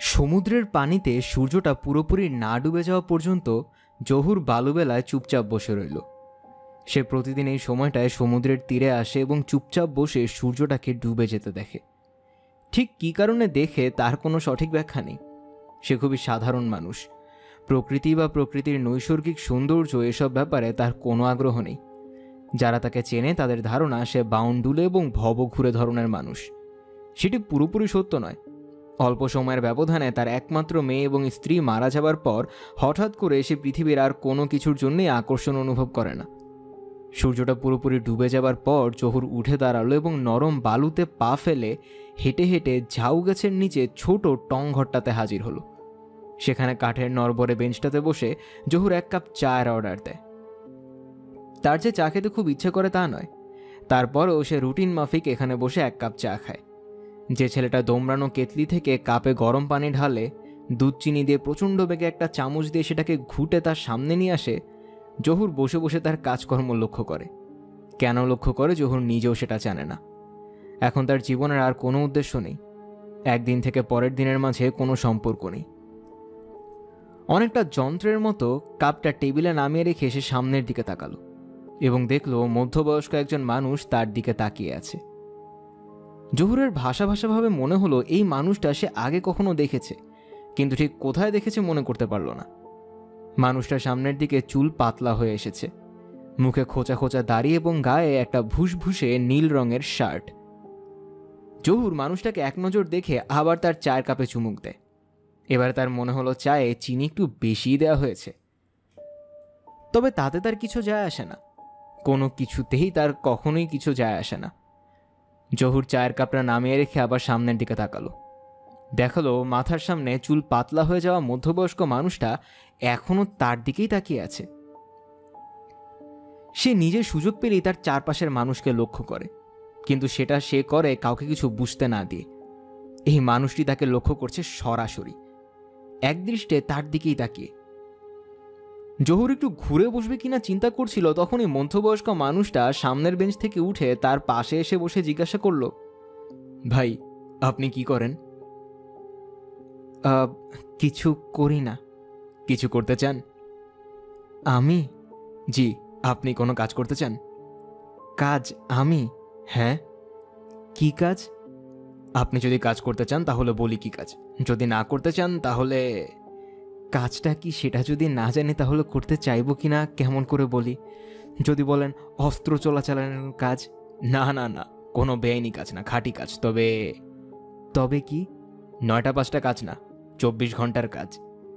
সমুদ্রের পানিতে সূর্যটা পুরোপুরি না ডুবে যাওয়া পর্যন্ত জহুর বালুবেলায় চুপচাপ বসে রইল। সে প্রতিদিন এই সময়টায় সমুদ্রের তীরে আসে এবং চুপচাপ বসে সূর্যটাকে ডুবে যেতে দেখে। ঠিক কী কারণে দেখে তার কোনো সঠিক ব্যাখ্যা নেই। সে খুবই সাধারণ মানুষ। প্রকৃতি বা প্রকৃতির নৈসর্গিক সৌন্দর্য এসব ব্যাপারে তার কোনো আগ্রহ নেই। যারা তাকে চেনে তাদের ধারণা সে বাউন্ডুলে এবং ভবঘুরে ধরনের মানুষ। সেটি পুরোপুরি সত্য নয়। অল্প সময়ের ব্যবধানে তার একমাত্র মেয়ে এবং স্ত্রী মারা যাবার পর হঠাৎ করে সে পৃথিবীর আর কোনো কিছুর জন্যই আকর্ষণ অনুভব করে না। সূর্যটা পুরোপুরি ডুবে যাবার পর জহুর উঠে দাঁড়ালো এবং নরম বালুতে পা ফেলে হেঁটে হেঁটে ঝাউ গাছের নিচে ছোট টং ঘরটাতে হাজির হলো। সেখানে কাঠের নড়বড়ে বেঞ্চটাতে বসে জহুর 1 কাপ চায়ের অর্ডার দেয়। তার যে চা খেতে খুব ইচ্ছে করে তা নয়, তারপরেও সে রুটিন মাফিক এখানে বসে 1 কাপ চা খায়। যে ছেলেটা দোমড়ানো কেতলি থেকে কাপে গরম পানি ঢালে, দুধ চিনি দিয়ে প্রচণ্ড বেগে একটা চামচ দিয়ে সেটাকে ঘুটে তার সামনে নিয়ে আসে, জহুর বসে বসে তার কাজকর্ম লক্ষ্য করে। কেন লক্ষ্য করে জহুর নিজেও সেটা জানে না। এখন তার জীবনের আর কোনো উদ্দেশ্য নেই। একদিন থেকে পরের দিনের মাঝে কোনো সম্পর্ক নেই। অনেকটা যন্ত্রের মতো কাপটা টেবিলে নামিয়ে রেখে সে সামনের দিকে তাকালো এবং দেখল মধ্যবয়স্ক একজন মানুষ তার দিকে তাকিয়ে আছে। জহুরের ভাষা ভাষাভাবে মনে হলো এই মানুষটা সে আগে কখনো দেখেছে, কিন্তু ঠিক কোথায় দেখেছে মনে করতে পারল না। মানুষটার সামনের দিকে চুল পাতলা হয়ে এসেছে, মুখে খোঁচা খোঁচা দাড়ি এবং গায়ে একটা ভুসভুসে নীল রঙের শার্ট। জহুর মানুষটাকে এক নজর দেখে আবার তার চায়ের কাপে চুমুক দেয়। এবার তার মনে হলো চায়ে চিনি একটু বেশি দেওয়া হয়েছে। তবে তাতে তার কিছু যায় আসে না। কোনো কিছুতেই তার কখনোই কিছু যায় আসে না। জহুর চায়ের কাপটা নামিয়ে রেখে আবার সামনের দিকে তাকালো। দেখালো মাথার সামনে চুল পাতলা হয়ে যাওয়া মধ্যবয়স্ক মানুষটা এখনো তার দিকেই তাকিয়ে আছে। সে নিজের সুযোগ পেলেই তার চারপাশের মানুষকে লক্ষ্য করে, কিন্তু সেটা সে করে কাউকে কিছু বুঝতে না দিয়ে। এই মানুষটি তাকে লক্ষ্য করছে সরাসরি, একদৃষ্টে তার দিকেই তাকিয়ে। জহুর একটু ঘুরে বসবে কিনা চিন্তা করছিল, তখনই মধ্যবয়স্ক মানুষটা সামনের বেঞ্চ থেকে উঠে তার পাশে এসে বসে জিজ্ঞাসা করল, ভাই আপনি কি করেন? কিছু করি না। কিছু করতে চান? আমি? জি। আপনি কোনো কাজ করতে চান? কাজ? আমি? হ্যাঁ। কি কাজ? আপনি যদি কাজ করতে চান তাহলে বলি কি কাজ, যদি না করতে চান তাহলে। কাজটা কি সেটা যদি না জানি তাহলে করতে চাইবো কি না কেমন করে বলি? যদি বলেন অস্ত্র চোরাচালানের কাজ? না না না, কোনো বেআইনি কাজ না, খাঁটি কাজ। তবে তবে কি? 9টা 5টা কাজ না, 24 ঘন্টার কাজ।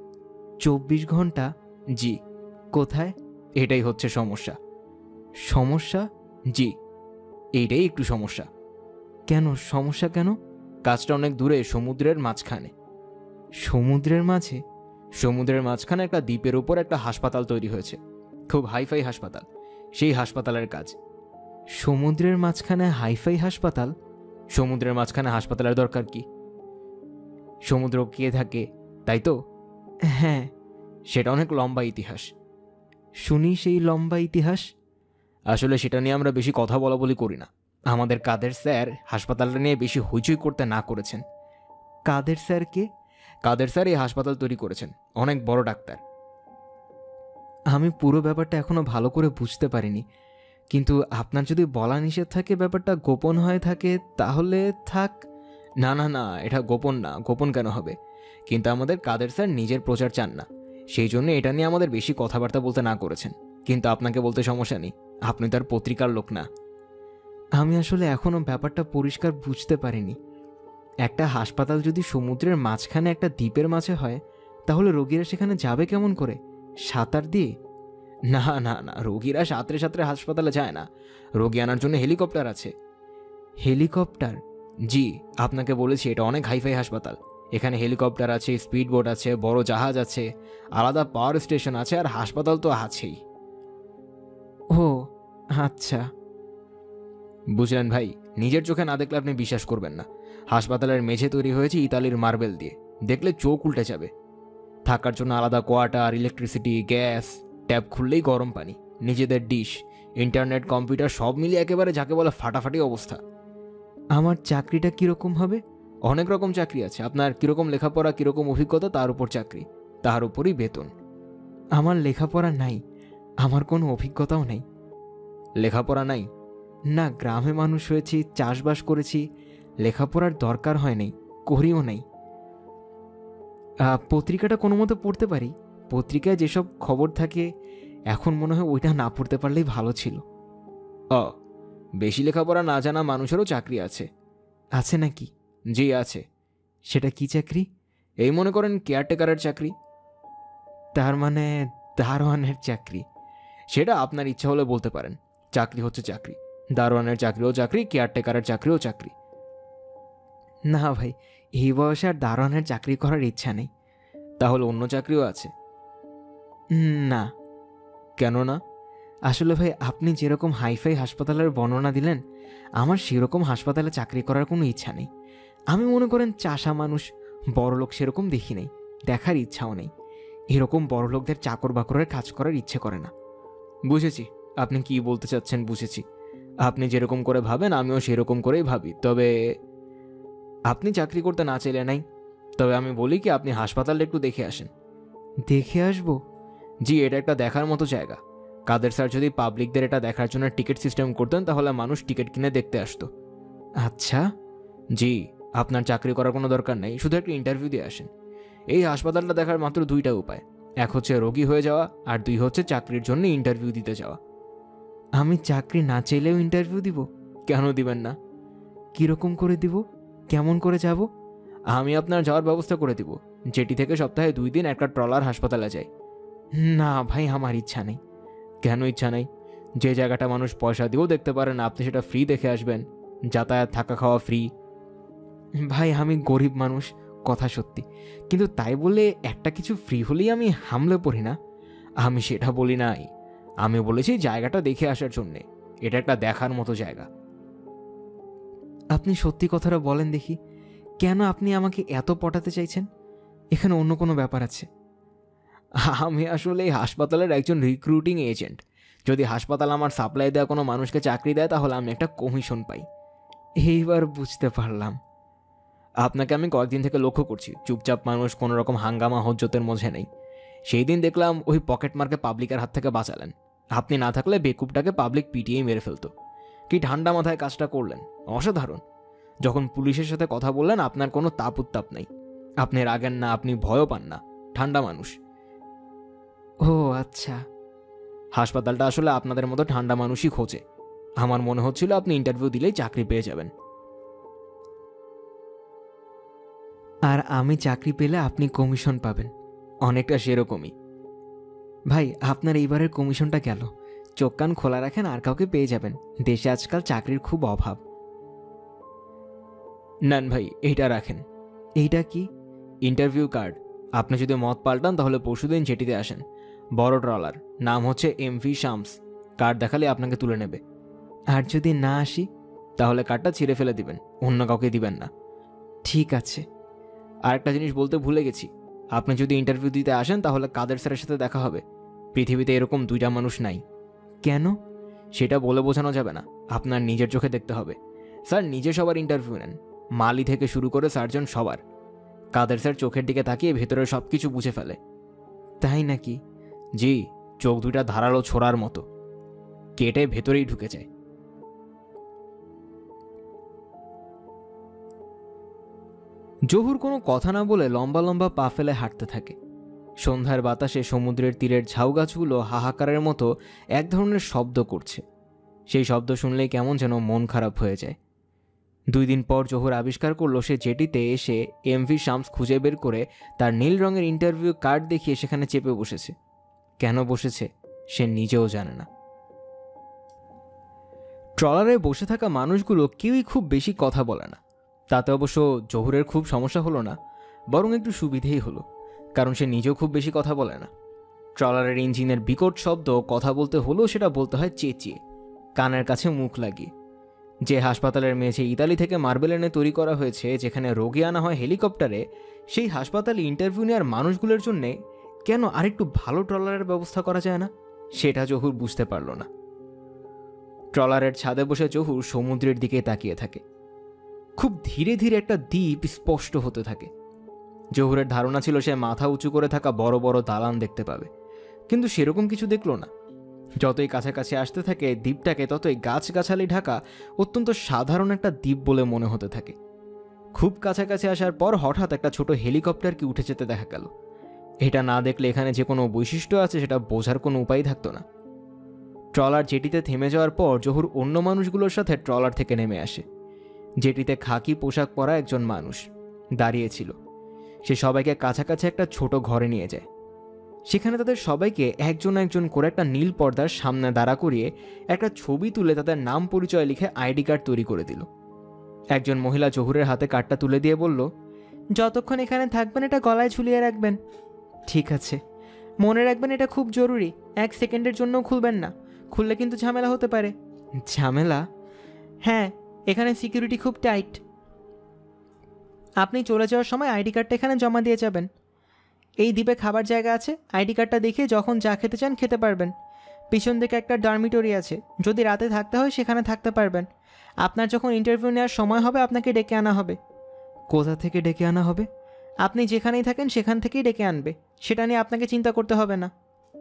24 ঘন্টা? জি। কোথায়? এটাই হচ্ছে সমস্যা। সমস্যা? জি, এইটাই একটু সমস্যা। কেন সমস্যা কেন? কাজটা অনেক দূরে, সমুদ্রের মাঝখানে। সমুদ্রের মাঝে? সমুদ্রের মাঝখানে একটা দ্বীপের উপর একটা হাসপাতাল তৈরি হয়েছে, খুব হাইফাই হাসপাতাল। সেই হাসপাতালের কাজ। সমুদ্রের মাঝখানে হাইফাই হাসপাতাল? সমুদ্রের মাঝখানে হাসপাতালের দরকার কি? সমুদ্র কে থাকে, তাই তো? হ্যাঁ। সেটা অনেক লম্বা ইতিহাস। শুনি সেই লম্বা ইতিহাস। আসলে সেটা নিয়ে আমরা বেশি কথা বলা বলি করি না। আমাদের কাদের স্যার হাসপাতালটা নিয়ে বেশি হইচই করতে না করেছেন। কাদের স্যার কে? কাদের স্যার এই হাসপাতাল তৈরি করেছেন, অনেক বড় ডাক্তার। আমি পুরো ব্যাপারটা এখনো ভালো করে বুঝতে পারিনি, কিন্তু আপনার যদি বলা নিষেধ থাকে, ব্যাপারটা গোপন হয়ে থাকে, তাহলে থাক। না না না, এটা গোপন না। গোপন কেন হবে? কিন্তু আমাদের কাদের স্যার নিজের প্রচার চান না, সেই জন্য এটা নিয়ে আমাদের বেশি কথাবার্তা বলতে না করেছেন। কিন্তু আপনাকে বলতে সমস্যা নেই, আপনি তার পত্রিকার লোক না। আমি আসলে এখনো ব্যাপারটা পরিষ্কার বুঝতে পারিনি। একটা হাসপাতাল যদি সমুদ্রের মাঝখানে একটা দ্বীপের মাঝে হয়, তাহলে রোগীরা সেখানে যাবে কেমন করে? সাঁতার দিয়ে? না না না, রোগীরা সাঁতরে সাঁতরে হাসপাতালে যায় না। রোগী আনার জন্য হেলিকপ্টার আছে। হেলিকপ্টার? জি, আপনাকে বলেছি এটা অনেক হাইফাই হাসপাতাল। এখানে হেলিকপ্টার আছে, স্পিড বোট আছে, বড় জাহাজ আছে, আলাদা পাওয়ার স্টেশন আছে, আর হাসপাতাল তো আছেই। ও আচ্ছা, বুঝলেন ভাই? নিজের চোখে না দেখলে আপনি বিশ্বাস করবেন না। হাসপাতালের মেঝে তৈরি হয়েছে ইতালির মার্বেল দিয়ে, দেখলে চোখ উল্টে যাবে। থাকার জন্য আলাদা কোয়ার্টার, ইলেকট্রিসিটি, গ্যাস, ট্যাপ খুললেই গরম পানি, নিজেদের ডিশ, ইন্টারনেট, কম্পিউটার সব মিলিয়ে একেবারে যাকে বলে ফাটাফাটি অবস্থা। আমার চাকরিটা কীরকম হবে? অনেক রকম চাকরি আছে, আপনার কীরকম লেখাপড়া কীরকম অভিজ্ঞতা তার উপর চাকরি, তার উপরই বেতন। আমার লেখাপড়া নাই, আমার কোনো অভিজ্ঞতাও নেই। লেখাপড়া নাই? না, গ্রামে মানুষ হয়েছি, চাষবাস করেছি, লেখাপড়ার দরকার হয় নাই, করিও নাই। পত্রিকাটা কোনো মতো পড়তে পারি, পত্রিকায় যেসব খবর থাকে এখন মনে হয় ওইটা না পড়তে পারলেই ভালো ছিল। বেশি লেখাপড়া না জানা মানুষেরও চাকরি আছে। আছে নাকি? জি আছে। সেটা কি চাকরি? এই মনে করেন কেয়ারটেকারের চাকরি। তার মানে দারোয়ানের চাকরি? সেটা আপনার ইচ্ছা হলে বলতে পারেন। চাকরি হচ্ছে চাকরি, দারোয়ানের চাকরিও চাকরি, কেয়ারটেকারের চাকরিও চাকরি। না ভাই, এই বয়সে আর দারোয়ানের চাকরি করার ইচ্ছা নেই। তাহলে অন্য চাকরিও আছে? না। কেন না? আসলে ভাই, আপনি যেরকম হাইফাই হাসপাতালের বর্ণনা দিলেন, আমার সেরকম হাসপাতালে চাকরি করার কোনো ইচ্ছা নেই। আমি মনে করেন চাষা মানুষ, বড়লোক সেরকম দেখি নেই, দেখার ইচ্ছাও নেই। এরকম বড়লোকদের চাকর বাকরের কাজ করার ইচ্ছে করে না। বুঝেছি আপনি কি বলতে চাচ্ছেন, বুঝেছি। আপনি যেরকম করে ভাবেন আমিও সেরকম করেই ভাবি। তবে আপনি চাকরি করতে না চাইলে নাই। তবে আমি বলি কি, আপনি হাসপাতালটা একটু দেখে আসেন। দেখে আসবো? জি, এটা একটা দেখার মতো জায়গা। কাদের স্যার যদি পাবলিকদের এটা দেখার জন্য টিকিট সিস্টেম করতেন তাহলে মানুষ টিকিট কিনে দেখতে আসতো। আচ্ছা। জি, আপনার চাকরি করার কোনো দরকার নেই, শুধু একটা ইন্টারভিউ দিয়ে আসেন। এই হাসপাতালটা দেখার মাত্র দুইটা উপায়, এক হচ্ছে রোগী হয়ে যাওয়া, আর দুই হচ্ছে চাকরির জন্য ইন্টারভিউ দিতে যাওয়া। আমি চাকরি না চাইলেও ইন্টারভিউ দিব? কেন দিবেন না? কীরকম করে দিব? কেমন করে যাব? আমি আপনার যাওয়ার ব্যবস্থা করে দিব, যেটি থেকে সপ্তাহে 2 দিন একটা ট্রলার হাসপাতালে যায়। না ভাই, আমার ইচ্ছা নেই। কেন ইচ্ছা নেই? যে জায়গাটা মানুষ পয়সা দিয়েও দেখতে পারেন, আপনি সেটা ফ্রি দেখে আসবেন, যাতায়াত থাকা খাওয়া ফ্রি। ভাই, আমি গরিব মানুষ, কথা সত্যি, কিন্তু তাই বলে একটা কিছু ফ্রি হলেই আমি হামলে পড়ি না। আমি সেটা বলি নাই, আমি বলেছি জায়গাটা দেখে আসার জন্যে। এটা একটা দেখার মতো জায়গা। আপনি সত্যি কথাটা বলেন দেখি, কেন আপনি আমাকে এত পটাতে চাইছেন? এখানে অন্য কোনো ব্যাপার আছে? আমি আসলে এই হাসপাতালের একজন রিক্রুটিং এজেন্ট। যদি হাসপাতাল আমার সাপ্লাই দেওয়া কোনো মানুষকে চাকরি দেয় তাহলে আমি একটা কমিশন পাই। এইবার বুঝতে পারলাম। আপনাকে আমি কয়েকদিন থেকে লক্ষ্য করছি, চুপচাপ মানুষ, কোনো রকম হাঙ্গামা হজ্জতের মধ্যে নেই। সেই দিন দেখলাম ওই পকেট মার্কে পাবলিকের হাত থেকে বাঁচালেন। আপনি না থাকলে বেকুবটাকে পাবলিক পিটিয়েই মেরে ফেলতো। কি ঠান্ডা মাথায় কাজটা করলেন, অসাধারণ। যখন পুলিশের সাথে কথা বললেন আপনার কোনো তাপ উত্তাপ নেই, আপনি রাগেন না, আপনি ভয়ও পান না, ঠান্ডা মানুষ। ও আচ্ছা। হাসপাতালটা আসলে আপনাদের মতো ঠান্ডা মানুষই খোঁজে। আমার মনে হচ্ছিল আপনি ইন্টারভিউ দিলেই চাকরি পেয়ে যাবেন। আর আমি চাকরি পেলে আপনি কমিশন পাবেন, অনেকটা সেরকমই। ভাই, আপনার এইবারের কমিশনটা গেল। চোখ কান খোলা রাখেন, আর কাউকে পেয়ে যাবেন। দেশে আজকাল চাকরির খুব অভাব। নেন ভাই, এইটা রাখেন। এইটা কি? Interview card. আপনি যদি মত পাল্টান তাহলে পরশুদিন যেটিতে আসেন, বড় ট্রলার, নাম হচ্ছে MV শামস। কার্ড দেখালে আপনাকে তুলে নেবে। আর যদি না আসি? তাহলে কার্ডটা ছিঁড়ে ফেলে দিবেন, অন্য কাউকে দিবেন না। ঠিক আছে। আর একটা জিনিস বলতে ভুলে গেছি, আপনি যদি ইন্টারভিউ দিতে আসেন তাহলে কাদের স্যারের সাথে দেখা হবে। পৃথিবীতে এরকম 2টা মানুষ নাই। কেন? সেটা বলে বোঝানো যাবে না, আপনার নিজের চোখে দেখতে হবে। স্যার নিজে সবার ইন্টারভিউ নেন, মালি থেকে শুরু করে সার্জন সবার। কাদের স্যার চোখের দিকে তাকিয়ে ভেতরের সব কিছু বুঝে ফেলে। তাই নাকি? জি, চোখ দুইটা ধারালো ছোড়ার মতো, কেটে ভেতরেই ঢুকে যায়। জহুর কোনো কথা না বলে লম্বা লম্বা পা ফেলে হাঁটতে থাকে। সন্ধ্যার বাতাসে সমুদ্রের তীরের ঝাউ গাছগুলো হাহাকারের মতো এক ধরনের শব্দ করছে। সেই শব্দ শুনলেই কেমন যেন মন খারাপ হয়ে যায়। 2 দিন পর জহুর আবিষ্কার করলো সে জেটিতে এসে MV শামস খুঁজে বের করে তার নীল রঙের ইন্টারভিউ কার্ড দেখিয়ে সেখানে চেপে বসেছে। কেন বসেছে সে নিজেও জানে না। ট্রলারে বসে থাকা মানুষগুলো কেউই খুব বেশি কথা বলে না। তাতে অবশ্য জহুরের খুব সমস্যা হলো না, বরং একটু সুবিধেই হলো, কারণ সে নিজেও খুব বেশি কথা বলে না। ট্রলারের ইঞ্জিনের বিকট শব্দ কথা বলতে হলেও সেটা বলতে হয় চেঁচিয়ে, কানের কাছে মুখ লাগিয়ে। যে হাসপাতালের মেঝে ইতালি থেকে মার্বেল এনে তৈরি করা হয়েছে, যেখানে রোগী আনা হয় হেলিকপ্টারে, সেই হাসপাতালে ইন্টারভিউ নেওয়ার মানুষগুলোর জন্যে কেন আরেকটু ভালো ট্রলারের ব্যবস্থা করা যায় না, সেটা জহুর বুঝতে পারল না। ট্রলারের ছাদে বসে জহুর সমুদ্রের দিকে তাকিয়ে থাকে। খুব ধীরে ধীরে একটা দ্বীপ স্পষ্ট হতে থাকে। জহুরের ধারণা ছিল সে মাথা উঁচু করে থাকা বড় বড় দালান দেখতে পাবে, কিন্তু সেরকম কিছু দেখল না। যতই কাছাকাছি আসতে থাকে দ্বীপটাকে ততই গাছগাছালি ঢাকা অত্যন্ত সাধারণ একটা দ্বীপ বলে মনে হতে থাকে। খুব কাছাকাছি আসার পর হঠাৎ একটা ছোট হেলিকপ্টারকে উঠে যেতে দেখা গেল। এটা না দেখলে এখানে যে কোনো বৈশিষ্ট্য আছে সেটা বোঝার কোনো উপায় থাকতো না। ট্রলার জেটিতে থেমে যাওয়ার পর জহুর অন্য মানুষগুলোর সাথে ট্রলার থেকে নেমে আসে। জেটিতে খাকি পোশাক পরা একজন মানুষ দাঁড়িয়েছিল। সে সবাইকে কাছাকাছি একটা ছোট ঘরে নিয়ে যায়। সেখানে তাদের সবাইকে একজন একজন করে একটা নীল পর্দার সামনে দাঁড়া করিয়ে একটা ছবি তুলে তাদের নাম পরিচয় লিখে আইডি কার্ড তৈরি করে দিল। একজন মহিলা জহুরের হাতে কার্ডটা তুলে দিয়ে বলল, যতক্ষণ এখানে থাকবেন এটা গলায় ঝুলিয়ে রাখবেন। ঠিক আছে, মনে রাখবেন এটা খুব জরুরি, 1 সেকেন্ডের জন্যও খুলবেন না, খুললে কিন্তু ঝামেলা হতে পারে। ঝামেলা? হ্যাঁ, এখানে সিকিউরিটি খুব টাইট। আপনি চলে যাওয়ার সময় আইডি কার্ডটা এখানে জমা দিয়ে যাবেন। এই দ্বীপে খাবার জায়গা আছে, আইডি কার্ডটা দেখিয়ে যখন যা খেতে চান খেতে পারবেন। পিছন দিকে একটা ডরমিটরি আছে, যদি রাতে থাকতে হয় সেখানে থাকতে পারবেন। আপনার যখন ইন্টারভিউ নেওয়ার সময় হবে আপনাকে ডেকে আনা হবে। কোথা থেকে ডেকে আনা হবে? আপনি যেখানেই থাকেন সেখান থেকেই ডেকে আনবে, সেটা নিয়ে আপনাকে চিন্তা করতে হবে না।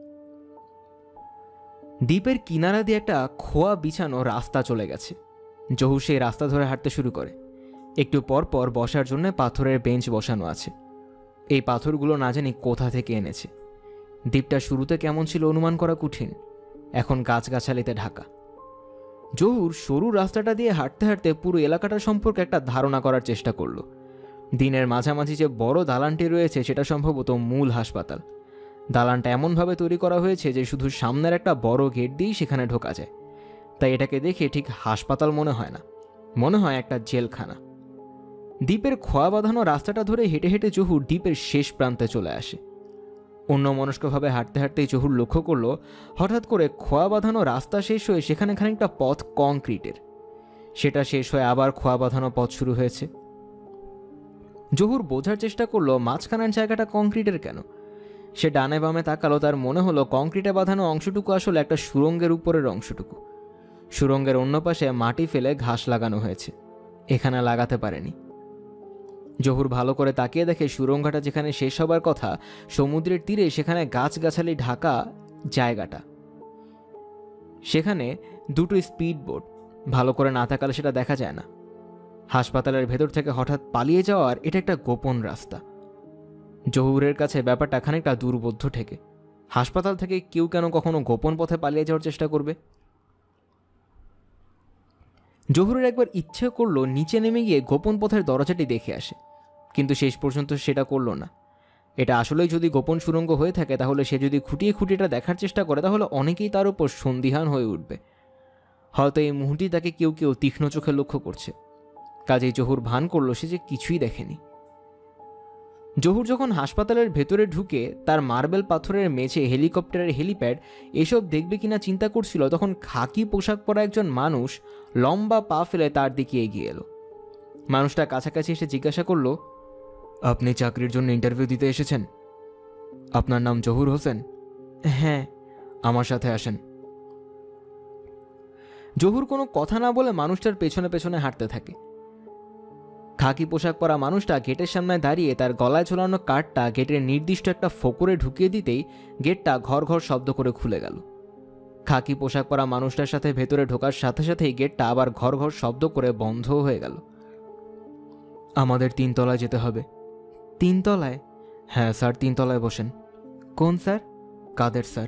দ্বীপের কিনারা দিয়ে একটা খোয়া বিছানো রাস্তা চলে গেছে। জহুর সেই রাস্তা ধরে হাঁটতে শুরু করে। একটু পর পর বসার জন্য পাথরের বেঞ্চ বসানো আছে। এই পাথরগুলো না জানি কোথা থেকে এনেছে। দ্বীপটা শুরুতে কেমন ছিল অনুমান করা কঠিন, এখন গাছগাছালিতে ঢাকা। জহুর সরু রাস্তাটা দিয়ে হাঁটতে হাঁটতে পুরো এলাকাটা সম্পর্কে একটা ধারণা করার চেষ্টা করল। দিনের মাঝামাঝি যে বড় দালানটি রয়েছে সেটা সম্ভবত মূল হাসপাতাল। দালানটা এমনভাবে তৈরি করা হয়েছে যে শুধু সামনের একটা বড় গেট দিয়েই সেখানে ঢোকা যায়। তাই এটাকে দেখে ঠিক হাসপাতাল মনে হয় না, মনে হয় একটা জেলখানা। দ্বীপের খোয়া বাঁধানো রাস্তাটা ধরে হেঁটে হেঁটে জহুর দ্বীপের শেষ প্রান্তে চলে আসে। অন্যমনস্কভাবে হাঁটতে হাঁটতেই জহুর লক্ষ্য করল হঠাৎ করে খোয়া বাঁধানো রাস্তা শেষ হয়ে সেখানে খানিকটা পথ কংক্রিটের। সেটা শেষ হয়ে আবার খোয়া বাঁধানো পথ শুরু হয়েছে। জহুর বোঝার চেষ্টা করলো মাঝখানের জায়গাটা কংক্রিটের কেন। সে ডানে বামে তাকালো, তার মনে হলো কংক্রিটে বাঁধানো অংশটুকু আসলে একটা সুড়ঙ্গের উপরের অংশটুকু। সুড়ঙ্গের অন্য পাশে মাটি ফেলে ঘাস লাগানো হয়েছে, এখানে লাগাতে পারেনি। জহুর ভালো করে তাকিয়ে দেখে সুড়ঙ্গটা যেখানে শেষ হবার কথা সমুদ্রের তীরে, সেখানে গাছগাছালি ঢাকা জায়গাটা, সেখানে দুটো স্পিড বোট। ভালো করে না তাকালে সেটা দেখা যায় না। হাসপাতালের ভেতর থেকে হঠাৎ পালিয়ে যাওয়ার এটা একটা গোপন রাস্তা। জহুরের কাছে ব্যাপারটা খানিকটা দুর্বোধ্য ঠেকে। হাসপাতাল থেকে কেউ কেন কখনো গোপন পথে পালিয়ে যাওয়ার চেষ্টা করবে? জহুরের একবার ইচ্ছে করলো নিচে নেমে গিয়ে গোপন পথের দরজাটি দেখে আসে, কিন্তু শেষ পর্যন্ত সেটা করল না। এটা আসলেই যদি গোপন সুড়ঙ্গ হয়ে থাকে তাহলে সে যদি খুঁটিয়ে খুঁটিয়ে এটা দেখার চেষ্টা করে তাহলে অনেকেই তার উপর সন্দিহান হয়ে উঠবে। হয়তো এই মুহূর্তে তাকে কেউ কেউ তীক্ষ্ণ চোখে লক্ষ্য করছে। কাজেই জহুর ভান করলো সে যে কিছুই দেখেনি। জহুর যখন হাসপাতালের ভেতরে ঢুকে তার মার্বেল পাথরের মেঝে, হেলিকপ্টারের হেলিপ্যাড এসব দেখবে কিনা চিন্তা করছিল, তখন খাকি পোশাক পরা একজন মানুষ লম্বা পা ফেলে তার দিকে এগিয়ে এলো। মানুষটা কাছাকাছি এসে জিজ্ঞাসা করল, আপনি চাকরির জন্য ইন্টারভিউ দিতে এসেছেন? আপনার নাম জহুর হোসেন? হ্যাঁ। আমার সাথে আসেন। জহুর কোনো কথা না বলে মানুষটার পেছনে পেছনে হাঁটতে থাকে। খাকি পোশাক পরা মানুষটা গেটের সামনে দাঁড়িয়ে তার গলায় ঝোলানো কার্ডটা গেটের নির্দিষ্ট একটা ফোকরে ঢুকিয়ে দিতেই গেটটা ঘর ঘর শব্দ করে খুলে গেল। খাকি পোশাক পরা মানুষটার সাথে ভেতরে ঢোকার সাথে সাথেই গেটটা আবার ঘর ঘর শব্দ করে বন্ধ হয়ে গেল। আমাদের 3 তলায় যেতে হবে। 3 তলায়? হ্যাঁ স্যার, 3 তলায় বসেন। কোন sir? Kader sir.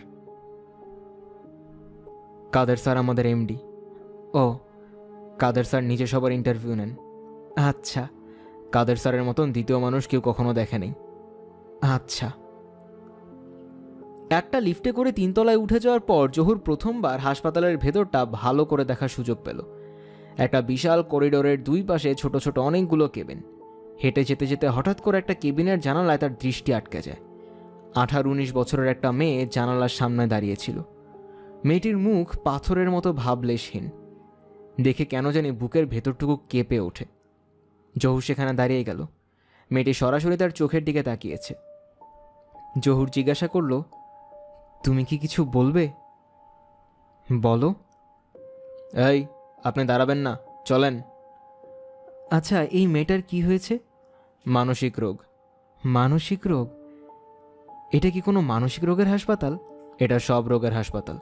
Kader sir আমাদের এমডি। ও, কাদের স্যার নিজে সবার ইন্টারভিউ নেন। আচ্ছা, কাদের স্যারের মতন দ্বিতীয় মানুষ কেউ কখনো দেখেনি। আচ্ছা। একটা লিফটে করে 3 তলায় উঠে যাওয়ার পর জহুর প্রথমবার হাসপাতালের ভেতরটা ভালো করে দেখার সুযোগ পেল। একটা বিশাল করিডোরের 2 পাশে ছোট ছোট অনেকগুলো কেবিন। হেঁটে যেতে যেতে হঠাৎ করে একটা কেবিনের জানালায় তার দৃষ্টি আটকে যায়। 18-19 বছরের একটা মেয়ে জানালার সামনে দাঁড়িয়েছিল। মেয়েটির মুখ পাথরের মতো ভাবলেশহীন। দেখে কেন জানি বুকের ভেতরটুকু কেঁপে ওঠে। জহুর সেখানে দাঁড়িয়ে গেল। মেয়েটি সরাসরি তার চোখের দিকে তাকিয়েছে। জহুর জিজ্ঞাসা করল, তুমি কি কিছু বলবে? বলো। এই, আপনি দাঁড়াবেন না, চলেন। আচ্ছা, এই মেয়েটার কি হয়েছে? মানসিক রোগ। মানসিক রোগ? এটা কি কোনো মানসিক রোগের হাসপাতাল? এটা সব রোগের হাসপাতাল।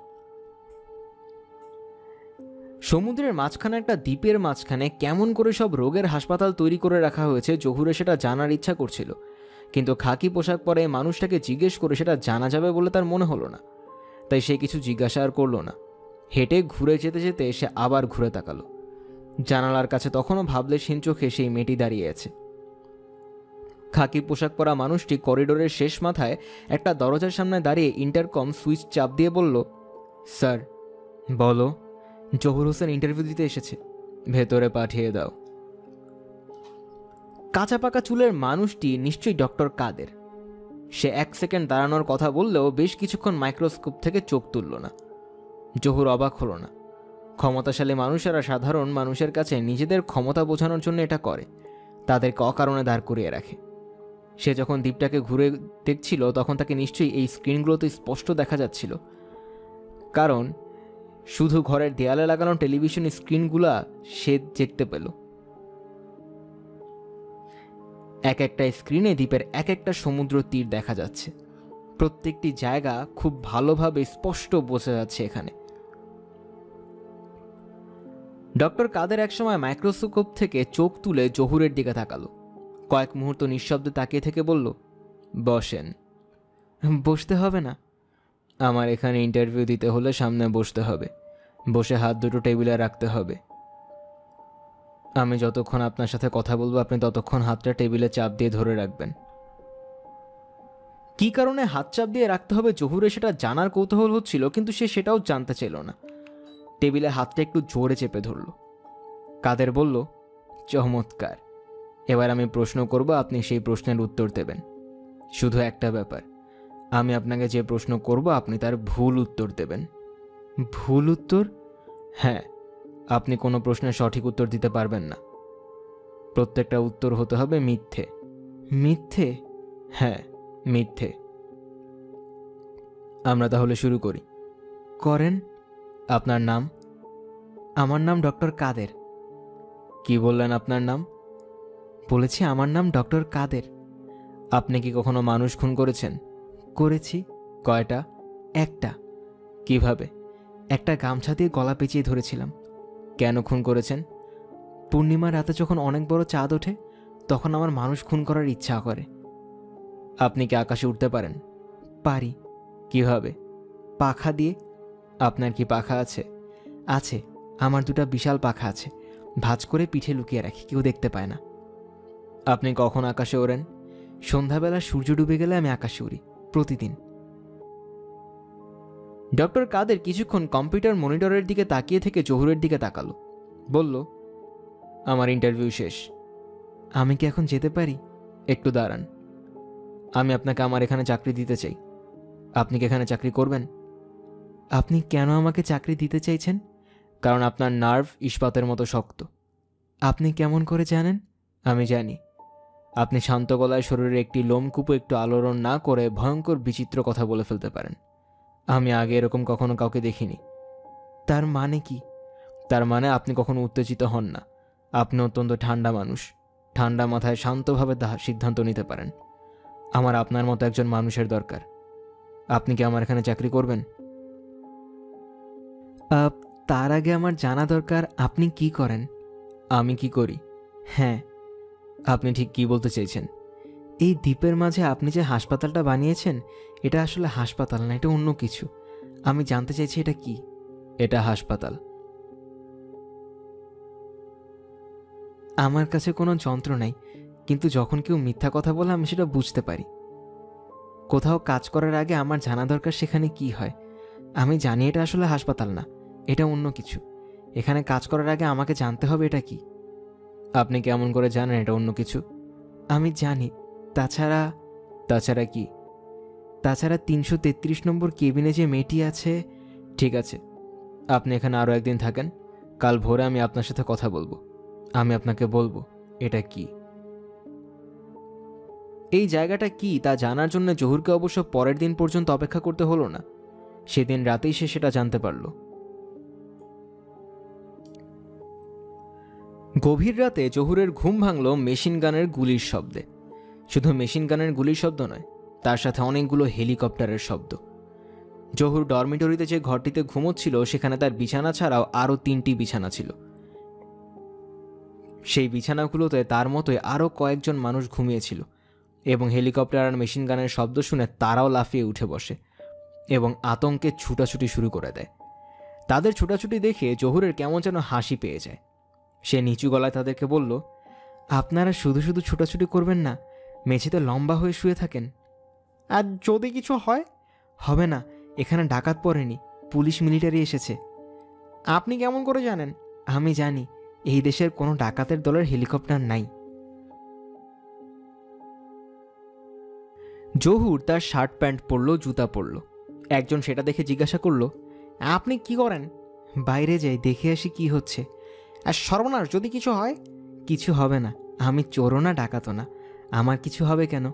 সমুদ্রের মাঝখানে একটা দ্বীপের মাঝখানে কেমন করে সব রোগের হাসপাতাল তৈরি করে রাখা হয়েছে জহুরে সেটা জানার ইচ্ছা করছিল, কিন্তু খাকি পোশাক পরে মানুষটাকে জিজ্ঞেস করে সেটা জানা যাবে বলে তার মনে হলো না। তাই সে কিছু জিজ্ঞাসা আর করল না। হেঁটে ঘুরে যেতে যেতে সে আবার ঘুরে তাকালো। জানালার কাছে তখনও ভাবলেশহীন চোখে সেই মেয়েটি দাঁড়িয়ে আছে। খাকি পোশাক পরা মানুষটি করিডোরের শেষ মাথায় একটা দরজার সামনে দাঁড়িয়ে ইন্টারকম সুইচ চাপ দিয়ে বলল, স্যার। বলো। জহুর হোসেন ইন্টারভিউ দিতে এসেছে, ভেতরে পাঠিয়ে দাও। কাঁচা পাকা চুলের মানুষটি নিশ্চয়ই ডক্টর কাদের। সে 1 সেকেন্ড দাঁড়ানোর কথা বললেও বেশ কিছুক্ষণ মাইক্রোস্কোপ থেকে চোখ তুলল না। জহুর অবাক হলো না। ক্ষমতাশালী মানুষেরা সাধারণ মানুষের কাছে নিজেদের ক্ষমতা বোঝানোর জন্য এটা করে, তাদেরকে অকারণে দাঁড় করিয়ে রাখে। সে যখন দ্বীপটাকে ঘুরে দেখছিল তখন তাকে নিশ্চয়ই এই স্ক্রিনগুলোতে স্পষ্ট দেখা যাচ্ছিল, কারণ শুধু ঘরের দেয়ালে লাগানো টেলিভিশন স্ক্রিনগুলা সে দেখতে পেল। এক একটা স্ক্রিনে দ্বীপের এক একটা সমুদ্র তীর দেখা যাচ্ছে। প্রত্যেকটি জায়গা খুব ভালোভাবে স্পষ্ট বোঝা যাচ্ছে এখানে। ডক্টর কাদের একসময় মাইক্রোস্কোপ থেকে চোখ তুলে জহুরের দিকে তাকালো। কয়েক মুহূর্ত নিঃশব্দে তাকিয়ে থেকে বলল, বসেন। বসতে হবে না। আমার এখানে ইন্টারভিউ দিতে হলে সামনে বসতে হবে, বসে হাত দুটো টেবিলে রাখতে হবে। আমি যতক্ষণ আপনার সাথে কথা বলবো আপনি ততক্ষণ হাতটা টেবিলে চাপ দিয়ে ধরে রাখবেন। কি কারণে হাত চাপ দিয়ে রাখতে হবে জহুরে সেটা জানার কৌতূহল হচ্ছিল, কিন্তু সে সেটাও জানতে চাইল না। টেবিলে হাতটা একটু জোরে চেপে ধরল। কাদের বলল, চমৎকার। এবার আমি প্রশ্ন করব, আপনি সেই প্রশ্নের উত্তর দেবেন। শুধু একটা ব্যাপার, আমি আপনাকে যে প্রশ্ন করব আপনি তার ভুল উত্তর দেবেন। ভুল উত্তর? হ্যাঁ, আপনি কোনো প্রশ্নের সঠিক উত্তর দিতে পারবেন না। প্রত্যেকটা উত্তর হতে হবে মিথ্যে। মিথ্যে? হ্যাঁ, মিথ্যে। আমরা তাহলে শুরু করি। করেন। আপনার নাম? আমার নাম ডক্টর কাদের। কি বললেন আপনার নাম? বলেছি আমার নাম ডক্টর কাদের। আপনি কি কখনো মানুষ খুন করেছেন? করেছি। কয়টা? একটা। কিভাবে? একটা গামছা দিয়ে গলা পেঁচিয়ে ধরেছিলাম। কেন খুন করেছেন? পূর্ণিমার রাতে যখন অনেক বড় চাঁদ ওঠে তখন আমার মানুষ খুন করার ইচ্ছা করে। আপনি কি আকাশে উঠতে পারেন? পারি। কিভাবে? পাখা দিয়ে। আপনার কি পাখা আছে? আছে, আমার দুটো বিশাল পাখা আছে, ভাঁজ করে পিঠে লুকিয়ে রাখি, কেউ দেখতে পায় না। আপনি কখন আকাশে ওড়েন? সন্ধ্যাবেলা সূর্য ডুবে গেলে আমি আকাশে উড়ি, প্রতিদিন। ডক্টর কাদের কিছুক্ষণ কম্পিউটার মনিটরের দিকে তাকিয়ে থেকে জহুরের দিকে তাকালো। বলল, আমার ইন্টারভিউ শেষ। আমি কি এখন যেতে পারি? একটু দাঁড়ান। আমি আপনাকে আমার এখানে চাকরি দিতে চাই। আপনি কি এখানে চাকরি করবেন? আপনি কেন আমাকে চাকরি দিতে চাইছেন? কারণ আপনার নার্ভ ইস্পাতের মতো শক্ত। আপনি কেমন করে জানেন? আমি জানি। আপনি শান্ত গলায় শরীরের একটি লোমকূপও একটু আলোড়ন না করে ভয়ঙ্কর বিচিত্র কথা বলে ফেলতে পারেন। আমি আগে এরকম কখনো কাউকে দেখিনি। তার মানে কি? তার মানে আপনি কখনো উত্তেজিত হন না। আপনি অত্যন্ত ঠান্ডা মানুষ, ঠান্ডা মাথায় শান্তভাবে সিদ্ধান্ত নিতে পারেন। আমার আপনার মতো একজন মানুষের দরকার। আপনি কি আমার এখানে চাকরি করবেন? তার আগে আমার জানা দরকার আপনি কি করেন। আমি কি করি? হ্যাঁ। আপনি ঠিক কি বলতে চাইছেন? এই দ্বীপের মাঝে আপনি যে হাসপাতালটা বানিয়েছেন এটা আসলে হাসপাতাল না, এটা অন্য কিছু। আমি জানতে চাইছি এটা কি? এটা হাসপাতাল। আমার কাছে কোনো যন্ত্র নাই, কিন্তু যখন কেউ মিথ্যা কথা বলে আমি সেটা বুঝতে পারি। কোথাও কাজ করার আগে আমার জানা দরকার সেখানে কি হয়। আমি জানি এটা আসলে হাসপাতাল না, এটা অন্য কিছু। এখানে কাজ করার আগে আমাকে জানতে হবে এটা কি। আপনি কেমন করে জানেন এটা অন্য কিছু? আমি জানি। তাছাড়া কি? তাছাড়া 333 নম্বর কেবিনে যে মেয়েটি আছে। ঠিক আছে, আপনি এখানে আরও একদিন থাকেন। কাল ভোরে আমি আপনার সাথে কথা বলবো। আমি আপনাকে বলবো এটা কি। এই জায়গাটা কি তা জানার জন্য জহুরকে অবশ্য পরের দিন পর্যন্ত অপেক্ষা করতে হলো না। সেদিন রাতেই সে সেটা জানতে পারল। গভীর রাতে জহুরের ঘুম ভাঙল মেশিন গানের গুলির শব্দে। শুধু মেশিন গানের গুলির শব্দ নয়, তার সাথে অনেকগুলো হেলিকপ্টারের শব্দ। জহুর ডরমিটরিতে যে ঘরটিতে ঘুমোচ্ছিল সেখানে তার বিছানা ছাড়াও আরও 3টি বিছানা ছিল। সেই বিছানাগুলোতে তার মতোই আরও কয়েকজন মানুষ ঘুমিয়েছিল এবং হেলিকপ্টার আর মেশিন গানের শব্দ শুনে তারাও লাফিয়ে উঠে বসে এবং আতঙ্কে ছুটাছুটি শুরু করে দেয়। তাদের ছুটাছুটি দেখে জহুরের কেমন যেন হাসি পেয়ে যায়। সে নিচু গলায় তাদেরকে বলল, আপনারা শুধু শুধু ছুটাছুটি করবেন না, মেঝেতে লম্বা হয়ে শুয়ে থাকেন। আর যদি কিছু হয়? হবে না, এখানে ডাকাত পড়েনি, পুলিশ মিলিটারি এসেছে। আপনি কেমন করে জানেন? আমি জানি, এই দেশের কোনো ডাকাতের দলের হেলিকপ্টার নাই। জহুর তার শার্ট প্যান্ট পরল, জুতা পরল। একজন সেটা দেখে জিজ্ঞাসা করল, আপনি কি করেন? বাইরে যাই, দেখে আসি কি হচ্ছে। আর সর্বনাশ, যদি কিছু হয়? কিছু হবে না, আমি চোরও না, ডাকাতও না, আমার কিছু হবে কেন?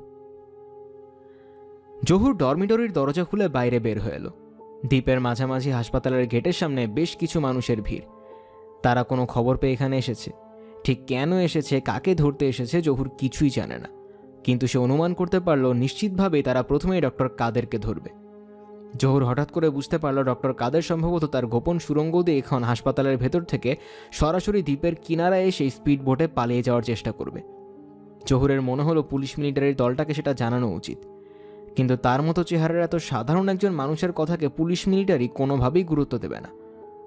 জহুর ডরমিটরির দরজা খুলে বাইরে বের হয়ে এলো। দ্বীপের মাঝামাঝি হাসপাতালের গেটের সামনে বেশ কিছু মানুষের ভিড়। তারা কোনো খবর পেয়ে এখানে এসেছে। ঠিক কেন এসেছে, কাকে ধরতে এসেছে, জহুর কিছুই জানে না, কিন্তু সে অনুমান করতে পারল নিশ্চিতভাবেই তারা প্রথমেই ডক্টর কাদেরকে ধরবে। জহুর হঠাৎ করে বুঝতে পারল ডক্টর কাদের সম্ভবত তার গোপন সুড়ঙ্গ দিয়ে এখন হাসপাতালের ভেতর থেকে সরাসরি দ্বীপের কিনারায় এসে স্পিড বোটে পালিয়ে যাওয়ার চেষ্টা করবে। জহুরের মনে হলো পুলিশ মিলিটারির দলটাকে সেটা জানানো উচিত, কিন্তু তার মতো চেহারার এত সাধারণ একজন মানুষের কথাকে পুলিশ মিলিটারি কোনোভাবেই গুরুত্ব দেবে না।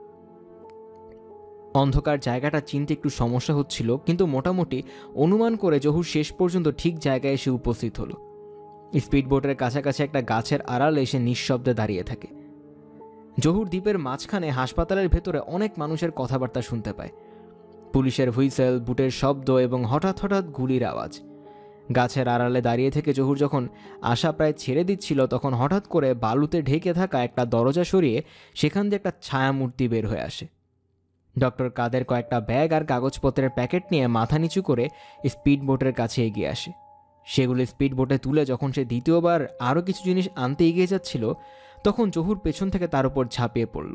অন্ধকার জায়গাটা চিনতে একটু সমস্যা হচ্ছিল, কিন্তু মোটামুটি অনুমান করে জহুর শেষ পর্যন্ত ঠিক জায়গায় এসে উপস্থিত হলো। স্পিডবোটের কাছাকাছি একটা গাছের আড়ালে এসে নিঃশব্দে দাঁড়িয়ে থাকে। জহুর দ্বীপের মাঝখানে হাসপাতালের ভেতরে অনেক মানুষের কথাবার্তা শুনতে পায়। পুলিশের হুইসেল, বুটের শব্দ এবং হঠাৎ হঠাৎ গুলির আওয়াজ। গাছের আড়ালে দাঁড়িয়ে থেকে জহুর যখন আশা প্রায় ছেড়ে দিচ্ছিল, তখন হঠাৎ করে বালুতে ঢেকে থাকা একটা দরজা সরিয়ে সেখান দিয়ে একটা ছায়ামূর্তি বের হয়ে আসে। ডক্টর কাদের কয়েকটা ব্যাগ আর কাগজপত্রের প্যাকেট নিয়ে মাথা নিচু করে স্পিডবোটের কাছে এগিয়ে আসে। সেগুলি স্পিডবোটে তুলে যখন সে দ্বিতীয়বার আরও কিছু জিনিস আনতে এগিয়ে যাচ্ছিল, তখন জহুর পেছন থেকে তার উপর ঝাঁপিয়ে পড়ল।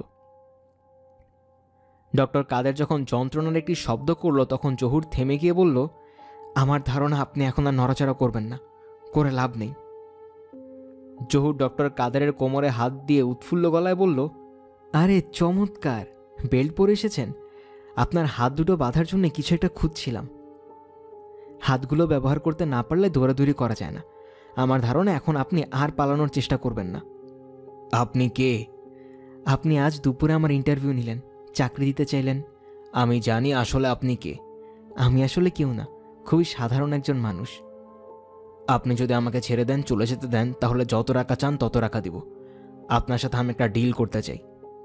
ডক্টর কাদের যখন যন্ত্রণার একটি শব্দ করল, তখন জহুর থেমে গিয়ে বলল, আমার ধারণা আপনি এখন আর নড়াচড়া করবেন না, করে লাভ নেই। জহুর ডক্টর কাদেরের কোমরে হাত দিয়ে উৎফুল্ল গলায় বলল, আরে চমৎকার, বেল্ট পরে এসেছেন। আপনার হাত দুটো বাঁধার জন্য কিছু একটা খুঁজছিলাম। হাতগুলো ব্যবহার করতে না পারলে দৌড়াদৌড়ি করা যায় না। আমার ধারণা এখন আপনি আর পালানোর চেষ্টা করবেন না। আপনি কে? আপনি আজ দুপুরে আমার ইন্টারভিউ নিলেন, চাকরি দিতে চাইলেন। আমি জানি আসলে আপনি কে। আমি আসলে কেউ না, খুবই সাধারণ একজন মানুষ। আপনি যদি আমাকে ছেড়ে দেন, চলে যেতে দেন, তাহলে যত টাকা চান তত টাকা দিব। আপনার সাথে আমি একটা ডিল করতে চাই।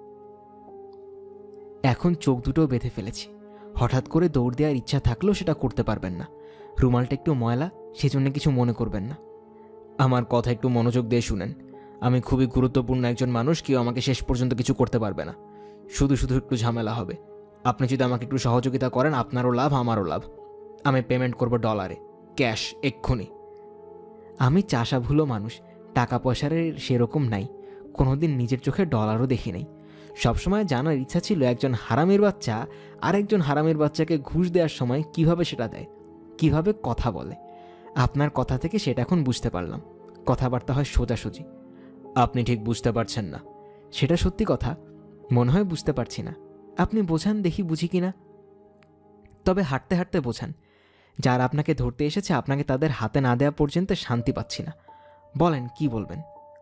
এখন চোখ দুটো বেঁধে ফেলেছি, হঠাৎ করে দৌড় দেওয়ার ইচ্ছা থাকলেও সেটা করতে পারবেন না। রুমালটা একটু ময়লা, সেজন্য কিছু মনে করবেন না। আমার কথা একটু মনোযোগ দিয়ে শুনেন। আমি খুবই গুরুত্বপূর্ণ একজন মানুষ, কেউ আমাকে শেষ পর্যন্ত কিছু করতে পারবে না। শুধু শুধু একটু ঝামেলা হবে। আপনি যদি আমাকে একটু সহযোগিতা করেন, আপনারও লাভ, আমারও লাভ। আমি পেমেন্ট করব ডলারে, ক্যাশ, এক্ষুনি। আমি চাষাভুলো মানুষ, টাকা পয়সার সেরকম নাই, কোনোদিন নিজের চোখে ডলারও দেখি নাই। সবসময় জানার ইচ্ছা ছিল একজন হারামির বাচ্চা আর একজন হারামির বাচ্চাকে ঘুষ দেওয়ার সময় কিভাবে সেটা দেয়, কিভাবে কথা বলে। আপনার কথা থেকে সেটা এখন বুঝতে পারলাম। কথাবার্তা হয় সোজাসুজি। আপনি ঠিক বুঝতে পারছেন না। সেটা সত্যি কথা, মনে হয় বুঝতে পারছি না। আপনি বোঝান দেখি বুঝি কিনা। তবে হাঁটতে হাঁটতে বোঝান। যারা আপনাকে ধরতে এসেছে, আপনাকে তাদের হাতে না দেওয়া পর্যন্ত শান্তি পাচ্ছি না। বলেন, কি বলবেন?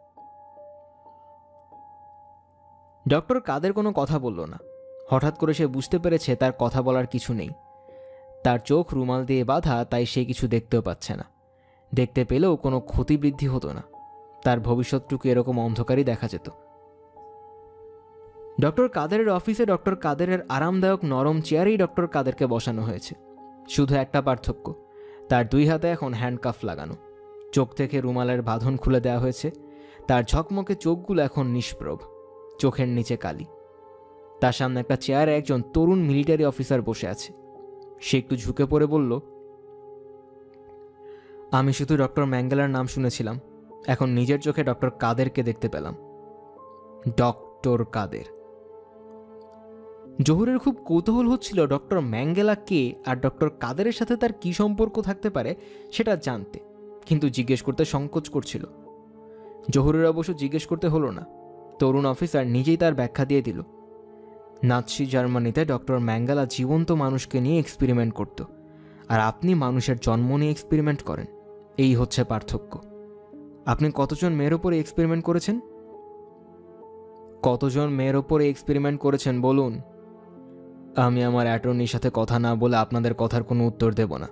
ডক্টর কাদের কোনো কথা বলল না। হঠাৎ করে সে বুঝতে পেরেছে তার কথা বলার কিছু নেই। তার চোখ রুমাল দিয়ে বাঁধা, তাই সে কিছু দেখতেও পাচ্ছে না। দেখতে পেলেও কোনো ক্ষতিবৃদ্ধি হতো না। তার ভবিষ্যৎটুকু এরকম অন্ধকারই দেখা যেত। ডক্টর কাদেরের অফিসে ডক্টর কাদেরের আরামদায়ক নরম চেয়ারেই ডক্টর কাদেরকে বসানো হয়েছে। শুধু একটা পার্থক্য, তার 2 হাতে এখন হ্যান্ডকাফ লাগানো। চোখ থেকে রুমালের বাঁধন খুলে দেওয়া হয়েছে। তার ঝকমকে চোখগুলো এখন নিষ্প্রভ, চোখের নিচে কালি। তার সামনে একটা চেয়ারে একজন তরুণ মিলিটারি অফিসার বসে আছে। সে একটু ঝুঁকে পড়ে বলল, আমি শুধু ডক্টর ম্যাঙ্গেলার নাম শুনেছিলাম, এখন নিজের চোখে ডক্টর কাদেরকে দেখতে পেলাম। ডক্টর কাদের। জহুরের খুব কৌতূহল হচ্ছিল ডক্টর ম্যাঙ্গেলা কে আর ডক্টর কাদেরের সাথে তার কি সম্পর্ক থাকতে পারে সেটা জানতে, কিন্তু জিজ্ঞেস করতে সংকোচ করছিল। জহুরের অবশ্য জিজ্ঞেস করতে হলো না, তরুণ অফিসার নিজেই তার ব্যাখ্যা দিয়ে দিল। নাৎসি জার্মানিতে ডক্টর ম্যাঙ্গেলা জীবন্ত মানুষকে নিয়ে এক্সপেরিমেন্ট করত, আর আপনি মানুষের জন্ম নিয়ে এক্সপেরিমেন্ট করেন। এই হচ্ছে পার্থক্য। আপনি কতজন মেয়ের ওপরে এক্সপেরিমেন্ট করেছেন? কতজন মেয়ের ওপরে এক্সপেরিমেন্ট করেছেন বলুন। আমি আমার অ্যাটর্নির সাথে কথা না বলে আপনাদের কথার কোনো উত্তর দেব না।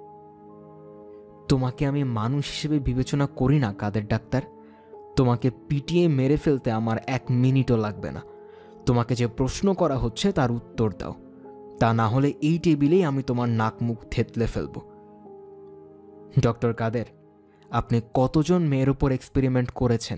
তোমাকে আমি মানুষ হিসেবে বিবেচনা করি না কাদের ডাক্তার। তোমাকে পিটিয়ে মেরে ফেলতে আমার 1 মিনিটও লাগবে না। তোমাকে যে প্রশ্ন করা হচ্ছে তার উত্তর দাও, তা না হলে এই টেবিলেই আমি তোমার নাক মুখ থেতলে ফেলব। ডক্টর কাদের, আপনি কতজন মেয়ের উপর এক্সপেরিমেন্ট করেছেন?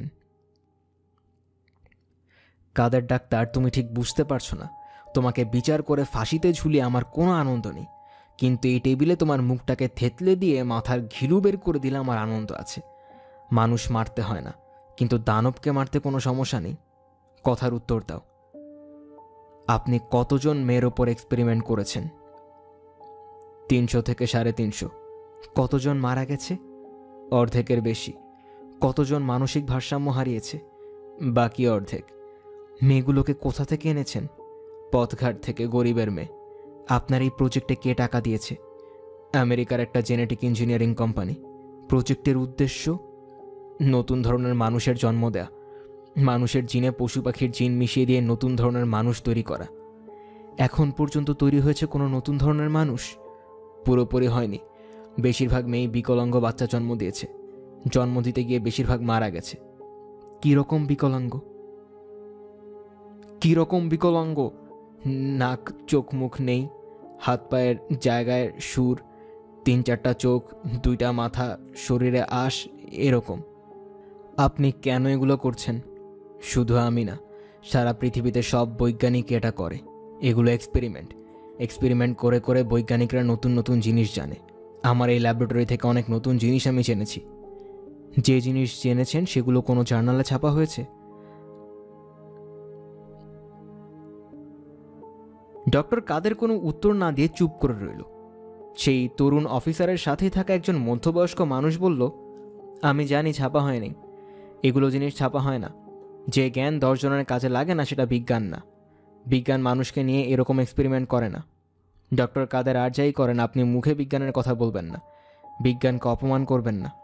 কাদের ডাক্তার, তুমি ঠিক বুঝতে পারছো না। তোমাকে বিচার করে ফাঁসিতে ঝুলিয়ে আমার কোনো আনন্দ নেই, কিন্তু এই টেবিলে তোমার মুখটাকে থেতলে দিয়ে মাথার ঘিলু বের করে দিলে আমার আনন্দ আছে। মানুষ মারতে হয় না, কিন্তু দানবকে মারতে কোনো সমস্যা নেই। কথার উত্তর দাও। আপনি কতজন মেয়ের ওপর এক্সপেরিমেন্ট করেছেন? 300 থেকে 350। কতজন মারা গেছে? অর্ধেকের বেশি। কতজন মানসিক ভারসাম্য হারিয়েছে? বাকি অর্ধেক। মেয়েগুলোকে কোথা থেকে এনেছেন? পথঘাট থেকে, গরিবের মেয়ে। আপনার এই প্রজেক্টে কে টাকা দিয়েছে? আমেরিকার একটা জেনেটিক ইঞ্জিনিয়ারিং কোম্পানি। প্রজেক্টের উদ্দেশ্য নতুন ধরনের মানুষের জন্ম দেয়া, মানুষের জিনে পশু পাখির জিন মিশিয়ে দিয়ে নতুন ধরনের মানুষ তৈরি করা। এখন পর্যন্ত তৈরি হয়েছে কোনো নতুন ধরনের মানুষ? পুরোপুরি হয়নি। বেশিরভাগ মেয়ে বিকলাঙ্গ বাচ্চা জন্ম দিয়েছে। জন্ম দিতে গিয়ে বেশিরভাগ মারা গেছে। কীরকম বিকলাঙ্গ? কীরকম বিকলাঙ্গ? নাক, চোখ, মুখ নেই, হাত পায়ের জায়গায় সুর, 3-4টা চোখ, 2টা মাথা, শরীরে আঁশ, এরকম। আপনি কেন এগুলো করছেন? শুধু আমি না, সারা পৃথিবীতে সব বৈজ্ঞানিক এটা করে। এগুলো এক্সপেরিমেন্ট করে করে বৈজ্ঞানিকরা নতুন নতুন জিনিস জানে। আমার এই ল্যাবরেটরি থেকে অনেক নতুন জিনিস আমি জেনেছি। যে জিনিস জেনেছেন সেগুলো কোনো জার্নালে ছাপা হয়েছে? ডক্টর কাদের কোনো উত্তর না দিয়ে চুপ করে রইল। সেই তরুণ অফিসারের সাথে থাকা একজন মধ্যবয়স্ক মানুষ বলল, আমি জানি ছাপা হয়নি। এগুলো জিনিস ছাপা হয় না। যে জ্ঞান 10 জনের কাজে লাগে না সেটা বিজ্ঞান না। বিজ্ঞান মানুষকে নিয়ে এরকম এক্সপেরিমেন্ট করে না। ডক্টর কাদের, আর যাই করেন আপনি মুখে বিজ্ঞানের কথা বলবেন না, বিজ্ঞানকে অপমান করবেন না।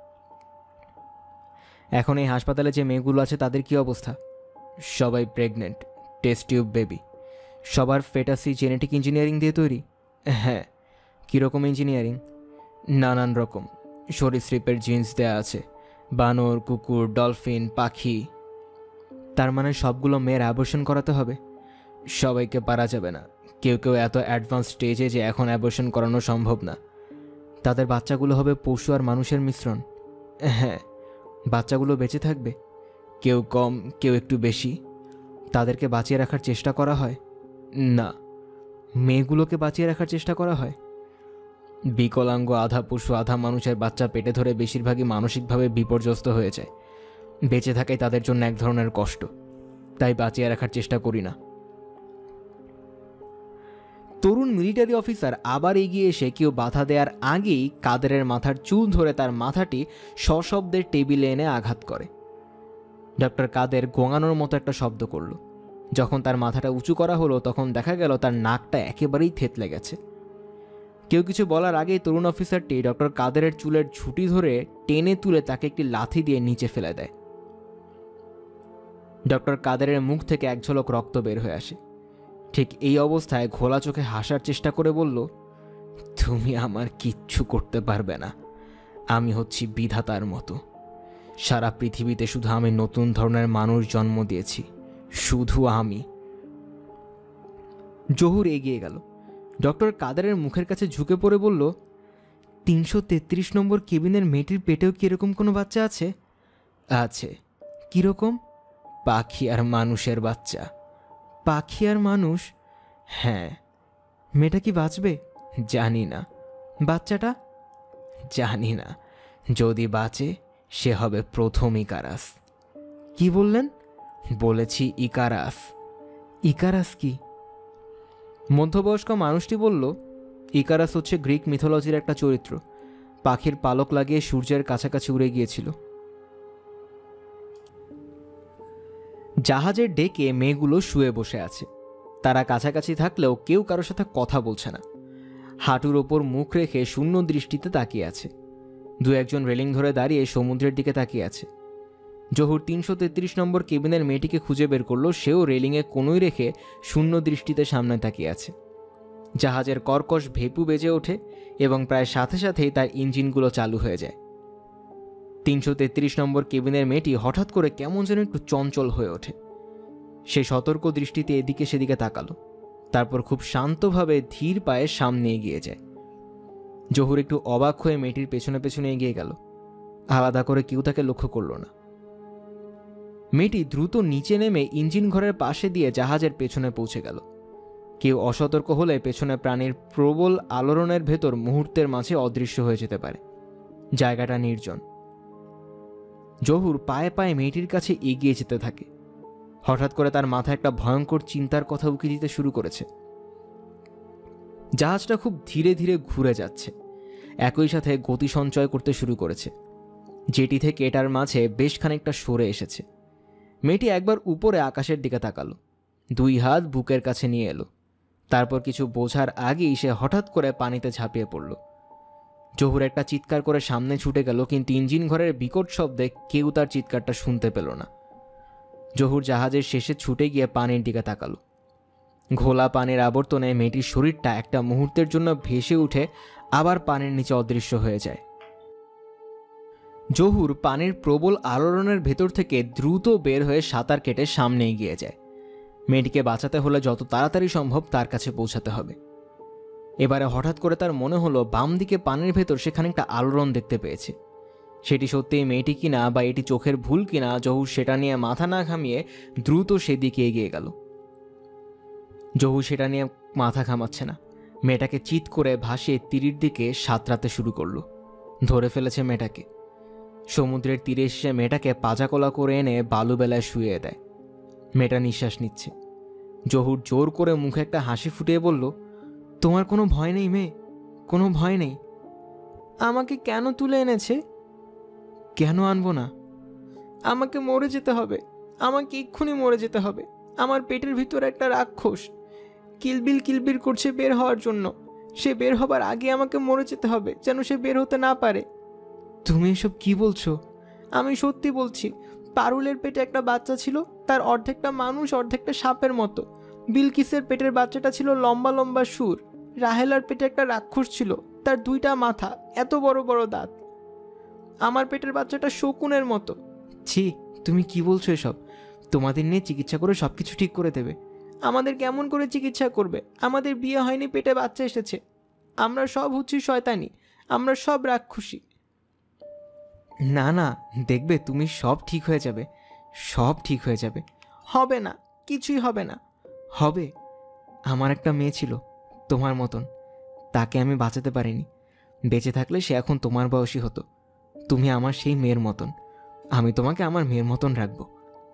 এখন এই হাসপাতালে যে মেয়েগুলো আছে তাদের কি অবস্থা? সবাই প্রেগনেন্ট, টেস্ট টিউব বেবি। সবার ফেটাসি জেনেটিক ইঞ্জিনিয়ারিং দিয়ে তৈরি। হ্যাঁ। কীরকম ইঞ্জিনিয়ারিং? নানান রকম সরীসৃপের জিন্স দেয়া আছে, বানর, কুকুর, ডলফিন, পাখি। তার মানে সবগুলো মেয়ের অ্যাবর্শন করাতে হবে? সবাইকে পারা যাবে না। কেউ কেউ এত অ্যাডভান্স স্টেজে যে এখন অ্যাবর্শন করানো সম্ভব না। তাদের বাচ্চাগুলো হবে পশু আর মানুষের মিশ্রণ। হ্যাঁ। বাচ্চাগুলো বেঁচে থাকবে, কেউ কম, কেউ একটু বেশি। তাদেরকে বাঁচিয়ে রাখার চেষ্টা করা হয় না। মেয়েগুলোকে বাঁচিয়ে রাখার চেষ্টা করা হয়। বিকলাঙ্গ, আধা পশু আধা মানুষের বাচ্চা পেটে ধরে বেশিরভাগই মানসিকভাবে বিপর্যস্ত হয়ে যায়। বেঁচে থাকাই তাদের জন্য এক ধরনের কষ্ট, তাই বাঁচিয়ে রাখার চেষ্টা করি না। তরুণ মিলিটারি অফিসার আবার এগিয়ে এসে কেউ বাধা দেওয়ার আগেই কাদেরের মাথার চুল ধরে তার মাথাটি সশব্দে টেবিলে এনে আঘাত করে। ডক্টর কাদের গোঙানোর মতো একটা শব্দ করল। যখন তার মাথাটা উঁচু করা হলো তখন দেখা গেল তার নাকটা একেবারেই থেতলে গেছে। কেউ কিছু বলার আগেই তরুণ অফিসারটি ডক্টর কাদেরের চুলের ঝুঁটি ধরে টেনে তুলে তাকে একটি লাথি দিয়ে নিচে ফেলে দেয়। ডক্টর কাদেরের মুখ থেকে এক ঝলক রক্ত বের হয়ে আসে। ঠিক এই অবস্থায় ঘোলা চোখে হাসার চেষ্টা করে বলল, তুমি আমার কিচ্ছু করতে পারবে না। আমি হচ্ছি বিধাতার মতো। সারা পৃথিবীতে শুধু আমি নতুন ধরনের মানুষ জন্ম দিয়েছি, শুধু আমি। জহুর এগিয়ে গেল, ডক্টর কাদেরের মুখের কাছে ঝুঁকে পড়ে বলল, 333 নম্বর কেবিনের মেয়েটির পেটেও কি এরকম কোনো বাচ্চা আছে? আছে। কিরকম? পাখি আর মানুষের বাচ্চা। পাখি আর মানুষ? হ্যাঁ। মেয়েটা কি বাঁচবে? জানি না। বাচ্চাটা? জানি না। যদি বাঁচে সে হবে প্রথম ইকারাস। কি বললেন? বলেছি ইকারাস। ইকারাস কি? মধ্যবয়স্ক মানুষটি বলল, ইকারাস হচ্ছে গ্রিক মিথোলজির একটা চরিত্র, পাখির পালক লাগিয়ে সূর্যের কাছাকাছি উড়ে গিয়েছিল। জাহাজের ডেকে মেয়েগুলো শুয়ে বসে আছে। তারা কাছাকাছি থাকলেও কেউ কারোর সাথে কথা বলছে না। হাঁটুর ওপর মুখ রেখে শূন্য দৃষ্টিতে তাকিয়ে আছে। দু একজন রেলিং ধরে দাঁড়িয়ে সমুদ্রের দিকে তাকিয়ে আছে। জহুর 333 নম্বর কেবিনের মেয়েটিকে খুঁজে বের করলো। সেও রেলিংয়ে কোনোই রেখে শূন্য দৃষ্টিতে সামনে তাকিয়ে আছে। জাহাজের কর্কশ ভেপু বেজে ওঠে এবং প্রায় সাথে সাথেই তার ইঞ্জিনগুলো চালু হয়ে যায়। 333 নম্বর কেবিনের মেয়েটি হঠাৎ করে কেমন যেন একটু চঞ্চল হয়ে ওঠে। সে সতর্ক দৃষ্টিতে এদিকে সেদিকে তাকালো, তারপর খুব শান্তভাবে ধীর পায়ে সামনে এগিয়ে যায়। জহুর একটু অবাক হয়ে মেয়েটির পেছনে পেছনে এগিয়ে গেল। আলাদা করে কেউ তাকে লক্ষ্য করল না। মেয়েটি দ্রুত নিচে নেমে ইঞ্জিন ঘরের পাশে দিয়ে জাহাজের পেছনে পৌঁছে গেল। কেউ অসতর্ক হলে পেছনে প্রাণীর প্রবল আলোড়নের ভেতর মুহূর্তের মাঝে অদৃশ্য হয়ে যেতে পারে। জায়গাটা নির্জন। জহুর পায়ে পায়ে মেয়েটির কাছে এগিয়ে যেতে থাকে। হঠাৎ করে তার মাথায় একটা ভয়ঙ্কর চিন্তার কথা উকি দিতে শুরু করেছে। জাহাজটা খুব ধীরে ধীরে ঘুরে যাচ্ছে, একই সাথে গতি সঞ্চয় করতে শুরু করেছে। জেটি থেকে এটার মাঝে বেশ খানিকটা সরে এসেছে। মেয়েটি একবার উপরে আকাশের দিকে তাকালো, 2 হাত বুকের কাছে নিয়ে এলো। তারপর কিছু বোঝার আগেই সে হঠাৎ করে পানিতে ঝাঁপিয়ে পড়ল। জহুর একটা চিৎকার করে সামনে ছুটে গেল, কিন্তু ইঞ্জিন ঘরের বিকট শব্দে কেউ তার চিৎকারটা শুনতে পেল না। জহুর জাহাজের শেষে ছুটে গিয়ে পানির দিকে তাকালো। ঘোলা পানির আবর্তনে মেয়েটির শরীরটা একটা মুহূর্তের জন্য ভেসে উঠে আবার পানির নিচে অদৃশ্য হয়ে যায়। জহুর পানির প্রবল আলোড়নের ভেতর থেকে দ্রুত বের হয়ে সাঁতার কেটে সামনে এগিয়ে যায়। মেয়েটিকে বাঁচাতে হলে যত তাড়াতাড়ি সম্ভব তার কাছে পৌঁছাতে হবে। এবারে হঠাৎ করে তার মনে হলো বাম দিকে পানির ভেতর সেখানে একটা আলোড়ন দেখতে পেয়েছে। সেটি সত্যিই মেয়েটি কিনা বা এটি চোখের ভুল কিনা, জহুর সেটা নিয়ে মাথা না ঘামিয়ে দ্রুত সেদিকে এগিয়ে গেল। জহুর সেটা নিয়ে মাথা ঘামাচ্ছে না। মেয়েটাকে চিৎ করে ভাসিয়ে তীরের দিকে সাঁতরাতে শুরু করলো। ধরে ফেলেছে মেয়েটাকে। সমুদ্রের তীরে এসে মেয়েটাকে পাজাকলা করে এনে বালুবেলায় শুয়ে দেয়। মেয়েটা নিঃশ্বাস নিচ্ছে। জহুর জোর করে মুখে একটা হাসি ফুটিয়ে বলল, তোমার কোনো ভয় নেই মেয়ে? কোনো ভয় নেই? আমাকে কেন তুলে এনেছে? কেন আনবো না? আমাকে মরে যেতে হবে, আমাকে এক্ষুনি মরে যেতে হবে। আমার পেটের ভিতরে একটা রাক্ষস কিলবিল কিলবিল করছে বের হওয়ার জন্য। সে বের হবার আগে আমাকে মরে যেতে হবে, যেন সে বের হতে না পারে। তুমি এসব কি বলছো? আমি সত্যি বলছি। পারুলের পেটে একটা বাচ্চা ছিল, তার অর্ধেকটা মানুষ অর্ধেকটা সাপের মতো। বিলকিসের পেটের বাচ্চাটা ছিল লম্বা লম্বা সুর। রাহেলার পেটে একটা রাক্ষস ছিল, তার 2টা মাথা, এত বড় বড় দাঁত। আমার পেটের বাচ্চাটা শকুনের মতো। ছি, তুমি কি বলছো এসব? তোমাদের নিয়ে চিকিৎসা করে সব কিছু ঠিক করে দেবে। আমাদের কেমন করে চিকিৎসা করবে? আমাদের বিয়ে হয়নি, পেটে বাচ্চা এসেছে। আমরা সব হচ্ছি শয়তানি, আমরা সব রাক্ষসী। না না, দেখবে তুমি সব ঠিক হয়ে যাবে, সব ঠিক হয়ে যাবে। হবে না, কিছুই হবে না। হবে। আমার একটা মেয়ে ছিল তোমার মতন, তাকে আমি বাঁচাতে পারিনি। বেঁচে থাকলে সে এখন তোমার বয়সী হতো। তুমি আমার সেই মেয়ের মতন, আমি তোমাকে আমার মেয়ের মতন রাখবো।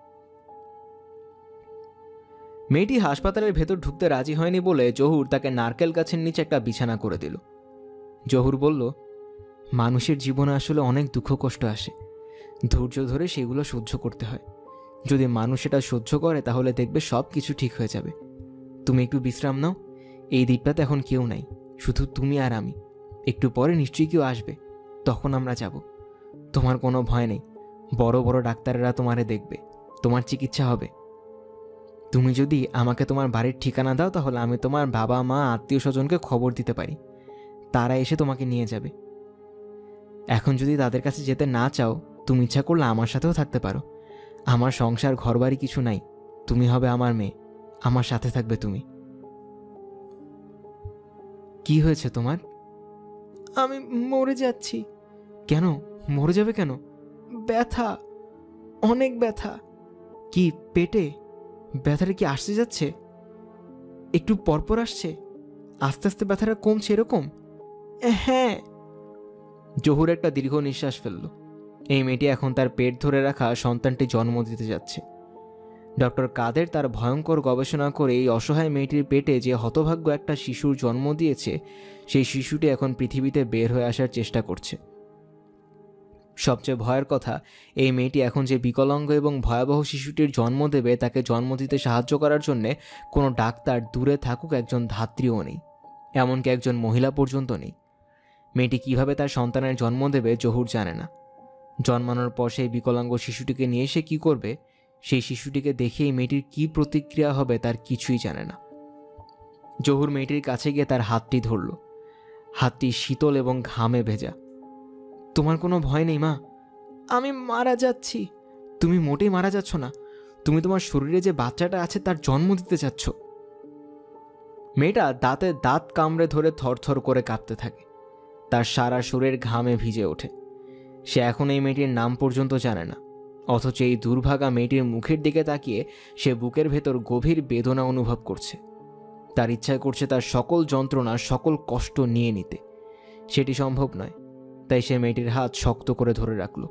মেয়েটি হাসপাতালের ভেতর ঢুকতে রাজি হয়নি বলে জহুর তাকে নারকেল গাছের নিচে একটা বিছানা করে দিল। জহুর বলল, মানুষের জীবনে আসলে অনেক দুঃখ কষ্ট আসে, ধৈর্য ধরে সেগুলো সহ্য করতে হয়। যদি মানুষ এটা সহ্য করে তাহলে দেখবে সব কিছু ঠিক হয়ে যাবে। তুমি একটু বিশ্রাম নাও। এই দ্বীপটাতে এখন কেউ নাই, শুধু তুমি আর আমি। একটু পরে নিশ্চয়ই কেউ আসবে, তখন আমরা যাব। তোমার কোনো ভয় নেই, বড় বড় ডাক্তারেরা তোমারে দেখবে, তোমার চিকিৎসা হবে। তুমি যদি আমাকে তোমার বাড়ির ঠিকানা দাও তাহলে আমি তোমার বাবা মা আত্মীয় স্বজনকে খবর দিতে পারি, তারা এসে তোমাকে নিয়ে যাবে। এখন যদি তাদের কাছে যেতে না চাও, তুমি ইচ্ছা করলে আমার সাথেও থাকতে পারো। আমার সংসার ঘরবাড়ি কিছু নাই, তুমি হবে আমার মেয়ে, আমার সাথে থাকবে তুমি। কি হয়েছে তোমার? আমি মরে যাচ্ছি। কেন মরে যাবে কেন? ব্যথা, অনেক ব্যথা। কি পেটে? ব্যথাটা কি আসতে যাচ্ছে? একটু পরপর আসছে, আস্তে আস্তে ব্যথাটা কমছে এরকম? হ্যাঁ। জহুর একটা দীর্ঘ নিঃশ্বাস ফেলল। এই মেয়েটি এখন তার পেট ধরে রাখা সন্তানটি জন্ম দিতে যাচ্ছে। ডক্টর কাদের তার ভয়ঙ্কর গবেষণা করে এই অসহায় মেয়েটির পেটে যে হতভাগ্য একটা শিশুর জন্ম দিয়েছে, সেই শিশুটি এখন পৃথিবীতে বের হয়ে আসার চেষ্টা করছে। সবচেয়ে ভয়ের কথা, এই মেয়েটি এখন যে বিকলাঙ্গ এবং ভয়াবহ শিশুটির জন্ম দেবে, তাকে জন্ম দিতে সাহায্য করার জন্যে কোনো ডাক্তার, দূরে থাকুক একজন ধাত্রীও নেই, এমনকি একজন মহিলা পর্যন্ত নেই। মেয়েটি কিভাবে তার সন্তানের জন্ম দেবে জহুর জানে না। জন্মানোর পর সেই বিকলাঙ্গ শিশুটিকে নিয়ে সে কী করবে, সেই শিশুটিকে দেখে এই মেয়েটির কী প্রতিক্রিয়া হবে তার কিছুই জানে না। জহুর মেয়েটির কাছে গিয়ে তার হাতটি ধরল। হাতটি শীতল এবং ঘামে ভেজা। তোমার কোনো ভয় নেই মা? আমি মারা যাচ্ছি। তুমি মোটেই মারা যাচ্ছ না, তুমি তোমার শরীরে যে বাচ্চাটা আছে তার জন্ম দিতে চাচ্ছ। মেয়েটা দাঁতে দাঁত কামড়ে ধরে থরথর করে কাঁপতে থাকে। তার সারা শরীর ঘামে ভিজে ওঠে। সে এখন এই মেয়েটির নাম পর্যন্ত জানে না, অথচ এই দুর্ভাগা মেয়েটির মুখের দিকে তাকিয়ে সে বুকের ভেতর গভীর বেদনা অনুভব করছে। তার ইচ্ছা করছে তার সকল যন্ত্রণা, সকল কষ্ট নিয়ে নিতে। সেটি সম্ভব নয়, তাই সে মেয়েটির হাত শক্ত করে ধরে রাখল।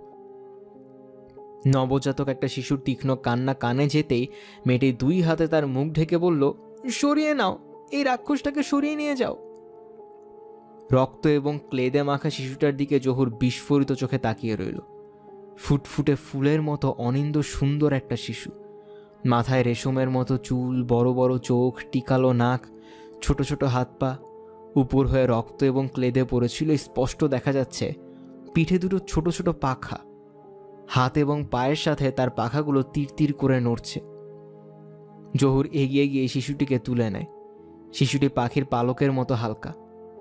নবজাতক একটা শিশুর তীক্ষ্ণ কান্না কানে যেতেই মেয়েটি দুই হাতে তার মুখ ঢেকে বলল, সরিয়ে নাও, এই রাক্ষসটাকে সরিয়ে নিয়ে যাও। রক্ত এবং ক্লেদে মাখা শিশুটার দিকে জহুর বিস্ফোরিত চোখে তাকিয়ে রইল। ফুটফুটে ফুলের মতো অনিন্দ সুন্দর একটা শিশু, মাথায় রেশমের মতো চুল, বড় বড় চোখ, টিকালো নাক, ছোট ছোট হাত পা। উপর হয়ে রক্ত এবং ক্লেদে পড়েছিল, স্পষ্ট দেখা যাচ্ছে পিঠে দুটো ছোট ছোট পাখা। হাত এবং পায়ের সাথে তার পাখাগুলো তীর তীর করে নড়ছে। জহুর এগিয়ে গিয়ে শিশুটিকে তুলে নেয়। শিশুটি পাখির পালকের মতো হালকা।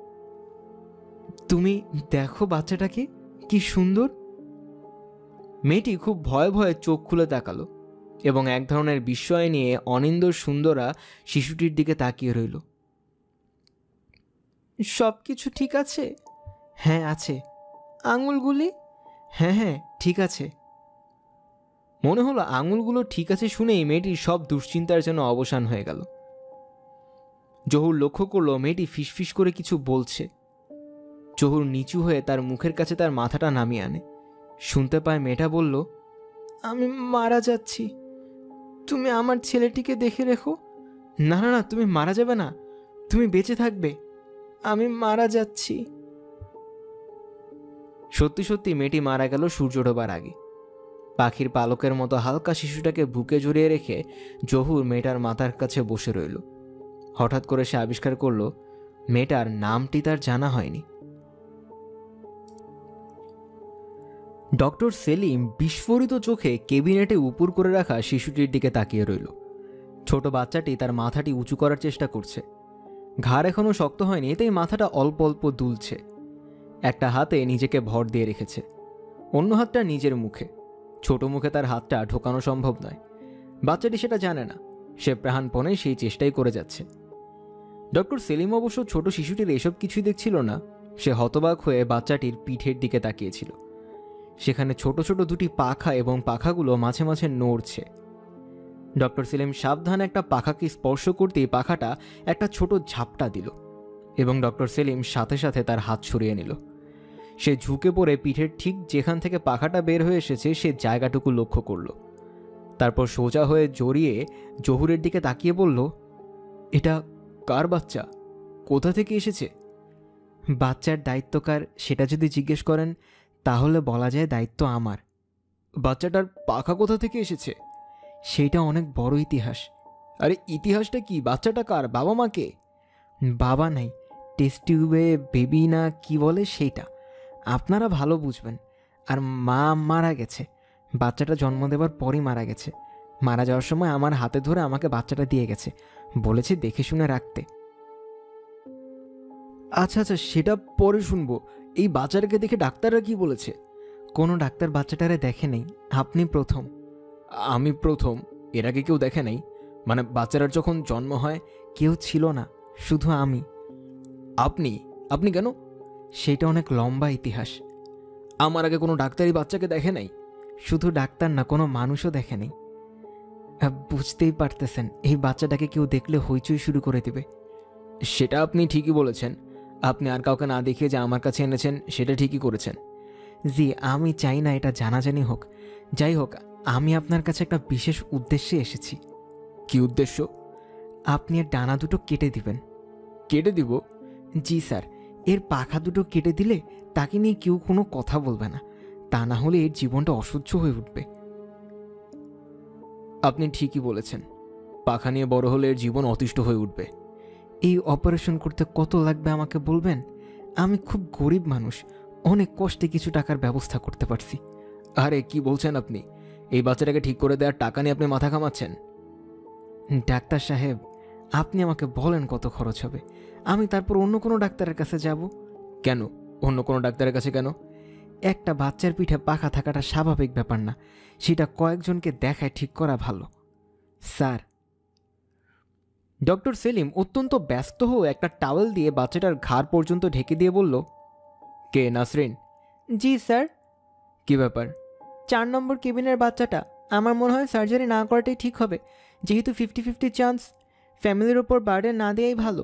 তুমি দেখো বাচ্চাটাকে, কি সুন্দর। মেয়েটি খুব ভয়ে ভয়ে চোখ খুলে তাকালো এবং এক ধরনের বিস্ময় নিয়ে অনিন্দ সুন্দরা শিশুটির দিকে তাকিয়ে রইল। সব কিছু ঠিক আছে? হ্যাঁ আছে। আঙুলগুলি? হ্যাঁ হ্যাঁ ঠিক আছে। মনে হলো আঙুলগুলো ঠিক আছে শুনেই মেয়েটির সব দুশ্চিন্তার যেন অবসান হয়ে গেল। জহুর লক্ষ্য করলো মেয়েটি ফিসফিস করে কিছু বলছে। জহুর নিচু হয়ে তার মুখের কাছে তার মাথাটা নামিয়ে আনে। শুনতে পায় মেয়েটা বলল, আমি মারা যাচ্ছি, তুমি আমার ছেলেটিকে দেখে রেখো। না না না, তুমি মারা যাবে না, তুমি বেঁচে থাকবে, আমি মারা যাচ্ছি। সত্যি সত্যি মেয়েটি মারা গেল সূর্য ডোবার আগে। পাখির পালকের মতো হালকা শিশুটাকে বুকে জড়িয়ে রেখে জহুর মেয়েটার মাথার কাছে বসে রইল। হঠাৎ করে সে আবিষ্কার করল মেয়েটার নামটি তার জানা হয়নি। ডক্টর সেলিম বিস্ফোরিত চোখে কেবিনেটে উপর করে রাখা শিশুটির দিকে তাকিয়ে রইল। ছোট বাচ্চাটি তার মাথাটি উঁচু করার চেষ্টা করছে। ঘাড় এখনো শক্ত হয়নি, তাই মাথাটা অল্প অল্প দুলছে। একটা হাতে নিজেকে ভর দিয়ে রেখেছে, অন্য হাতটা নিজের মুখে। ছোট মুখে তার হাতটা ঢোকানো সম্ভব নয়। বাচ্চাটি সেটা জানে না, সে প্রাণপণে সেই চেষ্টাই করে যাচ্ছে। ডক্টর সেলিম অবশ্য ছোট শিশুটির এসব কিছুই দেখছিল না। সে হতবাক হয়ে বাচ্চাটির পিঠের দিকে তাকিয়েছিল। সেখানে ছোট ছোট দুটি পাখা এবং পাখাগুলো মাঝে মাঝে নড়ছে। ডক্টর সেলিম সাবধানে একটা পাখাকে স্পর্শ করতেই পাখাটা একটা ছোট ঝাপটা দিল এবং ডক্টর সেলিম সাথে সাথে তার হাত সরিয়ে নিল। সে ঝুঁকে পড়ে পিঠের ঠিক যেখান থেকে পাখাটা বের হয়ে এসেছে সে জায়গাটুকু লক্ষ্য করল। তারপর সোজা হয়ে জড়িয়ে জহুরের দিকে তাকিয়ে বলল, এটা কার বাচ্চা? কোথা থেকে এসেছে? বাচ্চার দায়িত্ব কার সেটা যদি জিজ্ঞেস করেন তাহলে বলা যায় দায়িত্ব আমার। বাচ্চাটার পাখা কোথা থেকে এসেছে? সেইটা অনেক বড় ইতিহাস। আরে ইতিহাসটা কি? বাচ্চাটা কার? বাবা মাকে? বাবা নাই, টেস্ট টিউবে বেবি না কি বলে সেইটা, আপনারা ভালো বুঝবেন। আর মা মারা গেছে, বাচ্চাটা জন্ম দেবার পরই মারা গেছে। মারা যাওয়ার সময় আমার হাতে ধরে আমাকে বাচ্চাটা দিয়ে গেছে, বলেছে দেখে শুনে রাখতে। আচ্ছা আচ্ছা, সেটা পরে শুনবো। এই বাচ্চাটাকে দেখে ডাক্তাররা কি বলেছে? কোনো ডাক্তার বাচ্চাটারে দেখে নেই, আপনি প্রথম। আমি প্রথম? এর আগে কেউ দেখে নেই? মানে বাচ্চাটার যখন জন্ম হয় কেউ ছিল না, শুধু আমি। আপনি? আপনি কেন? সেটা অনেক লম্বা ইতিহাস। আমার আগে কোনো ডাক্তারই বাচ্চাকে দেখে নাই? শুধু ডাক্তার না, কোনো মানুষও দেখে নেই। বুঝতেই পারতেছেন, এই বাচ্চাটাকে কেউ দেখলে হইচই শুরু করে দেবে। সেটা আপনি ঠিকই বলেছেন। আপনি আর কাউকে না দেখিয়ে যে আমার কাছে এনেছেন সেটা ঠিকই করেছেন। জি, আমি চাই না এটা জানাজানি হোক। যাই হোক, আমি আপনার কাছে একটা বিশেষ উদ্দেশ্যে এসেছি। কি উদ্দেশ্য? আপনি এর ডানা দুটো কেটে দিবেন। কেটে দিব? জি স্যার, এর পাখা দুটো কেটে দিলে তাকে নিয়ে কেউ কোনো কথা বলবে না, তা না হলে এর জীবনটা অসহ্য হয়ে উঠবে। আপনি ঠিকই বলেছেন, পাখা নিয়ে বড় হলে এর জীবন অতিষ্ঠ হয়ে উঠবে। এই অপারেশন করতে কত লাগবে আমাকে বলবেন? আমি খুব গরিব মানুষ, অনেক কষ্টে কিছু টাকার ব্যবস্থা করতে পারছি। আরে কি বলছেন আপনি? এই বাচ্চাটাকে ঠিক করে দেওয়ার টাকা নিয়ে আপনি মাথা ঘামাচ্ছেন? ডাক্তার সাহেব, আপনি আমাকে বলেন কত খরচ হবে, আমি তারপর অন্য কোনো ডাক্তারের কাছে যাব। কেন অন্য কোনো ডাক্তারের কাছে কেন? একটা বাচ্চার পিঠে পাখা থাকাটা স্বাভাবিক ব্যাপার না, সেটা কয়েকজনকে দেখায় ঠিক করা ভালো। স্যার। ডক্টর সেলিম অত্যন্ত ব্যস্ত হয়ে একটা টাওয়েল দিয়ে বাচ্চাটার ঘাড় পর্যন্ত ঢেকে দিয়ে বলল, কে নাসরিন? জি স্যার। কি ব্যাপার? 4 নম্বর কেবিনের বাচ্চাটা, আমার মনে হয় সার্জারি না করাটাই ঠিক হবে, যেহেতু 50-50 চান্স, ফ্যামিলির ওপর বার্ডেন না দেওয়াই ভালো।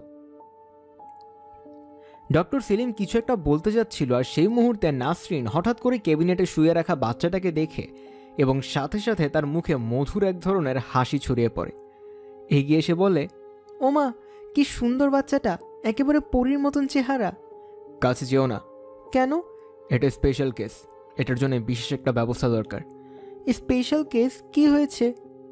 ডক্টর সেলিম কিছু একটা বলতে যাচ্ছিল, আর সেই মুহূর্তে নাসরিন হঠাৎ করে ক্যাবিনেটে শুয়ে রাখা বাচ্চাটাকে দেখে এবং সাথে সাথে তার মুখে মধুর এক ধরনের হাসি ছড়িয়ে পড়ে। এগিয়ে এসে বলে, ওমা কি সুন্দর বাচ্চাটা, একেবারে পরীর মতন চেহারা। কাছে যেও না। কেন? এটা স্পেশাল কেস, এটার জন্য বিশেষ একটা ব্যবস্থা দরকার। Special case? কি হয়েছে?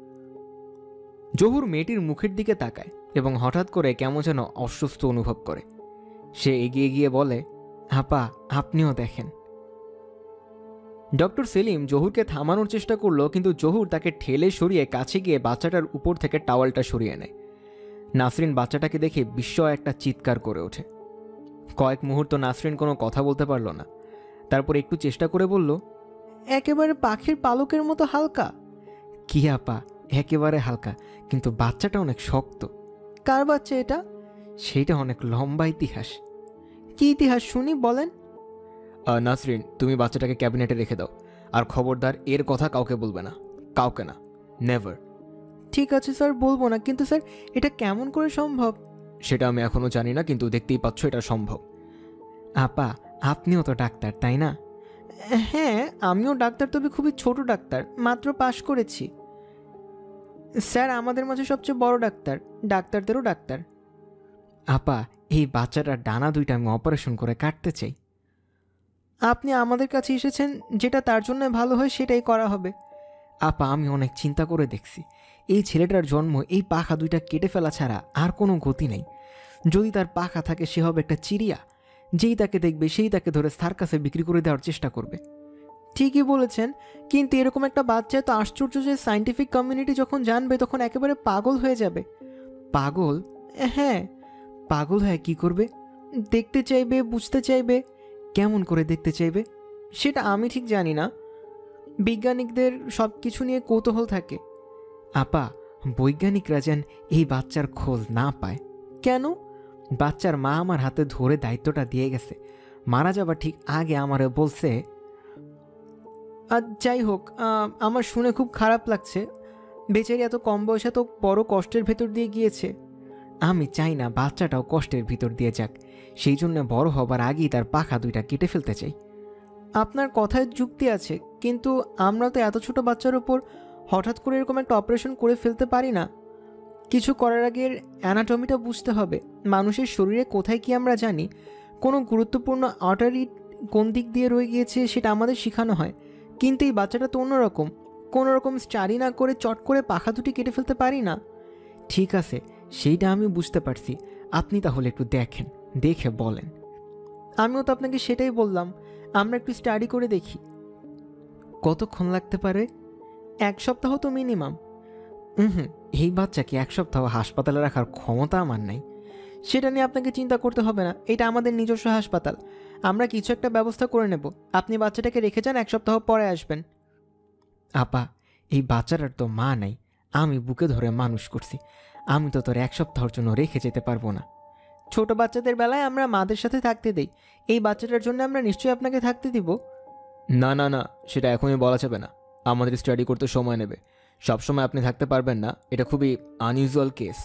জহুর মেয়েটির মুখের দিকে তাকায় এবং হঠাৎ করে কেমন যেন অস্বস্তি অনুভব করে। সে এগিয়ে গিয়ে বলে, আপা আপনিও দেখেন। ডক্টর সেলিম জহুরকে থামানোর চেষ্টা করলো, কিন্তু জহুর তাকে ঠেলে সরিয়ে কাছে গিয়ে বাচ্চাটার উপর থেকে টাওয়ালটা সরিয়ে নেয়। নাসরিন বাচ্চাটাকে দেখে বিস্ময় একটা চিৎকার করে ওঠে। কয়েক মুহূর্ত নাসরিন কোনো কথা বলতে পারল না, তারপর একটু চেষ্টা করে বলল, একেবারে পাখির পালকের মতো হালকা। কি আপা, একেবারে হালকা, কিন্তু বাচ্চাটা অনেক শক্ত। কার বাচ্চা এটা? সেটা অনেক লম্বা ইতিহাস। কি ইতিহাস শুনি, বলেন। নাসরিন, তুমি বাচ্চাটাকে ক্যাবিনেটে রেখে দাও, আর খবরদার এর কথা কাউকে বলবে না, কাউকে না, নেভার। ঠিক আছে স্যার, বলবো না, কিন্তু স্যার এটা কেমন করে সম্ভব? সেটা আমি এখনো জানি না, কিন্তু দেখতেই পাচ্ছ এটা সম্ভব। আপা আপনিও তো ডাক্তার, তাই না? হ্যাঁ আমিও ডাক্তার, তবে খুবই ছোট ডাক্তার, মাত্র পাশ করেছি। স্যার আমাদের মাঝে সবচেয়ে বড় ডাক্তার, ডাক্তারদেরও ডাক্তার। আপা এই বাচ্চাটার ডানা দুইটা আমি অপারেশন করে কাটতে চাই। আপনি আমাদের কাছে এসেছেন, যেটা তার জন্য ভালো হয় সেটাই করা হবে। আপা আমি অনেক চিন্তা করে দেখছি, এই ছেলেটার জন্ম এই পাখা দুইটা কেটে ফেলা ছাড়া আর কোনো গতি নেই। যদি তার পাখা থাকে সে হবে একটা চিড়িয়া, যেই তাকে দেখবে সেই তাকে ধরে সার্কাসে বিক্রি করে দেওয়ার চেষ্টা করবে। ঠিকই বলেছেন, কিন্তু এরকম একটা বাচ্চা তো আশ্চর্য যে সায়েন্টিফিক কমিউনিটি যখন জানবে তখন একেবারে পাগল হয়ে যাবে। পাগল? হ্যাঁ, পাগল হয়ে কি করবে? দেখতে চাইবে, বুঝতে চাইবে। কেমন করে দেখতে চাইবে সেটা আমি ঠিক জানি না, বিজ্ঞানিকদের সব কিছু নিয়ে কৌতূহল থাকে। আপা বৈজ্ঞানিকরা যেন এই বাচ্চার খোঁজ না পায়। কেন? বাচ্চার মা আমার হাতে ধরে দায়িত্বটা দিয়ে গেছে, মারা যাবার ঠিক আগে আমারে বলছে। যাই হোক, আমার শুনে খুব খারাপ লাগছে, বেচারি এত কম বয়সে তো বড় কষ্টের ভেতর দিয়ে গিয়েছে। আমি চাই না বাচ্চাটাও কষ্টের ভিতর দিয়ে যাক, সেই জন্য বড় হবার আগেই তার পাখা দুইটা কেটে ফেলতে চাই। আপনার কথায় যুক্তি আছে, কিন্তু আমরা তো এত ছোট বাচ্চার উপর হঠাৎ করে এরকম একটা অপারেশন করে ফেলতে পারি না। কিছু করার আগে অ্যানাটমিটা বুঝতে হবে, মানুষের শরীরে কোথায় কি আমরা জানি, কোনো গুরুত্বপূর্ণ আর্টারি কোন দিক দিয়ে রয়ে গিয়েছে সেটা আমাদের শেখানো হয়, কিন্তু এই বাচ্চাটা তো অন্যরকম, কোনো রকম স্টাডি না করে চট করে পাখা দুটি কেটে ফেলতে পারি না। ঠিক আছে, সেইটা আমি বুঝতে পারছি, আপনি তাহলে একটু দেখেন, দেখে বলেন। আমিও তো আপনাকে সেটাই বললাম, আমরা একটু স্টাডি করে দেখি। কতক্ষণ লাগতে পারে? 1 সপ্তাহ তো মিনিমাম। এই বাচ্চাকে 1 সপ্তাহ হাসপাতালে রাখার ক্ষমতা আমার নাই। সেটা নিয়ে আপনাকে চিন্তা করতে হবে না, এটা আমাদের নিজস্ব হাসপাতাল, আমরা কিছু একটা ব্যবস্থা করে নেব। আপনি বাচ্চাটাকে রেখে যান, 1 সপ্তাহ পরে আসবেন। আপা এই বাচ্চাটার তো মা নাই, আমি বুকে ধরে মানুষ করছি, আমি তো তোর 1 সপ্তাহের জন্য রেখে যেতে পারবো না। ছোট বাচ্চাদের বেলায় আমরা মাদের সাথে থাকতে দেই, এই বাচ্চাটার জন্য আমরা নিশ্চয়ই আপনাকে থাকতে দিব। না না না, সেটা এখনই বলা যাবে না, আমাদের স্টাডি করতে সময় নেবে, সবসময় আপনি থাকতে পারবেন না, এটা খুবই আনইউজুয়াল কেস।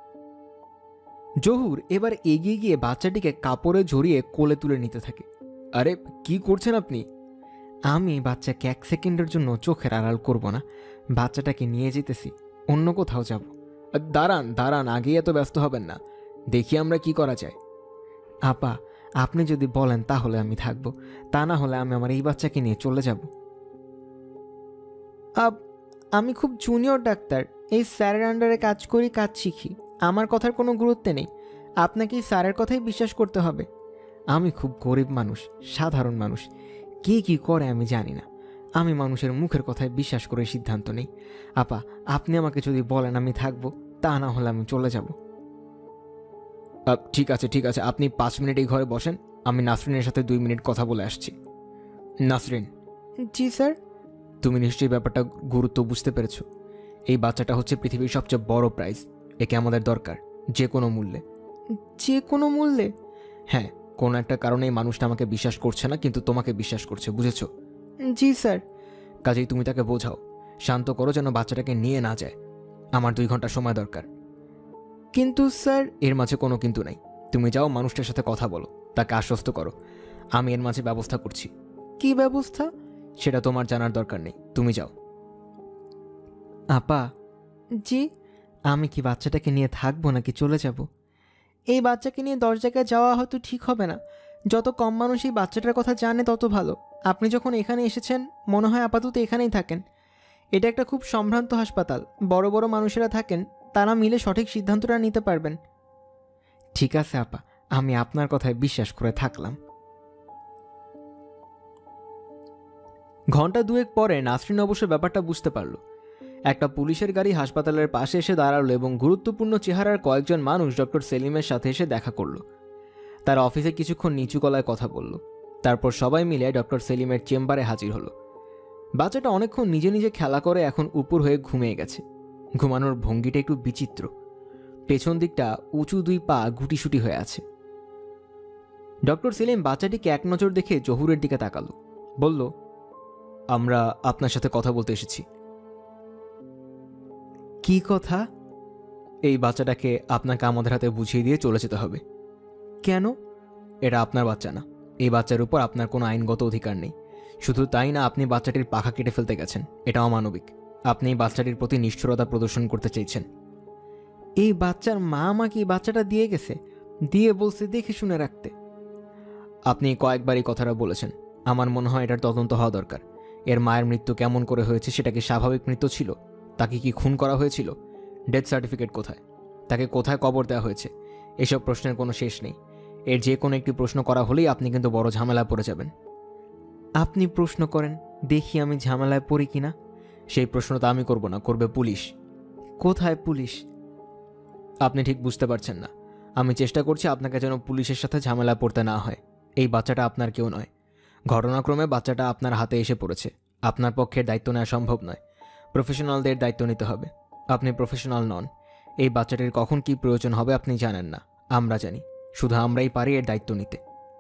জহুর এবার এগিয়ে গিয়ে বাচ্চাটিকে কাপড়ে জড়িয়ে কোলে তুলে নিতে থাকে। আরে কি করছেন আপনি? আমি এই বাচ্চাকে 1 সেকেন্ডের জন্য চোখের আড়াল করব না। বাচ্চাটাকে নিয়ে যেতেছি, অন্য কোথাও যাব। দাঁড়ান দাঁড়ান, আগেই এত ব্যস্ত হবেন না, দেখি আমরা কি করা যায়। আপা, আপনি যদি বলেন তাহলে আমি থাকবো, তা না হলে আমি আমার এই বাচ্চাকে নিয়ে চলে যাব। আমি খুব জুনিয়র ডাক্তার, এই স্যারের আন্ডারে কাজ করি, কাজ শিখি, আমার কথার কোনো গুরুত্ব নেই। আপনাকে এই স্যারের কথাই বিশ্বাস করতে হবে। আমি খুব গরিব মানুষ, সাধারণ মানুষ, কে কী করে আমি জানি না। আমি মানুষের মুখের কথায় বিশ্বাস করে সিদ্ধান্ত নেই। আপা, আপনি আমাকে যদি বলেন আমি থাকবো, তা না হলে আমি চলে যাব। ঠিক আছে ঠিক আছে, আপনি 5 মিনিট এই ঘরে বসেন, আমি নাসরিনের সাথে 2 মিনিট কথা বলে আসছি। নাসরিন। জি স্যার। তুমি নিশ্চয়ই ব্যাপারটা গুরুত্ব বুঝতে পেরেছ। এই বাচ্চাটা হচ্ছে পৃথিবীর সবচেয়ে বড় প্রাইজ, একে আমাদের দরকার যে কোনো মূল্যে। যে কোনো মূল্যে? হ্যাঁ, কোনো একটা কারণে এই মানুষটা আমাকে বিশ্বাস করছে না, কিন্তু তোমাকে বিশ্বাস করছে, বুঝেছো? জি স্যার। কাজেই তুমি তাকে বোঝাও, শান্ত করো যেন বাচ্চাটাকে নিয়ে না যায়। আমার 2 ঘন্টা সময় দরকার। কিন্তু স্যার। এর মাঝে কোনো কিন্তু নাই, তুমি যাও মানুষটার সাথে কথা বলো, তাকে আশ্বস্ত করো, আমি এর মাঝে ব্যবস্থা করছি। কি ব্যবস্থা? সেটা তোমার জানার দরকার নেই, তুমি যাও। আপা। জি। আমি কি বাচ্চাটাকে নিয়ে থাকবো নাকি চলে যাব? এই বাচ্চাকে নিয়ে 10 জায়গায় যাওয়া হয়তো ঠিক হবে না। যত কম মানুষ এই বাচ্চাটার কথা জানে তত ভালো। আপনি যখন এখানে এসেছেন, মনে হয় আপাতত এখানেই থাকেন। এটা একটা খুব সম্ভ্রান্ত হাসপাতাল, বড় বড় মানুষেরা থাকেন, তারা মিলে সঠিক সিদ্ধান্তটা নিতে পারবেন। ঠিক আছে আপা, আমি আপনার কথায় বিশ্বাস করে থাকলাম। ঘন্টা 2 পরে নাসরিন অবশ্য ব্যাপারটা বুঝতে পারল। একটা পুলিশের গাড়ি হাসপাতালের পাশে এসে দাঁড়ালো এবং গুরুত্বপূর্ণ চেহারার কয়েকজন মানুষ ডক্টর সেলিমের সাথে এসে দেখা করল। তার অফিসে কিছুক্ষণ নিচু গলায় কথা বলল, তারপর সবাই মিলে ডক্টর সেলিমের চেম্বারে হাজির হলো। বাচ্চাটা অনেকক্ষণ নিজে নিজে খেলা করে এখন উপর হয়ে ঘুমিয়ে গেছে। ঘুমানোর ভঙ্গিটা একটু বিচিত্র, পেছন দিকটা উঁচু 2 পা গুটিসুটি হয়ে আছে। ডক্টর সেলিম বাচ্চাটিকে এক নজর দেখে জহুরের দিকে তাকালো, বলল, আমরা আপনার সাথে কথা বলতে এসেছি। কি কথা? এই বাচ্চাটাকে আপনাকে আমাদের হাতে বুঝিয়ে দিয়ে চলে যেতে হবে। কেন? এটা আপনার বাচ্চা না, এই বাচ্চার উপর আপনার কোনো আইনগত অধিকার নেই। শুধু তাই না, আপনি বাচ্চাটির পাখা কেটে ফেলতে গেছেন, এটা অমানবিক। আপনি এই বাচ্চাটির প্রতি নিষ্ঠুরতা প্রদর্শন করতে চাইছেন। এই বাচ্চার মা আমাকে এই বাচ্চাটা দিয়ে গেছে, দিয়ে বলছে দেখে শুনে রাখতে। আপনি কয়েকবার এই কথাটা বলেছেন, আমার মনে হয় এটার তদন্ত হওয়া দরকার। এর মায়ের মৃত্যু কেমন করে হয়েছে, সেটা কি স্বাভাবিক মৃত্যু ছিল? তাকে কি খুন করা হয়েছিল? ডেথ সার্টিফিকেট কোথায়? তাকে কোথায় কবর দেওয়া হয়েছে? এসব প্রশ্নের কোনো শেষ নেই। এর যে কোনো একটি প্রশ্ন করা হলেই আপনি কিন্তু বড় ঝামেলায় পড়ে যাবেন। আপনি প্রশ্ন করেন, দেখি আমি ঝামেলায় পড়ি কিনা। সেই প্রশ্নটা আমি করব না, করবে পুলিশ। কোথায় পুলিশ? আপনি ঠিক বুঝতে পারছেন না। আমি চেষ্টা করছি আপনাকে যেন পুলিশের সাথে ঝামেলা পড়তে না হয়। এই বাচ্চাটা আপনার কেউ নয়, ঘটনাক্রমে বাচ্চাটা আপনার হাতে এসে পড়েছে। আপনার পক্ষে দায়িত্ব নেওয়া সম্ভব নয়, প্রফেশনালদের দায়িত্ব নিতে হবে। আপনি প্রফেশনাল নন। এই বাচ্চাটির কখন কি প্রয়োজন হবে আপনি জানেন না, আমরা জানি। শুধু আমরাই পারি এর দায়িত্ব নিতে।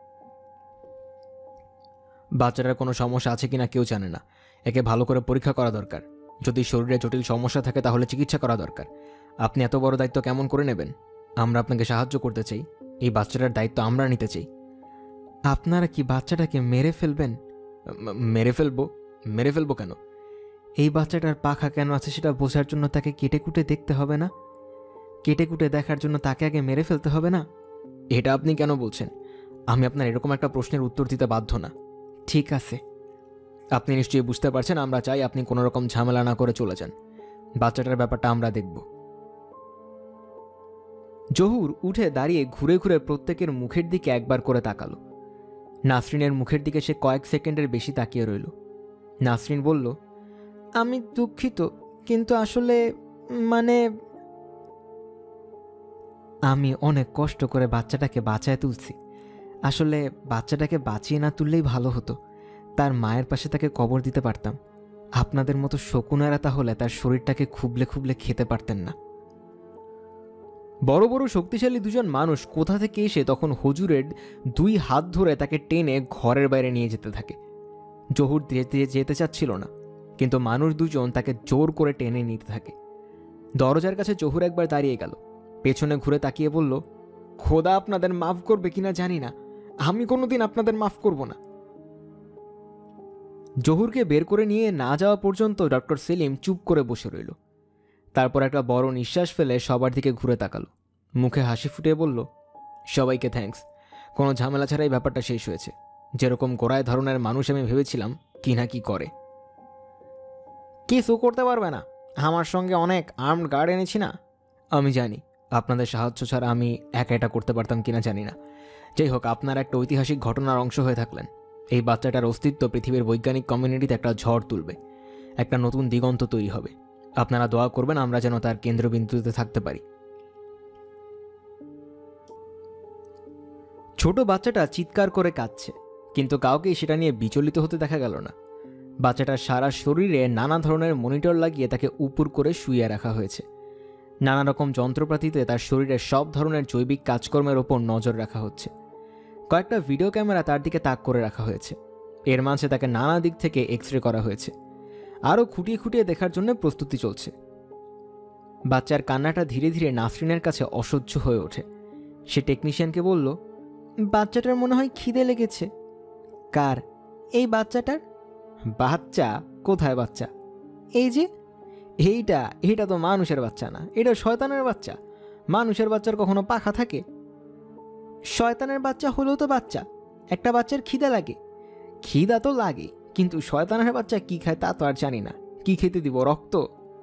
বাচ্চাটার কোনো সমস্যা আছে কিনা কেউ জানে না, একে ভালো করে পরীক্ষা করা দরকার। যদি শরীরে জটিল সমস্যা থাকে তাহলে চিকিৎসা করা দরকার। আপনি এত বড় দায়িত্ব কেমন করে নেবেন? আমরা আপনাকে সাহায্য করতে চাই, এই বাচ্চাটার দায়িত্ব আমরা নিতে চাই। আপনারা কি বাচ্চাটাকে মেরে ফেলবেন? মেরে ফেলবো? মেরে ফেলবো কেন? এই বাচ্চাটার পাখা কেন আছে সেটা বোঝার জন্য তাকে কেটে কুটে দেখতে হবে না? কেটে কুটে দেখার জন্য তাকে আগে মেরে ফেলতে হবে না? এটা আপনি কেন বলছেন? আমি আপনার এরকম একটা প্রশ্নের উত্তর দিতে বাধ্য না। ঠিক আছে, আপনি নিশ্চয়ই বুঝতে পারছেন আমরা চাই আপনি কোনো রকম ঝামেলা না করে চলে যান। বাচ্চাটার ব্যাপারটা আমরা দেখব। জহুর উঠে দাঁড়িয়ে ঘুরে ঘুরে প্রত্যেকের মুখের দিকে একবার করে তাকালো। নাসরিনের মুখের দিকে সে কয়েক সেকেন্ডের বেশি তাকিয়ে রইল। নাসরিন বলল, আমি দুঃখিত, কিন্তু আসলে আমি অনেক কষ্ট করে বাচ্চাটাকে বাঁচায় তুলছি। আসলে বাচ্চাটাকে বাঁচিয়ে না তুললেই ভালো হতো, তার মায়ের পাশে তাকে কবর দিতে পারতাম। আপনাদের মতো শকুনেরা তাহলে তার শরীরটাকে খুবলে খুবলে খেতে পারতেন না। বড় বড় শক্তিশালী 2জন মানুষ কোথা থেকে এসে তখন হুজুরের 2 হাত ধরে তাকে টেনে ঘরের বাইরে নিয়ে যেতে থাকে। জহুর যেতে চাচ্ছিল না, কিন্তু মানুষ 2জন তাকে জোর করে টেনে নিতে থাকে। দরজার কাছে জহুর একবার দাঁড়িয়ে গেল, পেছনে ঘুরে তাকিয়ে বলল, খোদা আপনাদের মাফ করবে কিনা জানি না, আমি কোনোদিন আপনাদের মাফ করব না। জহুরকে বের করে নিয়ে না যাওয়া পর্যন্ত ডক্টর সেলিম চুপ করে বসে রইল। তারপর একটা বড় নিঃশ্বাস ফেলে সবার দিকে ঘুরে তাকালো, মুখে হাসি ফুটিয়ে বলল, সবাইকে থ্যাঙ্কস, কোনো ঝামেলা ছাড়াই ব্যাপারটা শেষ হয়েছে। যেরকম গোড়ায় ধরনের মানুষ আমি ভেবেছিলাম কি না কি করে। কিছু করতে পারবে না, আমার সঙ্গে অনেক আর্মড গার্ড এনেছি না। আমি জানি, আপনাদের সাহায্য ছাড়া আমি একা এটা করতে পারতাম কিনা জানি না। যাই হোক, আপনারা একটা ঐতিহাসিক ঘটনার অংশ হয়ে থাকলেন। এই বাচ্চাটার অস্তিত্ব পৃথিবীর বৈজ্ঞানিক কমিউনিটিতে একটা ঝড় তুলবে, একটা নতুন দিগন্ত তৈরি হবে। আপনারা দোয়া করবেন আমরা যেন তার কেন্দ্রবিন্দুতে থাকতে পারি। ছোট বাচ্চাটা চিৎকার করে কাঁদছে, কিন্তু কাউকেই সেটা নিয়ে বিচলিত হতে দেখা গেল না। বাচ্চাটার সারা শরীরে নানা ধরনের মনিটর লাগিয়ে তাকে উপুর করে শুইয়ে রাখা হয়েছে। নানা রকম যন্ত্রপাতিতে তার শরীরের সব ধরনের জৈবিক কাজকর্মের ওপর নজর রাখা হচ্ছে। কয়েকটা ভিডিও ক্যামেরা তার দিকে তাক করে রাখা হয়েছে। এর মাঝে তাকে নানা দিক থেকে এক্স রে করা হয়েছে। আরও খুঁটিয়ে খুঁটিয়ে দেখার জন্য প্রস্তুতি চলছে। বাচ্চার কান্নাটা ধীরে ধীরে নাসরিনের কাছে অসহ্য হয়ে ওঠে। সে টেকনিশিয়ানকে বলল, বাচ্চাটার মনে হয় খিদে লেগেছে। কার? এই বাচ্চাটার। বাচ্চা? কোথায় বাচ্চা? এই যে এইটা তো মানুষের বাচ্চা না, এটা শয়তানের বাচ্চা। মানুষের বাচ্চার কখনো পাখা থাকে? শয়তানের বাচ্চা হলেও তো বাচ্চা। একটা বাচ্চার খিদা লাগে। খিদা তো লাগে, কিন্তু শয়তানের বাচ্চা কি খায় তা তো আর জানি না। কি খেতে দিব, রক্ত?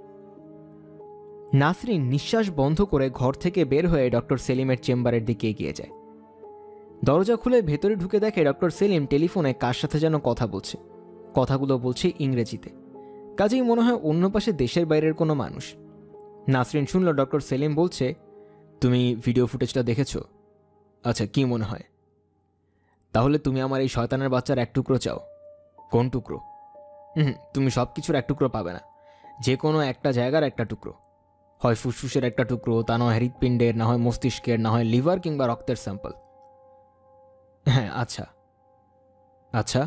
নাসরিন নিঃশ্বাস বন্ধ করে ঘর থেকে বের হয়ে ডক্টর সেলিমের চেম্বারের দিকে এগিয়ে যায়। দরজা খুলে ভেতরে ঢুকে দেখে ডক্টর সেলিম টেলিফোনে কার সাথে যেন কথা বলছে। কথাগুলো বলছে ইংরেজিতে, কাজেই মনে হয় অন্য পাশে দেশের বাইরের কোনো মানুষ। নাসরিন শুনল ডক্টর সেলিম বলছে, তুমি ভিডিও ফুটেজটা দেখেছ? আচ্ছা, কি মনে হয়? তাহলে তুমি আমার এই শয়তানের বাচ্চার এক টুকরো চাও। কোন টুকরো? তুমি সব কিছুর এক টুকরো পাবে না, যে কোনো একটা জায়গার একটা টুকরো। হয় ফুসফুসের একটা টুকরো, তা নয় হৃৎপিণ্ডের, না হয় মস্তিষ্কের, না হয় লিভার কিংবা রক্তের স্যাম্পল। হ্যাঁ, আচ্ছা আচ্ছা।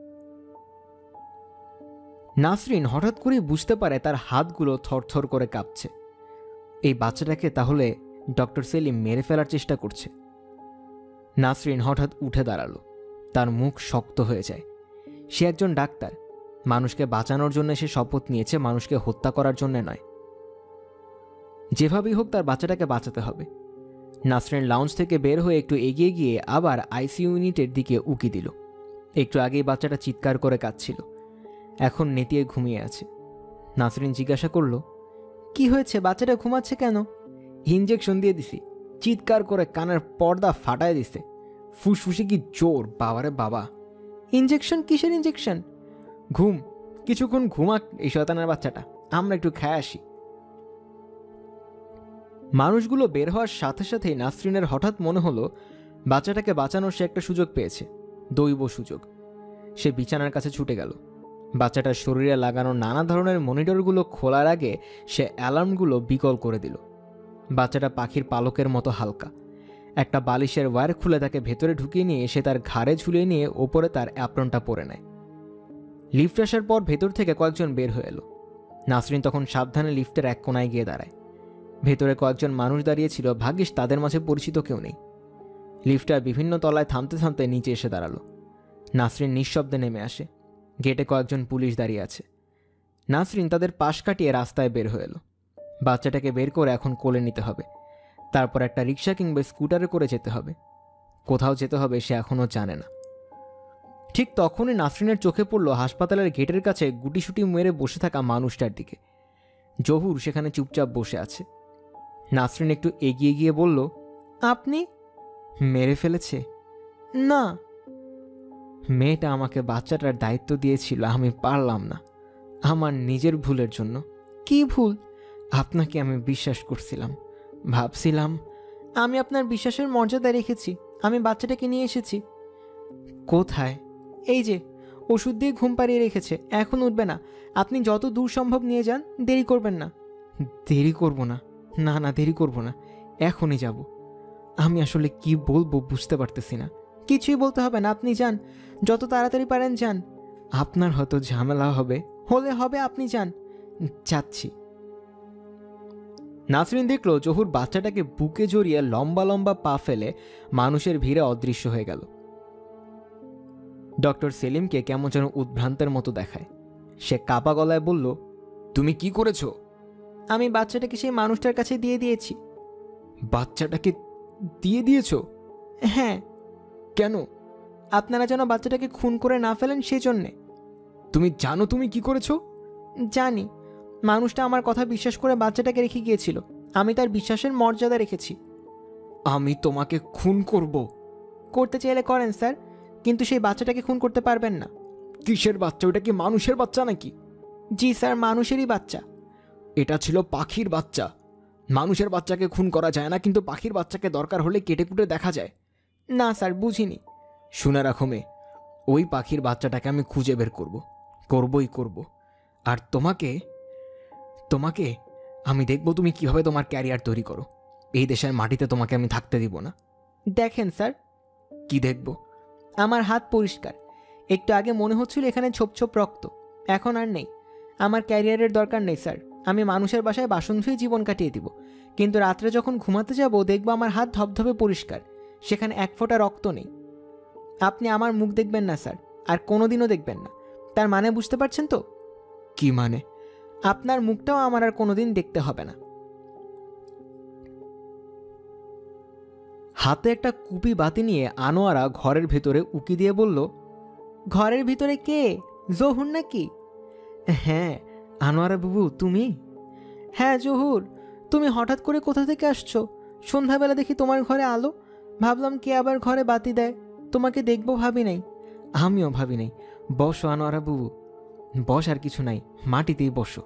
নাসরিন হঠাৎ করে বুঝতে পারে তার হাতগুলো থরথর করে কাঁপছে। এই বাচ্চাটাকে তাহলে ডক্টর সেলিম মেরে ফেলার চেষ্টা করছে। নাসরিন হঠাৎ উঠে দাঁড়ালো। তার মুখ শক্ত হয়ে যায়। সে একজন ডাক্তার। মানুষকে বাঁচানোর জন্য সে শপথ নিয়েছে, মানুষকে হত্যা করার জন্য নয়। যেভাবেই হোক তার বাচ্চাটাকে বাঁচাতে হবে। নাসরিন লাউঞ্জ থেকে বের হয়ে একটু এগিয়ে গিয়ে আবার আইসিইউ ইউনিটের দিকে উকি দিল। একটু আগেই বাচ্চাটা চিৎকার করে কাঁদছিল, এখন নেতিয়ে ঘুমিয়ে আছে। নাসরিন জিজ্ঞাসা করল, কি হয়েছে? বাচ্চাটা ঘুমাচ্ছে কেন? ইঞ্জেকশন দিয়ে দিছি, চিৎকার করে কানের পর্দা ফাটায় দিছে। ফুসফুসে কি জোর, বাবারে বাবা। ইঞ্জেকশন? কিসের ইঞ্জেকশন? ঘুম, কিছুক্ষণ ঘুমাক এই শয়তানের বাচ্চাটা, আমরা একটু খেয়ে আসি। মানুষগুলো বের হওয়ার সাথে সাথেই নাসরিনের হঠাৎ মনে হলো বাচ্চাটাকে বাঁচানোর সে একটা সুযোগ পেয়েছে, দৈব সুযোগ। সে বিছানার কাছে ছুটে গেল। বাচ্চাটার শরীরে লাগানো নানা ধরনের মনিটরগুলো খোলার আগে সে অ্যালার্মগুলো বিকল করে দিল। বাচ্চাটা পাখির পালকের মতো হালকা। একটা বালিশের ওয়্যার খুলে তাকে ভেতরে ঢুকিয়ে নিয়ে সে তার ঘাড়ে ঝুলিয়ে নিয়ে ওপরে তার অ্যাপ্রনটা পরে নেয়। লিফট আসার পর ভেতর থেকে কয়েকজন বের হয়ে এলো। নাসরিন তখন সাবধানে লিফটের এক কোনায় গিয়ে দাঁড়ায়। ভেতরে কয়েকজন মানুষ দাঁড়িয়েছিল, ভাগ্যিস তাদের মাঝে পরিচিত কেউ নেই। লিফটটা বিভিন্ন তলায় থামতে থামতে নিচে এসে দাঁড়ালো। নাসরিন নিঃশব্দে নেমে আসে। গেটে কয়েকজন পুলিশ দাঁড়িয়ে আছে। নাসরিন তাদের পাশ কাটিয়ে রাস্তায় বের হয়ে এলো। বাচ্চাটাকে বের করে এখন কোলে নিতে হবে, তারপর একটা রিক্সা কিংবা স্কুটারে করে যেতে হবে। কোথাও যেতে হবে সে এখনও জানে না। ঠিক তখনই নাসরিনের চোখে পড়ল হাসপাতালের গেটের কাছে গুটিসুটি মেরে বসে থাকা মানুষটার দিকে। জহুর সেখানে চুপচাপ বসে আছে। নাসরিন একটু এগিয়ে গিয়ে বলল, আপনি? মেরে ফেলেছে? না, মেয়েটা আমাকে বাচ্চাটার দায়িত্ব দিয়েছিল, আমি পারলাম না, আমার নিজের ভুলের জন্য। কি ভুল? আপনাকে আমি বিশ্বাস করছিলাম, ভাবছিলাম। আমি আপনার বিশ্বাসের মর্যাদা রেখেছি, আমি বাচ্চাটাকে নিয়ে এসেছি। কোথায়? এই যে ওষুধ দিয়ে ঘুম পাড়িয়ে রেখেছে, এখন উঠবে না। আপনি যত দূর সম্ভব নিয়ে যান, দেরি করবেন না। দেরি করব না, না না দেরি করব না, এখনই যাব। আমি আসলে কি বলবো বুঝতে পারতেছি না। কিছুই বলতে হবে না, আপনি যান, যত তাড়াতাড়ি পারেন যান। আপনার হয়তো ঝামেলা হবে, হলে হবে, আপনি যান। যাচ্ছি। নাসরিন দেখল জহুর বাচ্চাটাকে বুকে জড়িয়ে লম্বা লম্বা পা ফেলে মানুষের ভিড়ে অদৃশ্য হয়ে গেল। ডক্টর সেলিমকে কেমন যেন উদ্ভ্রান্তের মতো দেখায়। সে কাপা গলায় বলল, তুমি কি করেছো? আমি বাচ্চাটাকে সেই মানুষটার কাছে দিয়ে দিয়েছি। বাচ্চাটাকে দিয়ে দিয়েছো? হ্যাঁ। কেন? আপনারা যেন বাচ্চাটাকে খুন করে না ফেলেন সেই জন্যে। তুমি জানো তুমি কি করেছো? জানি। মানুষটা আমার কথা বিশ্বাস করে বাচ্চাটাকে রেখে গিয়েছিল। আমি তার বিশ্বাসের মর্যাদা রেখেছি। আমি তোমাকে খুন করব। করতে চাইলে করেন স্যার, কিন্তু সেই বাচ্চাটাকে খুন করতে পারবেন না। কিসের বাচ্চা? ওটা কি মানুষের বাচ্চা নাকি? জি স্যার, মানুষেরই বাচ্চা। এটা ছিল পাখির বাচ্চা। মানুষের বাচ্চাকে খুন করা যায় না, কিন্তু পাখির বাচ্চাকে দরকার হলে কেটে কুটে দেখা যায়। না স্যার, বুঝিনি। শুনে রাখো মেয়ে, ওই পাখির বাচ্চাটাকে আমি খুঁজে বের করবই করব। আর তোমাকে তোমাকে আমি দেখব তুমি কিভাবে তোমার ক্যারিয়ার তৈরি করো। এই দেশের মাটিতে তোমাকে আমি থাকতে দিব না। দেখেন স্যার। কি দেখব? আমার হাত পরিষ্কার। একটু আগে মনে হচ্ছিল এখানে ছোপ ছোপ রক্ত, এখন আর নেই। আমার ক্যারিয়ারের দরকার নেই স্যার। আমি মানুষের বাসায় বাসন ধুয়ে জীবন কাটিয়ে দিব, কিন্তু রাত্রে যখন ঘুমাতে যাব দেখব আমার হাত ধবধবে পরিষ্কার, সেখানে এক ফোঁটা রক্ত নেই। আপনি আমার মুখ দেখবেন না স্যার, আর কোনোদিনও দেখবেন না। তার মানে বুঝতে পারছেন তো? কি মানে? আপনার মুখটাও আমার আর কোনোদিন দেখতে হবে না। হাতে একটা কুপি বাতি নিয়ে আনোয়ারা ঘরের ভেতরে উকি দিয়ে বলল, ঘরের ভিতরে কে? জহুর নাকি? হ্যাঁ আনোয়ারা বাবু, তুমি? হ্যাঁ জহুর। তুমি হঠাৎ করে কোথা থেকে আসছো? সন্ধ্যাবেলা দেখি তোমার ঘরে আলো, ভাবলাম কে আবার ঘরে বাতি দেয়। তোমাকে দেখবো ভাবি নাই। আমিও ভাবি নাই। বসো আনোয়ারা বাবু, বস। আর কিছু নাই, মাটিতেই বসো।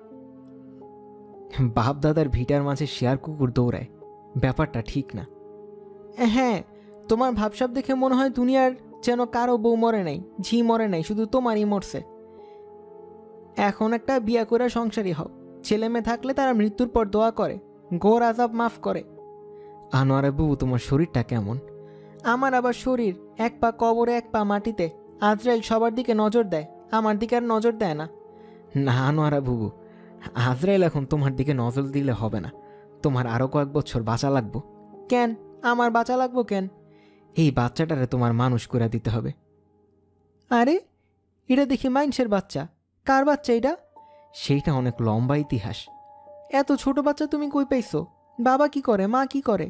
বাপ দাদার ভিটার মাঝে শেয়ার কুকুর দৌড়ায়, ব্যাপারটা ঠিক না। হ্যাঁ, তোমার ভাবসাব দেখে মনে হয় দুনিয়ার যেন কারো বউ মরে নাই, ঝি মরে নাই, শুধু তোমারই মরছে। এখন একটা বিয়া করে সংসারী হও। ছেলে মেয়ে থাকলে তারা মৃত্যুর পর দোয়া করে, ঘোর আজাব মাফ করে। আনোয়ারা বাবু, তোমার শরীরটা কেমন? আমার আবার শরীর, এক পা কবরে এক পা মাটিতে। আজরাইল সবার দিকে নজর দেয়, আমার দিকে আর নজর দেয় না। না আনোয়ারা বাবু, আজরাইল এখন তোমার দিকে নজর দিলে হবে না। তোমার আরো কয়েক বছর বাঁচা লাগবো। কেন আমার বাঁচা লাগবো কেন? এই বাচ্চাটারে তোমার মানুষ করে দিতে হবে। আরে এটা দেখি মাইনসের বাচ্চা। কার বাচ্চা এটা? সেইটা অনেক লম্বা ইতিহাস। এত ছোট বাচ্চা তুমি কই পাইছো? বাবা কি করে, মা কি করে?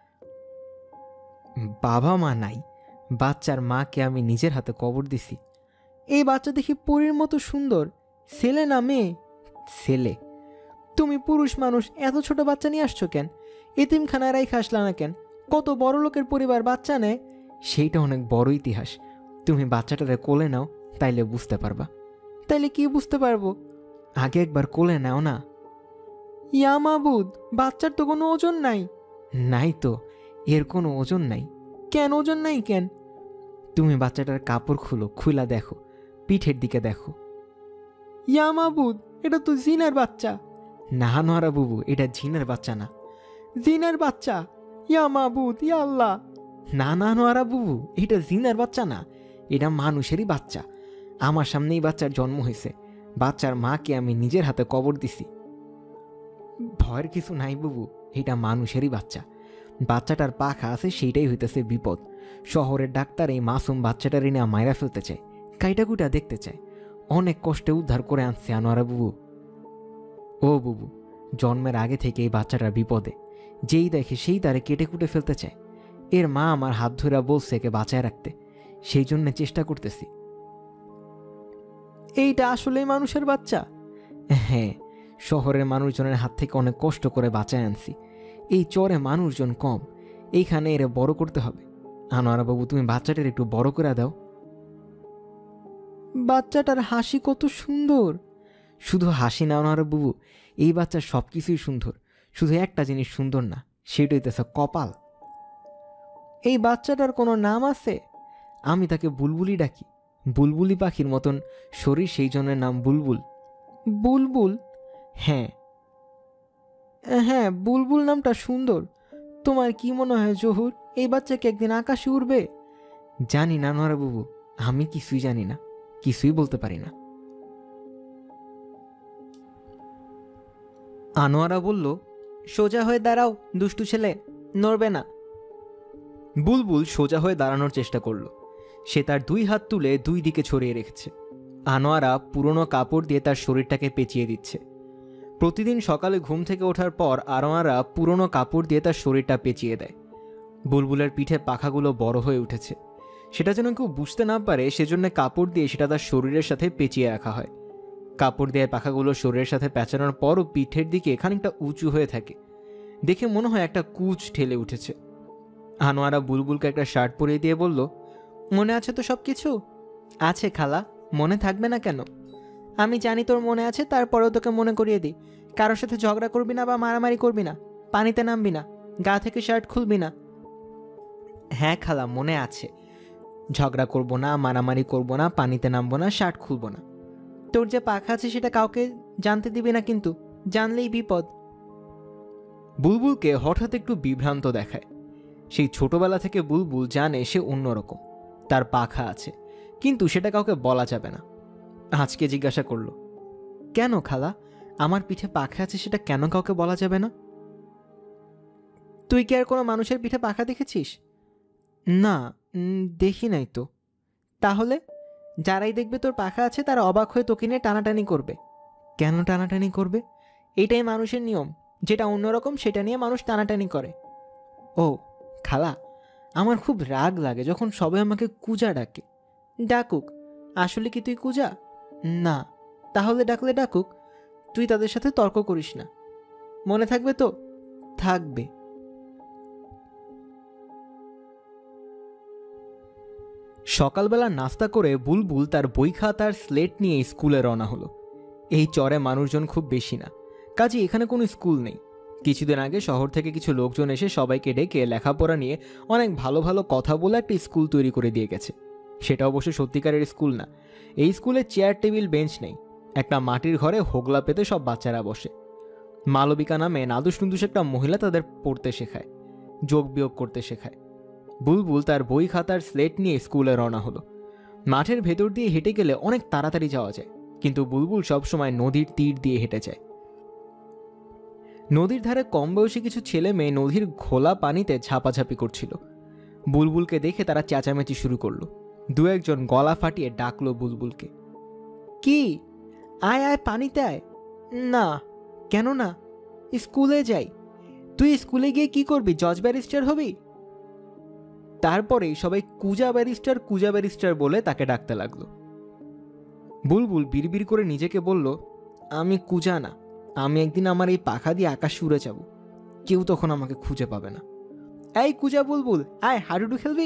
বাবা মা নাই, বাচ্চার মাকে আমি নিজের হাতে কবর দিছি। এই বাচ্চা দেখি পরীর মতো সুন্দর। ছেলে না মেয়ে? ছেলে। তুমি পুরুষ মানুষ, এত ছোট বাচ্চা নিয়ে আসছো কেন? এতিমখানায় রাইখা আসলা না কেন? কত বড় লোকের পরিবার বাচ্চা নেয়। সেইটা অনেক বড় ইতিহাস। তুমি বাচ্চাটারে কোলে নাও, তাইলে বুঝতে পারবা। তাইলে কি বুঝতে পারবো? আগে একবার কোলে নাও না। ইয়া মাবুদ, বাচ্চার তো কোনো ওজন নাই। নাই তো, এর কোনো ওজন নাই। কেন ওজন নাই কেন? তুমি বাচ্চাটার কাপড় খুলো, খুলা দেখো, পিঠের দিকে দেখো। ইয়া মাবুদ, এটা তো জিনের বাচ্চা। না নোয়ারা বুবু, এটা জিনের বাচ্চা না। জিনের বাচ্চা। ইয়া মাবুদ, ইয়া আল্লাহ। না না নোয়ারা বুবু, এটা জিনের বাচ্চা না, এটা মানুষেরই বাচ্চা। আমার সামনেই বাচ্চার জন্ম হয়েছে। বাচ্চার মাকে আমি নিজের হাতে কবর দিছি। ভয়ের কিছু নাই বুবু, এটা মানুষেরই বাচ্চা। বাচ্চাটার পাখা আছে, সেইটাই হইতেছে বিপদ। শহরের ডাক্তার এই মাসুম বাচ্চাটার নিয়ে মাইরা ফেলতে চায়, কাইটাকুইটা দেখতে চায়। অনেক কষ্টে উদ্ধার করে আনছে আনোয়ারা বুবু। ও বুবু, জন্মের আগে থেকে এই বাচ্চাটা বিপদে। যেই দেখে সেই তারে কেটে কুটে ফেলতে চায়। এর মা আমার হাত ধরে বলছে একে বাঁচায় রাখতে, সেই জন্য চেষ্টা করতেছি। এইটা আসলেই মানুষের বাচ্চা? হ্যাঁ, শহরের মানুষজনের হাত থেকে অনেক কষ্ট করে বাঁচায় আনছি। এই চরে মানুষজন কম, এইখানে এরে বড় করতে হবে। আনোয়ারা বাবু, তুমি বাচ্চাটার একটু বড় করে দাও। বাচ্চাটার হাসি কত সুন্দর। শুধু হাসি না আনোয়ারা বাবু, এই বাচ্চার সব কিছুই সুন্দর। শুধু একটা জিনিস সুন্দর না, সেটা হইতেছে কপাল। এই বাচ্চাটার কোনো নাম আছে? আমি তাকে বুলবুলি ডাকি। বুলবুলি পাখির মতন শরীর, সেই জন্য নাম বুলবুল। বুলবুল? হ্যাঁ হ্যাঁ, বুলবুল নামটা সুন্দর। তোমার কি মনে হয় জহুর, এই বাচ্চাকে একদিন আকাশে উড়বে? জানি না আনোয়ারা বাবু, আমি কিছুই জানি না, কিছুই বলতে পারি না। আনোয়ারা বলল, সোজা হয়ে দাঁড়াও দুষ্টু ছেলে, নড়বে না। বুলবুল সোজা হয়ে দাঁড়ানোর চেষ্টা করল। সে তার 2 হাত তুলে 2 দিকে ছড়িয়ে রেখেছে। আনোয়ারা পুরনো কাপড় দিয়ে তার শরীরটাকে পেঁচিয়ে দিচ্ছে। প্রতিদিন সকালে ঘুম থেকে ওঠার পর আনোয়ারা পুরনো কাপড় দিয়ে তার শরীরটা পেঁচিয়ে দেয়। বুলবুলের পিঠে পাখাগুলো বড় হয়ে উঠেছে। সেটা যেন কেউ বুঝতে না পারে সেজন্য কাপড় দিয়ে সেটা তার শরীরের সাথে পেঁচিয়ে রাখা হয়। কাপড় দিয়ে পাখাগুলো শরীরের সাথে পেঁচানোর পরও পিঠের দিকে খানিকটা উঁচু হয়ে থাকে। দেখে মনে হয় একটা কুচ ঠেলে উঠেছে। আনোয়ারা বুলবুলকে একটা শার্ট পরিয়ে দিয়ে বলল, মনে আছে তো সব কিছু? আছে খালা, মনে থাকবে না কেন? আমি জানি তোর মনে আছে, তারপরেও তোকে মনে করিয়ে দিই। কারোর সাথে ঝগড়া করবি না বা মারামারি করবি না, পানিতে নামবি না, গা থেকে শার্ট খুলবি না। হ্যাঁ খালা, মনে আছে। ঝগড়া করব না, মারামারি করব না, পানিতে নামবো না, শার্ট খুলব না। তোর যে পাখা আছে সেটা কাউকে জানতে দিবি না, কিন্তু জানলেই বিপদ। বুলবুলকে হঠাৎ একটু বিভ্রান্ত দেখায়। সেই ছোটবেলা থেকে বুলবুল জানে সে অন্যরকম, তার পাখা আছে, কিন্তু সেটা কাউকে বলা যাবে না। আজকে জিজ্ঞাসা করলো, কেন খালা, আমার পিঠে পাখা আছে সেটা কেন কাউকে বলা যাবে না? তুই কি আর কোনো মানুষের পিঠে পাখা দেখেছিস? না, দেখি নাই তো। তাহলে যারাই দেখবে তোর পাখা আছে তারা অবাক হয়ে তোকে নিয়ে টানাটানি করবে। কেন টানাটানি করবে? এটাই মানুষের নিয়ম, যেটা অন্যরকম সেটা নিয়ে মানুষ টানাটানি করে। ও খালা, আমার খুব রাগ লাগে যখন সবাই আমাকে কুজা ডাকে। ডাকুক, আসলে কি তুই কুজা? না। তাহলে ডাকলে ডাকুক, তুই তাদের সাথে তর্ক করিস না। মনে থাকবে তো? থাকবে। সকালবেলা নাস্তা করে বুলবুল তার বই খাতার স্লেট নিয়ে স্কুলে রওনা হলো। এই চরে মানুষজন খুব বেশি না, কাজে এখানে কোনো স্কুল নেই। কিছুদিন আগে শহর থেকে কিছু লোকজন এসে সবাইকে ডেকে লেখাপড়া নিয়ে অনেক ভালো ভালো কথা বলে একটা স্কুল তৈরি করে দিয়ে গেছে। সেটা অবশ্য সত্যিকারের স্কুল না। এই স্কুলে চেয়ার টেবিল বেঞ্চ নেই, একটা মাটির ঘরে হোগলা পেতে সব বাচ্চারা বসে। মালবিকা নামে নাদুস নুদুস একটা মহিলা তাদের পড়তে শেখায়, যোগ বিয়োগ করতে শেখায়। বুলবুল তার বই খাতার স্লেট নিয়ে স্কুলে রওনা হলো। মাঠের ভেতর দিয়ে হেঁটে গেলে অনেক তাড়াতাড়ি যাওয়া যায়, কিন্তু বুলবুল সবসময় নদীর তীর দিয়ে হেঁটে যায়। নদীর ধারে কম বয়সী কিছু ছেলে মেয়ে নদীর ঘোলা পানিতে ঝাপাঝাপি করছিল। বুলবুলকে দেখে তারা চেঁচামেচি শুরু করলো। দু একজন গলা ফাটিয়ে ডাকলো বুলবুলকে, কি, আয় আয়, পানিতে আয়। না। কেন না? স্কুলে যাই। তুই স্কুলে গিয়ে কি করবি? জজ ব্যারিস্টার হবি? তারপরেই সবাই কুজা ব্যারিস্টার বলে তাকে ডাকতে লাগলো। বুলবুল বিড়বিড় করে নিজেকে বলল, আমি কুজা না, আমি একদিন আমার এই পাখা দিয়ে আকাশে উড়ে যাব, কেউ তখন আমাকে খুঁজে পাবে না। এই কুজা বুলবুল, আয় হাডুডু খেলবি?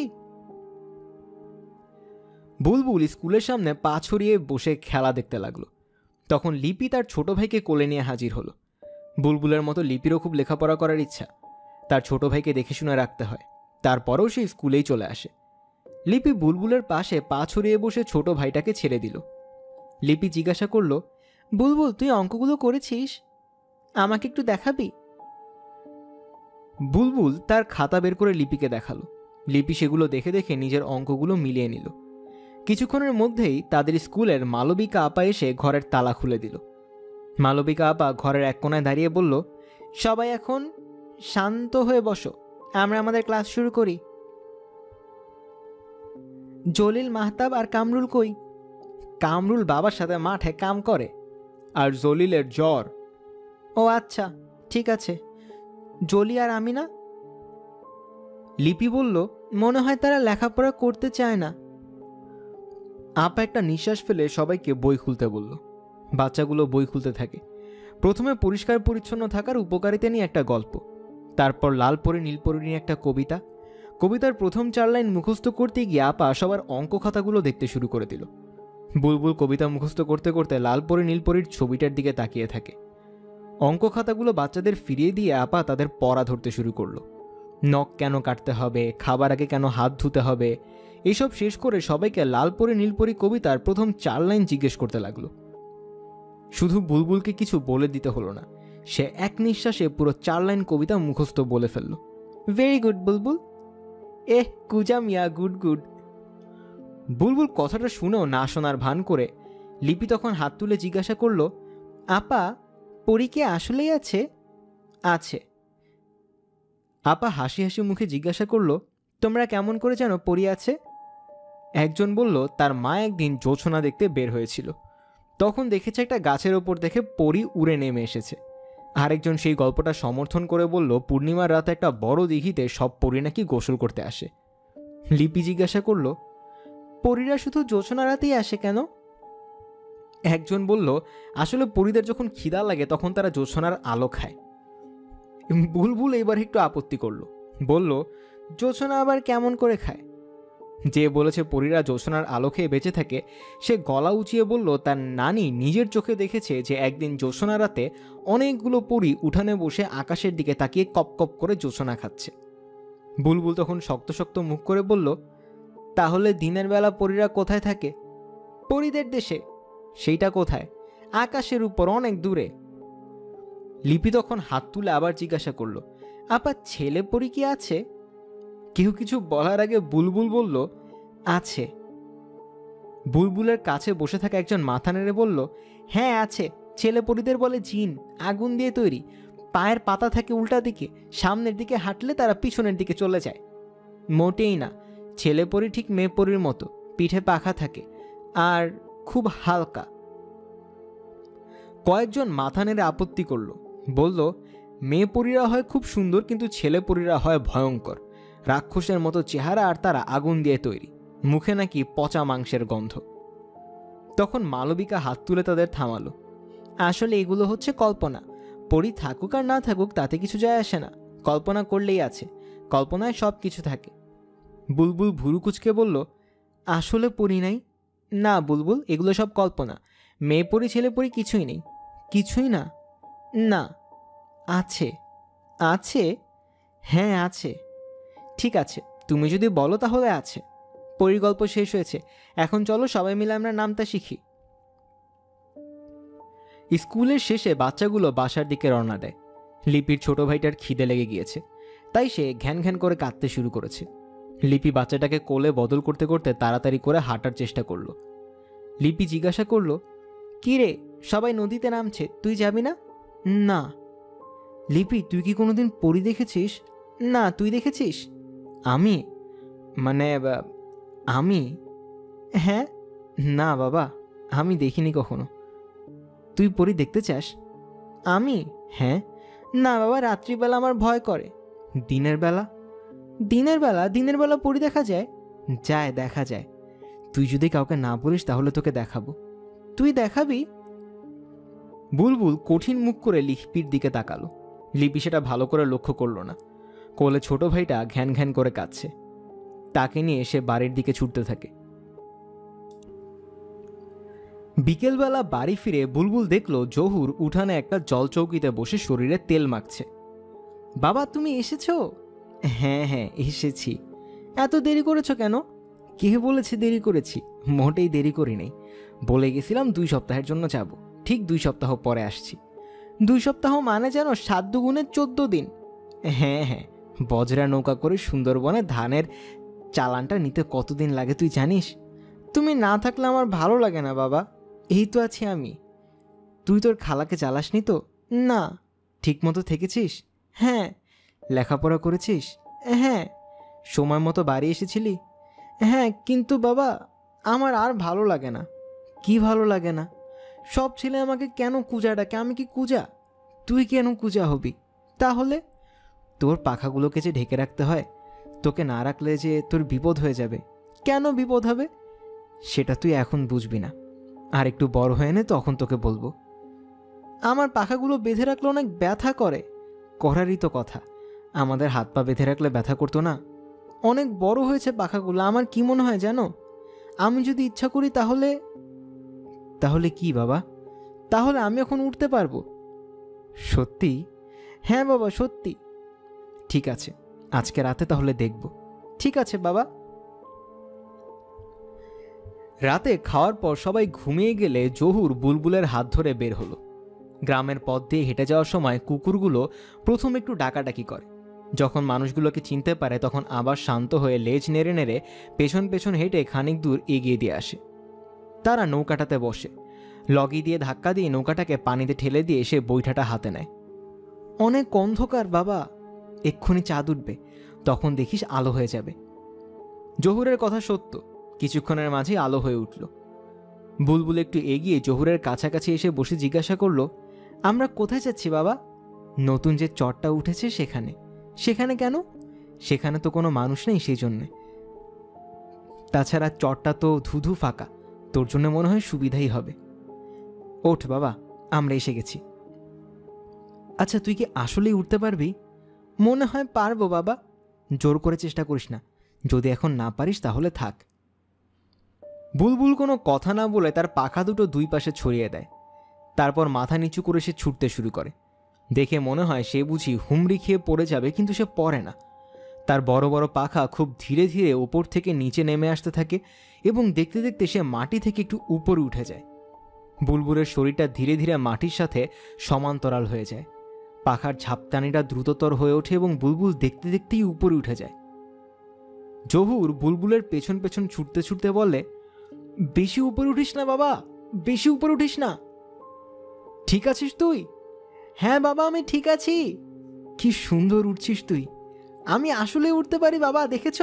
বুলবুল স্কুলের সামনে পা ছড়িয়ে বসে খেলা দেখতে লাগলো। তখন লিপি তার ছোট ভাইকে কোলে নিয়ে হাজির হলো। বুলবুলের মতো লিপিরও খুব লেখাপড়া করার ইচ্ছা, তার ছোট ভাইকে দেখে শুনে রাখতে হয়। তারপরেও সে স্কুলেই চলে আসে। লিপি বুলবুলের পাশে পা ছড়িয়ে বসে ছোট ভাইটাকে ছেড়ে দিল। লিপি জিজ্ঞাসা করলো, বুলবুল তুই অঙ্কগুলো করেছিস? আমাকে একটু দেখাবি? বুলবুল তার খাতা বের করে লিপিকে দেখালো। লিপি সেগুলো দেখে দেখে নিজের অঙ্কগুলো মিলিয়ে নিল। কিছুক্ষণের মধ্যেই তাদের স্কুলের মালবিকা আপা এসে ঘরের তালা খুলে দিল। মালবিকা আপা ঘরের এক কোনায় দাঁড়িয়ে বলল, সবাই এখন শান্ত হয়ে বসো, আমরা আমাদের ক্লাস শুরু করি। জলিল, মাহতাব আর কামরুল কই? কামরুল বাবার সাথে মাঠে কাম করে, আর জলিলের জ্বর। ও আচ্ছা, ঠিক আছে। জলি আর আমি না? লিপি বলল, মনে হয় তারা লেখাপড়া করতে চায় না। আপা একটা নিঃশ্বাস ফেলে সবাইকে বই খুলতে বলল। বাচ্চাগুলো বই খুলতে থাকে। প্রথমে পরিষ্কার পরিচ্ছন্ন থাকার উপকারিতা নিয়ে একটা গল্প, তারপর লাল পরি নীল পরি নিয়ে একটা কবিতা। কবিতার প্রথম 4 লাইন মুখস্থ করতে গিয়ে আপা সবার অঙ্ক খাতাগুলো দেখতে শুরু করে দিল। বুলবুল কবিতা মুখস্থ করতে করতে লাল পরি নীল পরির ছবিটার দিকে তাকিয়ে থাকে। অঙ্ক খাতাগুলো বাচ্চাদের ফিরিয়ে দিয়ে আপা তাদের পড়া ধরতে শুরু করলো। নখ কেন কাটতে হবে, খাবার আগে কেন হাত ধুতে হবে, এসব শেষ করে সবাইকে লাল পরি নীল পরি কবিতার প্রথম 4 লাইন জিজ্ঞেস করতে লাগলো। শুধু বুলবুলকে কিছু বলে দিতে হলো না, সে এক নিঃশ্বাসে পুরো 4 লাইন কবিতা মুখস্থ বলে ফেলল। Very good Bulbul. Kuja Mia, good good. Bulbul কথাটা শুনেও না শোনার ভান করে লিপি তখন হাত তুলে জিজ্ঞাসা করল, আপা, পরি কি আসলেই আছে? আছে। আপা হাসি হাসি মুখে জিজ্ঞাসা করল, তোমরা কেমন করে জানো পরি আছে? একজন বলল তার মা একদিন জোছনা দেখতে বের হয়েছিল, তখন দেখেছে একটা গাছের ওপর দেখে পরী উড়ে নেমে এসেছে। আরেকজন সেই গল্পটা সমর্থন করে বলল পূর্ণিমার রাতে একটা বড় দিঘিতে সব পরী নাকি গোসল করতে আসে। লিপি জিজ্ঞাসা করল, পরীরা শুধু জোছনা রাতেই আসে কেন? একজন বলল, আসলে পরীদের যখন খিদা লাগে তখন তারা জোছনার আলো খায়। বুলবুল এবার একটু আপত্তি করল, বলল, জোছনা আবার কেমন করে খায়? যে বলেছে পরীরা জোছনার আলো খেয়ে বেঁচে থাকে, সে গলা উঁচিয়ে বলল তার নানি নিজের চোখে দেখেছে যে একদিন জোছনা রাতে অনেকগুলো পরী উঠানে বসে আকাশের দিকে তাকিয়ে কপ কপ করে জোছনা খাচ্ছে। বুলবুল তখন শক্ত শক্ত মুখ করে বলল, তাহলে দিনের বেলা পরীরা কোথায় থাকে? পরীদের দেশে। সেইটা কোথায়? আকাশের উপর, অনেক দূরে। লিপি তখন হাত তুলে আবার জিজ্ঞাসা করল, আপা ছেলে পরী কি আছে? কেউ কিছু বলার আগে বুলবুল বলল, আছে। বুলবুলের কাছে বসে থাকা একজন মাথা নেড়ে বলল, হ্যাঁ আছে। ছেলে পরীদের বলে জিন, আগুন দিয়ে তৈরি। পায়ের পাতা থাকে উল্টা দিকে, সামনের দিকে হাঁটলে তারা পিছনের দিকে চলে যায়। মোটেই না, ছেলে পরী ঠিক মেয়ে পরীর মতো, পিঠে পাখা থাকে আর খুব হালকা। কয়েকজন মাথা নেড়ে আপত্তি করল, বলল, মেয়ে পরীরা হয় খুব সুন্দর, কিন্তু ছেলে পরীরা হয় ভয়ঙ্কর, রাক্ষসের মতো চেহারা, আর তারা আগুন দিয়ে তৈরি, মুখে নাকি পচা মাংসের গন্ধ। তখন মালবিকা হাত তুলে তাদের থামালো, আসলে এগুলো হচ্ছে কল্পনা। পরী থাকুক আর না থাকুক তাতে কিছু যায় আসে না, কল্পনা করলেই আছে, কল্পনায় সব কিছু থাকে। বুলবুল ভুরু কুচকে বলল, আসলে পরী নাই? না বুলবুল, এগুলো সব কল্পনা। মেয়ে পরী ছেলে পরী কিছুই নেই। কিছুই না? না। আছে। আছে? হ্যাঁ আছে। ঠিক আছে, তুমি যদি বলো তাহলে আছে। পরীর গল্প শেষ হয়েছে, এখন চলো সবাই মিলে আমরা নামতা শিখি। স্কুলের শেষে বাচ্চাগুলো বাসার দিকে রওনা দেয়। লিপির ছোট ভাইটার খিদে লেগে গিয়েছে, তাই সে ঘ্যান ঘ্যান করে কাঁদতে শুরু করেছে। লিপি বাচ্চাটাকে কোলে বদল করতে করতে তাড়াতাড়ি করে হাঁটার চেষ্টা করলো। লিপি জিজ্ঞাসা করল, কি রে, সবাই নদীতে নামছে, তুই যাবি না? না। লিপি, তুই কি কোনোদিন পরী দেখেছিস? না, তুই দেখেছিস? আমি মানে আমি হ্যাঁ। না বাবা, আমি দেখিনি কখনো। তুই পরী দেখতে চাস? আমি হ্যাঁ। না বাবা, রাত্রিবেলা আমার ভয় করে। দিনের বেলা? দিনের বেলা? দিনের বেলা পরী দেখা যায়? যায়, দেখা যায়। তুই যদি কাউকে না বলিস তাহলে তোকে দেখাবো। তুই দেখাবি? বুলবুল কঠিন মুখ করে লিপির দিকে তাকালো। লিপি সেটা ভালো করে লক্ষ্য করল না। কোলে ছোট ভাইটা ঘ্যান ঘ্যান করে কাঁদছে। তাকে নিয়ে সে বাড়ির দিকে ছুটতে থাকে। বিকেলবেলা বাড়ি ফিরে বুলবুল দেখল জহুর উঠানে একটা জলচৌকিতে বসে শরীরে তেল মাখছে। বাবা, তুমি এসেছো? হ্যাঁ হ্যাঁ এসেছি। এত দেরি করেছো কেন? কে বলেছে দেরি করেছি? মোটেই দেরি করি নাই। বলে গেছিলাম 2 সপ্তাহের জন্য যাব, ঠিক 2 সপ্তাহ পরে আসছি। 2 সপ্তাহ মানে যেন 7 দুগুণে 14 দিন। হ্যাঁ হ্যাঁ, বজরা নৌকা করে সুন্দরবনে ধানের চালানটা নিতে কতদিন লাগে তুই জানিস? তুমি না থাকলে আমার ভালো লাগে না বাবা, এই তো আছি আমি। তুই তোর খালাকে জ্বালাসনি তো? না। ঠিক মতো থেকেছিস? হ্যাঁ। লেখাপড়া করেছিস? হ্যাঁ। সময় মতো বাড়ি এসেছিলি? হ্যাঁ, কিন্তু বাবা আমার আর ভালো লাগে না। কি ভালো লাগে না? সব ছেলে আমাকে কেন কুজা ডাকে, আমি কি কুজা? তুই কেন কুজা হবি? তাহলে তোর পাখাগুলোকে যে ঢেকে রাখতে হয়, তোকে না রাখলে যে তোর বিপদ হয়ে যাবে। কেন বিপদ হবে? সেটা তুই এখন বুঝবি না, আর একটু বড় হয়ে নে, তখন তোকে বলবো। আমার পাখাগুলো বেঁধে রাখলে অনেক ব্যথা করে। করারই তো কথা, আমাদের হাত পা বেঁধে রাখলে ব্যথা করতো না? অনেক বড় হয়েছে পাখাগুলো। আমার কি মনে হয় জানো, আমি যদি ইচ্ছা করি তাহলে। তাহলে কি বাবা? তাহলে আমি এখন উঠতে পারবো। সত্যি? হ্যাঁ বাবা, সত্যি। ঠিক আছে, আজকে রাতে তাহলে দেখব। ঠিক আছে বাবা। রাতে খাওয়ার পর সবাই ঘুমিয়ে গেলে জহুর বুলবুলের হাত ধরে বের হলো। গ্রামের পথ দিয়ে হেঁটে যাওয়ার সময় কুকুরগুলো প্রথম একটু ডাকাডাকি করে। যখন মানুষগুলোকে চিনতে পারে তখন আবার শান্ত হয়ে লেজ নেড়ে নেড়ে পেছন পেছন হেঁটে খানিক দূর এগিয়ে দিয়ে আসে। তারা নৌকাটাতে বসে। লগি দিয়ে ধাক্কা দিয়ে নৌকাটাকে পানিতে ঠেলে দিয়ে সে বৈঠাটা হাতে নেয়। অনেক অন্ধকার বাবা, এক্ষুনি চাঁদ উঠবে, তখন দেখিস আলো হয়ে যাবে। জহুরের কথা সত্য, কিছুক্ষণের মাঝে আলো হয়ে উঠল। বুলবুল একটু এগিয়ে জহুরের কাছাকাছি এসে বসে জিজ্ঞাসা করল, আমরা কোথায় যাচ্ছি বাবা? নতুন যে চরটা উঠেছে সেখানে। সেখানে কেন? সেখানে তো কোনো মানুষ নেই, সেই জন্যে। তাছাড়া চরটা তো ধুধু ফাঁকা, তোর জন্য মনে হয় সুবিধাই হবে। ওঠ বাবা, আমরা এসে গেছি। আচ্ছা, তুই কি আসলেই উঠতে পারবি? মনে হয় পারবো বাবা। জোর করে চেষ্টা করিস না, যদি এখন না পারিস তাহলে থাক। বুলবুল কোনো কথা না বলে তার পাখা দুটো দুই পাশে ছড়িয়ে দেয়। তারপর মাথা নিচু করে সে ছুটতে শুরু করে। দেখে মনে হয় সে বুঝি হুমড়ি খেয়ে পড়ে যাবে, কিন্তু সে পড়ে না। তার বড় বড় পাখা খুব ধীরে ধীরে ওপর থেকে নিচে নেমে আসতে থাকে এবং দেখতে দেখতে সে মাটি থেকে একটু উপরে উঠে যায়। বুলবুলের শরীরটা ধীরে ধীরে মাটির সাথে সমান্তরাল হয়ে যায়। পাখার ঝাপটানিটা দ্রুততর হয়ে ওঠে এবং বুলবুল দেখতে দেখতেই উপরে উঠে যায়। জহুর বুলবুলের পেছন পেছন ছুটতে ছুটতে বলে, বেশি উপরে উঠিস না বাবা, বেশি উপরে উঠিস না। ঠিক আছিস তুই? হ্যাঁ বাবা, আমি ঠিক আছি। কি সুন্দর উঠছিস তুই, আমি আসলে উঠতে পারি বাবা, দেখেছ?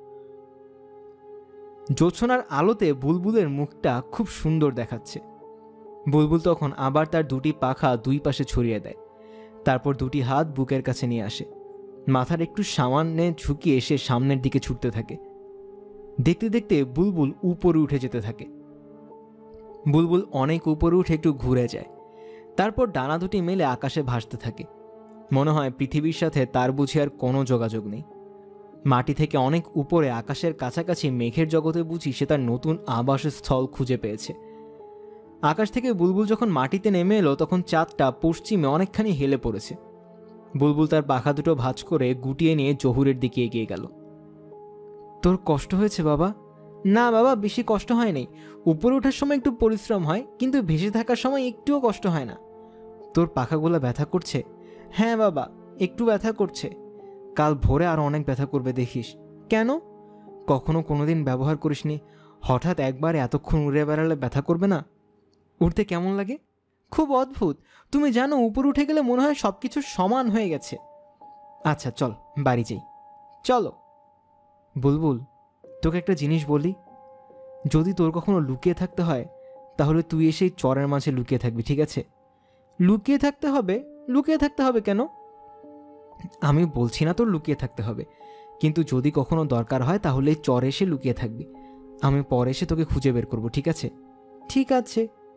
জোছনার আলোতে বুলবুলের মুখটা খুব সুন্দর দেখাচ্ছে। বুলবুল তখন আবার তার দুটি পাখা দুই পাশে ছড়িয়ে দেয়। তারপর দুটি হাত বুকের কাছে নিয়ে আসে। মাথার একটু সামান্যে ঝুঁকিয়ে সে সামনের দিকে ছুটতে থাকে। দেখতে দেখতে বুলবুল উপরে উঠে যেতে থাকে। বুলবুল অনেক উপরে উঠে একটু ঘুরে যায়। তারপর ডানা দুটি মেলে আকাশে ভাসতে থাকে। মনে হয় পৃথিবীর সাথে তার বুঝি আর কোনো যোগাযোগ নেই। মাটি থেকে অনেক উপরে আকাশের কাছাকাছি মেঘের জগতে বুঝি সে তার নতুন আবাসস্থল খুঁজে পেয়েছে। আকাশ থেকে বুলবুল যখন মাটিতে নেমে এলো তখন চাঁদটা পশ্চিমে অনেকখানি হেলে পড়েছে। বুলবুল তার পাখা দুটো ভাঁজ করে গুটিয়ে নিয়ে জহুরের দিকে এগিয়ে গেল। তোর কষ্ট হয়েছে বাবা? না বাবা, বেশি কষ্ট হয়নি। উপরে ওঠার সময় একটু পরিশ্রম হয়, কিন্তু ভেসে থাকার সময় একটুও কষ্ট হয় না। তোর পাখাগুলো ব্যথা করছে? হ্যাঁ বাবা, একটু ব্যথা করছে। কাল ভোরে আরও অনেক ব্যথা করবে দেখিস। কেন? কখনো কোনোদিন ব্যবহার করিসনি, হঠাৎ একবার এতক্ষণ উড়ে বেড়ালে ব্যথা করবে না? উঠতে কেমন লাগে? খুব অদ্ভুত। তুমি জানো, উপরে উঠে গেলে মনে হয় সব কিছু সমান হয়ে গেছে। আচ্ছা চল বাড়ি যাই, চলো। বুলবুল, তোকে একটা জিনিস বলি, যদি তোর কখনো লুকিয়ে থাকতে হয় তাহলে তুই এসেই চরের মাঝে লুকিয়ে থাকবি, ঠিক আছে? লুকিয়ে থাকতে হবে? লুকিয়ে থাকতে হবে কেন? আমি বলছি না তোর লুকিয়ে থাকতে হবে, কিন্তু যদি কখনো দরকার হয় তাহলে চরে এসে লুকিয়ে থাকবি। আমি পরে এসে তোকে খুঁজে বের করব, ঠিক আছে? ঠিক আছে।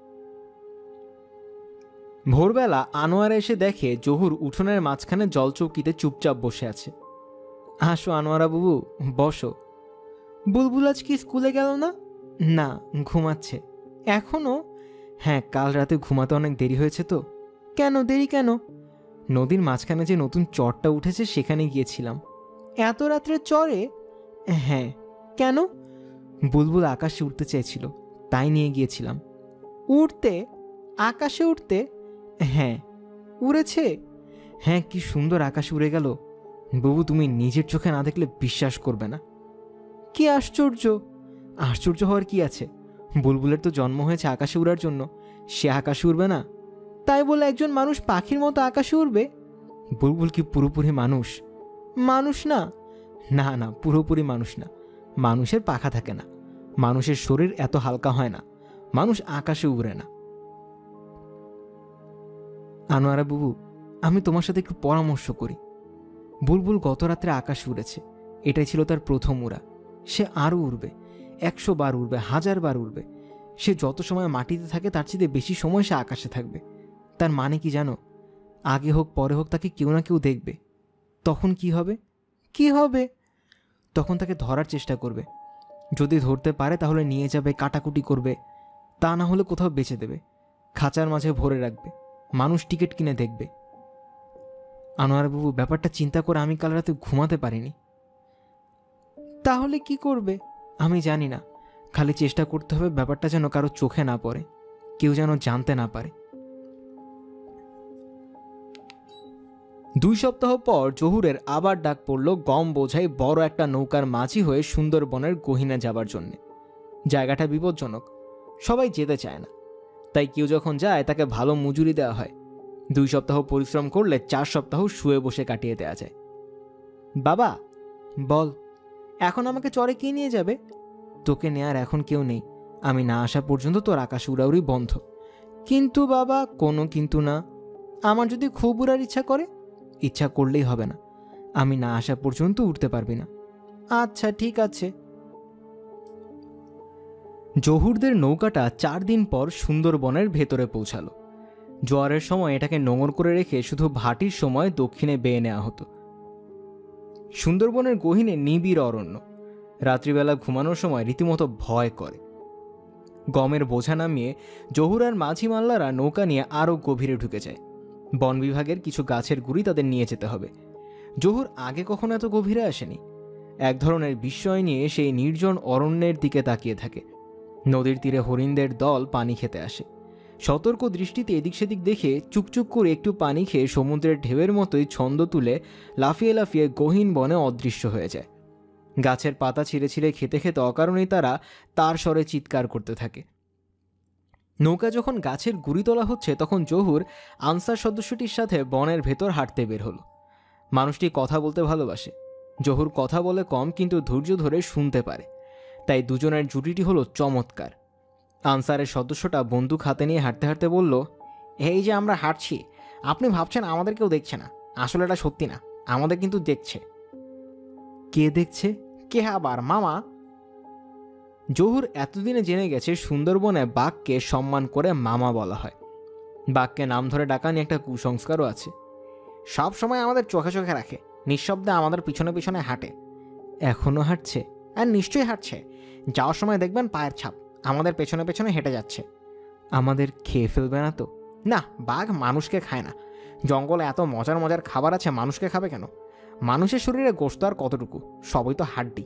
ভোরবেলা আনোয়ারা এসে দেখে জহুর উঠোনের মাঝখানে জলচৌকিতে চুপচাপ বসে আছে। আসো আনোয়ারা বাবু, বসো। বুলবুল আজ কি স্কুলে গেল না? না, ঘুমাচ্ছে। এখনো? হ্যাঁ, কাল রাতে ঘুমাতে অনেক দেরি হয়েছে তো। কেন দেরি কেন? নদীর মাঝখানে যে নতুন চরটা উঠেছে সেখানে গিয়েছিলাম। এত রাত্রে চরে? হ্যাঁ। কেন? বুলবুল আকাশে উঠতে চাইছিল, তাই নিয়ে গিয়েছিলাম। উড়তে? আকাশে উঠতে? হ্যাঁ। উড়েছে? হ্যাঁ, কি সুন্দর আকাশে উড়ে গেল বাবু, তুমি নিজের চোখে না দেখলে বিশ্বাস করবে না। কি আশ্চর্য! আশ্চর্য হওয়ার কি আছে? বুলবুলের তো জন্ম হয়েছে আকাশে উড়ার জন্য, সে আকাশে উড়বে না? তাই বলে একজন মানুষ পাখির মতো আকাশে উড়বে? বুলবুল কি পুরোপুরি মানুষ? মানুষ না, না না, পুরোপুরি মানুষ না। মানুষের পাখা থাকে না, মানুষের শরীর এত হালকা হয় না, মানুষ আকাশে উড়ে না। আনোয়ারা বাবু, আমি তোমার সাথে একটু পরামর্শ করি। বুলবুল গত রাত্রে আকাশে উড়েছে, এটাই ছিল তার প্রথম উড়া। সে আরও উড়বে, 100 বার উড়বে, 1000 বার উড়বে। সে যত সময় মাটিতে থাকে তার চেয়ে বেশি সময় সে আকাশে থাকবে। তার মানে কি জানো? আগে হোক পরে হোক তাকে কেউ না কেউ দেখবে। তখন কি হবে? কি হবে? তখন তাকে ধরার চেষ্টা করবে। যদি ধরতে পারে তাহলে নিয়ে যাবে, কাটাকুটি করবে। তা না হলে কোথাও বেচে দেবে, খাঁচার মাঝে ভরে রাখবে, মানুষ টিকিট কিনে দেখবে। আনোয়ার বাবু, ব্যাপারটা চিন্তা করে আমি কাল রাতে ঘুমাতে পারিনি। তাহলে কি করবে? আমি জানি না, খালি চেষ্টা করতে হবে ব্যাপারটা যেন কারো চোখে না পড়ে, কেউ যেন জানতে না পারে। 2 সপ্তাহ পর জহুরের আবার ডাক পড়ল গম বোঝাই বড় একটা নৌকার মাঝি হয়ে সুন্দরবনের গহীনে যাবার জন্য। জায়গাটা বিপজ্জনক, সবাই যেতে চায় না, তাই কেউ যখন যায় তাকে ভালো মজুরি দেওয়া হয়। 2 সপ্তাহ পরিশ্রম করলে 4 সপ্তাহ শুয়ে বসে কাটিয়ে দেওয়া যায়। বাবা, বল, এখন আমাকে চরে কে নিয়ে যাবে? তোকে নেয়ার এখন কেউ নেই। আমি না আসা পর্যন্ত তোর আকাশ উড়াউড়ি বন্ধ। কিন্তু বাবা, কোনো কিন্তু না। আমার যদি খুব উড়ার ইচ্ছা করে, ইচ্ছা করলেই হবে না। আমি না আসা পর্যন্ত উঠতে পারবি না। আচ্ছা ঠিক আছে। জহুরদের নৌকাটা 4 দিন পর সুন্দরবনের ভেতরে পৌঁছালো। জোয়ারের সময় এটাকে নোঙর করে রেখে শুধু ভাটির সময় দক্ষিণে বেয়ে নেওয়া হতো। সুন্দরবনের গহীনে নিবিড় অরণ্য। রাত্রিবেলা ঘুমানোর সময় রীতিমতো ভয় করে। গমের বোঝা নামিয়ে জহুর আর মাঝি মাল্লারা নৌকা নিয়ে আরও গভীরে ঢুকে যায়। বন বিভাগের কিছু গাছের গুঁড়ি তাদের নিয়ে যেতে হবে। জহুর আগে কখনো এত গভীরে আসেনি। এক ধরনের বিস্ময় নিয়ে সেই নির্জন অরণ্যের দিকে তাকিয়ে থাকে। নদীর তীরে হরিণদের দল পানি খেতে আসে। সতর্ক দৃষ্টিতে এদিক সেদিক দেখে চুপচুপ করে একটু পানি খেয়ে সমুদ্রের ঢেউয়ের মতোই ছন্দ তুলে লাফিয়ে লাফিয়ে গহীন বনে অদৃশ্য হয়ে যায়। গাছের পাতা ছিঁড়ে ছিঁড়ে খেতে খেতে অকারণেই তারা তার স্বরে চিৎকার করতে থাকে। নৌকা যখন গাছের গুঁড়ি তোলা হচ্ছে, তখন জহুর আনসার সদস্যটির সাথে বনের ভেতর হাঁটতে বের হলো। মানুষটি কথা বলতে ভালোবাসে। জহুর কথা বলে কম, কিন্তু ধৈর্য ধরে শুনতে পারে। তাই দুজনের জুটিটি হলো চমৎকার। আনসারের সদস্যটা বন্দুক হাতে নিয়ে হাঁটতে হাঁটতে বলল, এই যে আমরা হাঁটছি, আপনি ভাবছেন আমাদের কেউ দেখছে না। আসলে এটা সত্যি না, আমাদের কিন্তু দেখছে। কে দেখছে? কে আবার? মামা। জহুর এতদিনে জেনে গেছে সুন্দরবনে বাঘকে সম্মান করে মামা বলা হয়। বাঘকে নাম ধরে ডাকা নিয়ে একটা কুসংস্কারও আছে। সব সময় আমাদের চোখে চোখে রাখে, নিঃশব্দে আমাদের পিছনে পিছনে হাঁটে। এখনো হাঁটছে? আর নিশ্চয়ই হাঁটছে। যাওয়ার সময় দেখবেন পায়ের ছাপ আমাদের পেছনে পেছনে হেঁটে যাচ্ছে। আমাদের খেয়ে ফেলবে না তো? না, বাঘ মানুষকে খায় না। জঙ্গলে এত মজার মজার খাবার আছে, মানুষকে খাবে কেন? মানুষের শরীরে গোশত আর কতটুকু, সবই তো হাড্ডি।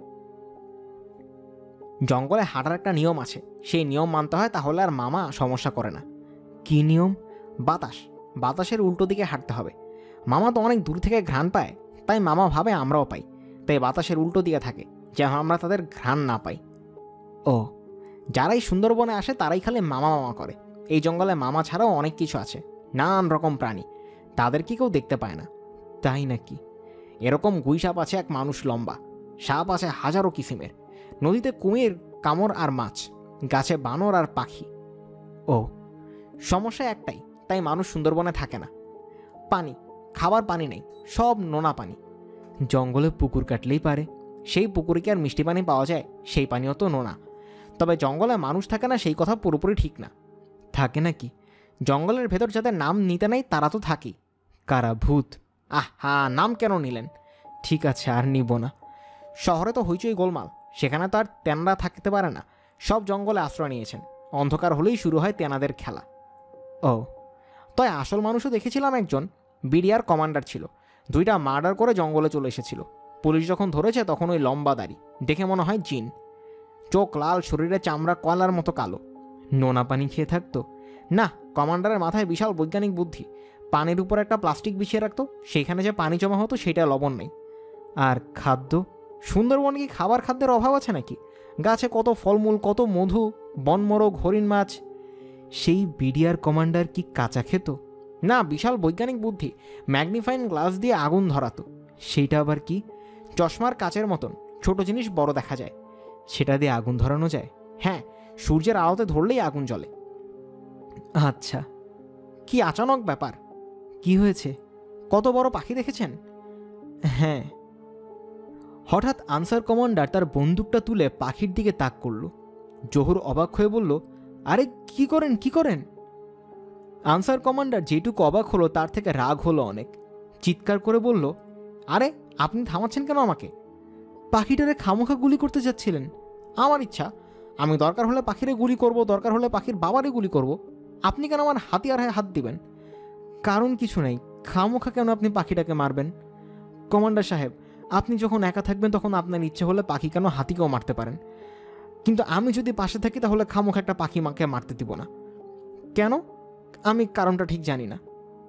জঙ্গলে হাঁটার একটা নিয়ম আছে, সেই নিয়ম মানতে হয়, তাহলে আর মামা সমস্যা করে না। কি নিয়ম? বাতাসের উল্টো দিকে হাঁটতে হবে। মামা তো অনেক দূর থেকে ঘ্রাণ পায়, তাই মামা ভাবে আমরাও পাই, তাই বাতাসের উল্টো দিকে থাকে, যেন আমরা তাদের ঘ্রাণ না পাই। ও, যারাই সুন্দরবনে আসে তারাই খালি মামা মামা করে। এই জঙ্গলে মামা ছাড়াও অনেক কিছু আছে, নানান রকম প্রাণী, তাদের কি কেউ দেখতে পায় না। তাই নাকি? এরকম গুই সাপ আছে এক মানুষ লম্বা, সাপ আছে হাজারো কিসিমের, নদীতে কুমির, কামড় আর মাছ, গাছে বানর আর পাখি। ও, সমস্যা একটাই, তাই মানুষ সুন্দরবনে থাকে না। পানি, খাবার পানি নেই, সব নোনা পানি। জঙ্গলে পুকুর কাটলেই পারে, সেই পুকুরে কি আর মিষ্টি পানি পাওয়া যায়? সেই পানিও তো নোনা। তবে জঙ্গলে মানুষ থাকে না সেই কথা পুরোপুরি ঠিক না। থাকে নাকি? জঙ্গলের ভেতর যাদের নাম নিতে নেই তারা তো থাকেই। কারা? ভূত? হা, নাম কেন নিলেন? ঠিক আছে, আর নিব না। শহরে তো হইচই গোলমাল, সেখানে তো আর তেনারা থাকতে পারে না, সব জঙ্গলে আশ্রয় নিয়েছেন। অন্ধকার হলেই শুরু হয় তেনাদের খেলা। ও, তাই আসল মানুষও দেখেছিলাম, একজন বিডিআর কমান্ডার ছিল, 2টা মার্ডার করে জঙ্গলে চলে এসেছিল। পুলিশ যখন ধরেছে তখন ওই লম্বা দাড়ি, দেখে মনে হয় জিন, চোখ লাল, শরীরে চামড়া কয়লার মতো কালো। নোনা পানি খেয়ে থাকতো? না, কমান্ডারের মাথায় বিশাল বৈজ্ঞানিক বুদ্ধি। পানির উপর একটা প্লাস্টিক বিছিয়ে রাখতো, সেখানে যে পানি জমা হতো সেটা লবণ নেই। আর খাদ্য? সুন্দরবনে কি খাবার খাদ্যের অভাব আছে নাকি? গাছে কত ফলমূল, কত মধু, বনমোরগ, হরিণ, মাছ। সেই বিডিআর কমান্ডার কি কাঁচা খেত? না, বিশাল বৈজ্ঞানিক বুদ্ধি, ম্যাগনিফাইং গ্লাস দিয়ে আগুন ধরাতো। সেইটা আবার কি? চশমার কাচের মতন, ছোট জিনিস বড় দেখা যায়, সেটা দিয়ে আগুন ধরানো যায়। হ্যাঁ, সূর্যের আলোতে ধরলেই আগুন জ্বলে। আচ্ছা, কি আচানক ব্যাপার! কি হয়েছে? কত বড় পাখি দেখেছেন? হ্যাঁ। হঠাৎ আনসার কমান্ডার তার বন্দুকটা তুলে পাখির দিকে তাক করল। জহুর অবাক হয়ে বলল, আরে কি করেন? আনসার কমান্ডার যেটুকু অবাক হলো তার থেকে রাগ হলো অনেক। চিৎকার করে বলল, আরে আপনি থামাচ্ছেন কেন আমাকে? পাখিটারে খামোখা গুলি করতে যাচ্ছিলেন। আমার ইচ্ছা, আমি দরকার হলে পাখিরে গুলি করব, দরকার হলে পাখির বাবারে গুলি করব। আপনি কেন আমার হাতিয়ারে হাত দিবেন? কারণ কিছু নেই, খামোখা কেন আপনি পাখিটাকে মারবেন? কমান্ডার সাহেব, আপনি যখন একা থাকবেন তখন আপনার ইচ্ছে হলে পাখি কেন হাতিকেও মারতে পারেন, কিন্তু আমি যদি পাশে থাকি তাহলে খামোখা একটা পাখি মাকে মারতে দিব না। কেন? আমি কারণটা ঠিক জানি না।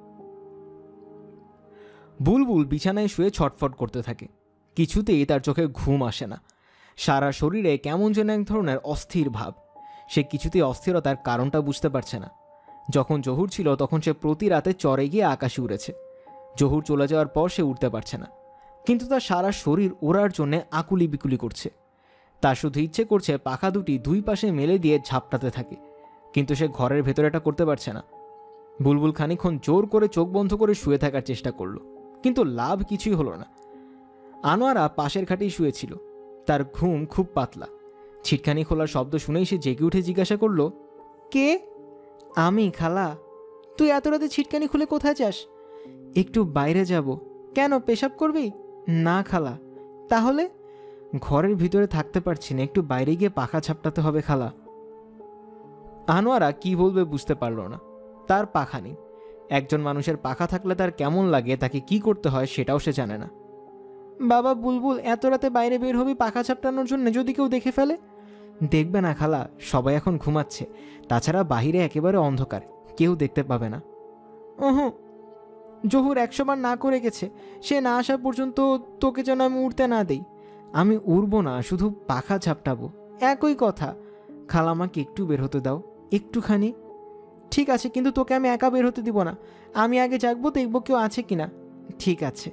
বুলবুল বিছানায় শুয়ে ছটফট করতে থাকে। কিছুতেই তার চোখে ঘুম আসে না। সারা শরীরে কেমন যেন এক ধরনের অস্থির ভাব। সে কিছুতেই অস্থিরতার কারণটা বুঝতে পারছে না। যখন জহুর ছিল তখন সে প্রতি রাতে চরে গিয়ে আকাশে উড়েছে। জহুর চলে যাওয়ার পর সে উঠতে পারছে না, কিন্তু তার সারা শরীর ওড়ার জন্যে আকুলি বিকুলি করছে। তার শুধু ইচ্ছে করছে পাখা দুটি দুই পাশে মেলে দিয়ে ঝাপটাতে থাকে, কিন্তু সে ঘরের ভেতরে এটা করতে পারছে না। বুলবুল খানিকক্ষণ জোর করে চোখ বন্ধ করে শুয়ে থাকার চেষ্টা করলো, কিন্তু লাভ কিছুই হলো না। আনোয়ারা পাশের খাটেই শুয়েছিল, তার ঘুম খুব পাতলা। ছিটকানি খোলার শব্দ শুনেই সে জেগে উঠে জিজ্ঞাসা করলো, কে? আমি, খালা। তুই এত রাতে ছিটকানি খুলে কোথায় যাস? একটু বাইরে যাব। কেন, পেশাব করবি? না খালা। তাহলে? ঘরের ভিতরে থাকতে পারছি না, একটু বাইরে গিয়ে পাখা ঝাপটাতে হবে খালা। আনোয়ারা কি বলবে বুঝতে পারল না। তার পাখা নেই। একজন মানুষের পাখা থাকলে তার কেমন লাগে, তাকে কি করতে হয় সেটাও সে জানে না। বাবা, বুলবুল এত রাতে বাইরে বের হবি পাখা ঝাপটানোর জন্য, যদি কেউ দেখে ফেলে? দেখবে না খালা, সবাই এখন ঘুমাচ্ছে। তাছাড়া বাহিরে একেবারে অন্ধকার, কেউ দেখতে পাবে না। ওহো, জহুর 100 বার না করে গেছে, সে না আসা পর্যন্ত তোকে যেন আমি উঠতে না দেই। আমি উড়বো না, শুধু পাখা ঝাপটাবো, একই কথা। খালা, আমাকে একটু বের হতে দাও, একটুখানি। ঠিক আছে, কিন্তু তোকে আমি একা বের হতে দিব না। আমি আগে জাগবো, দেখবো কেউ আছে কিনা। ঠিক আছে।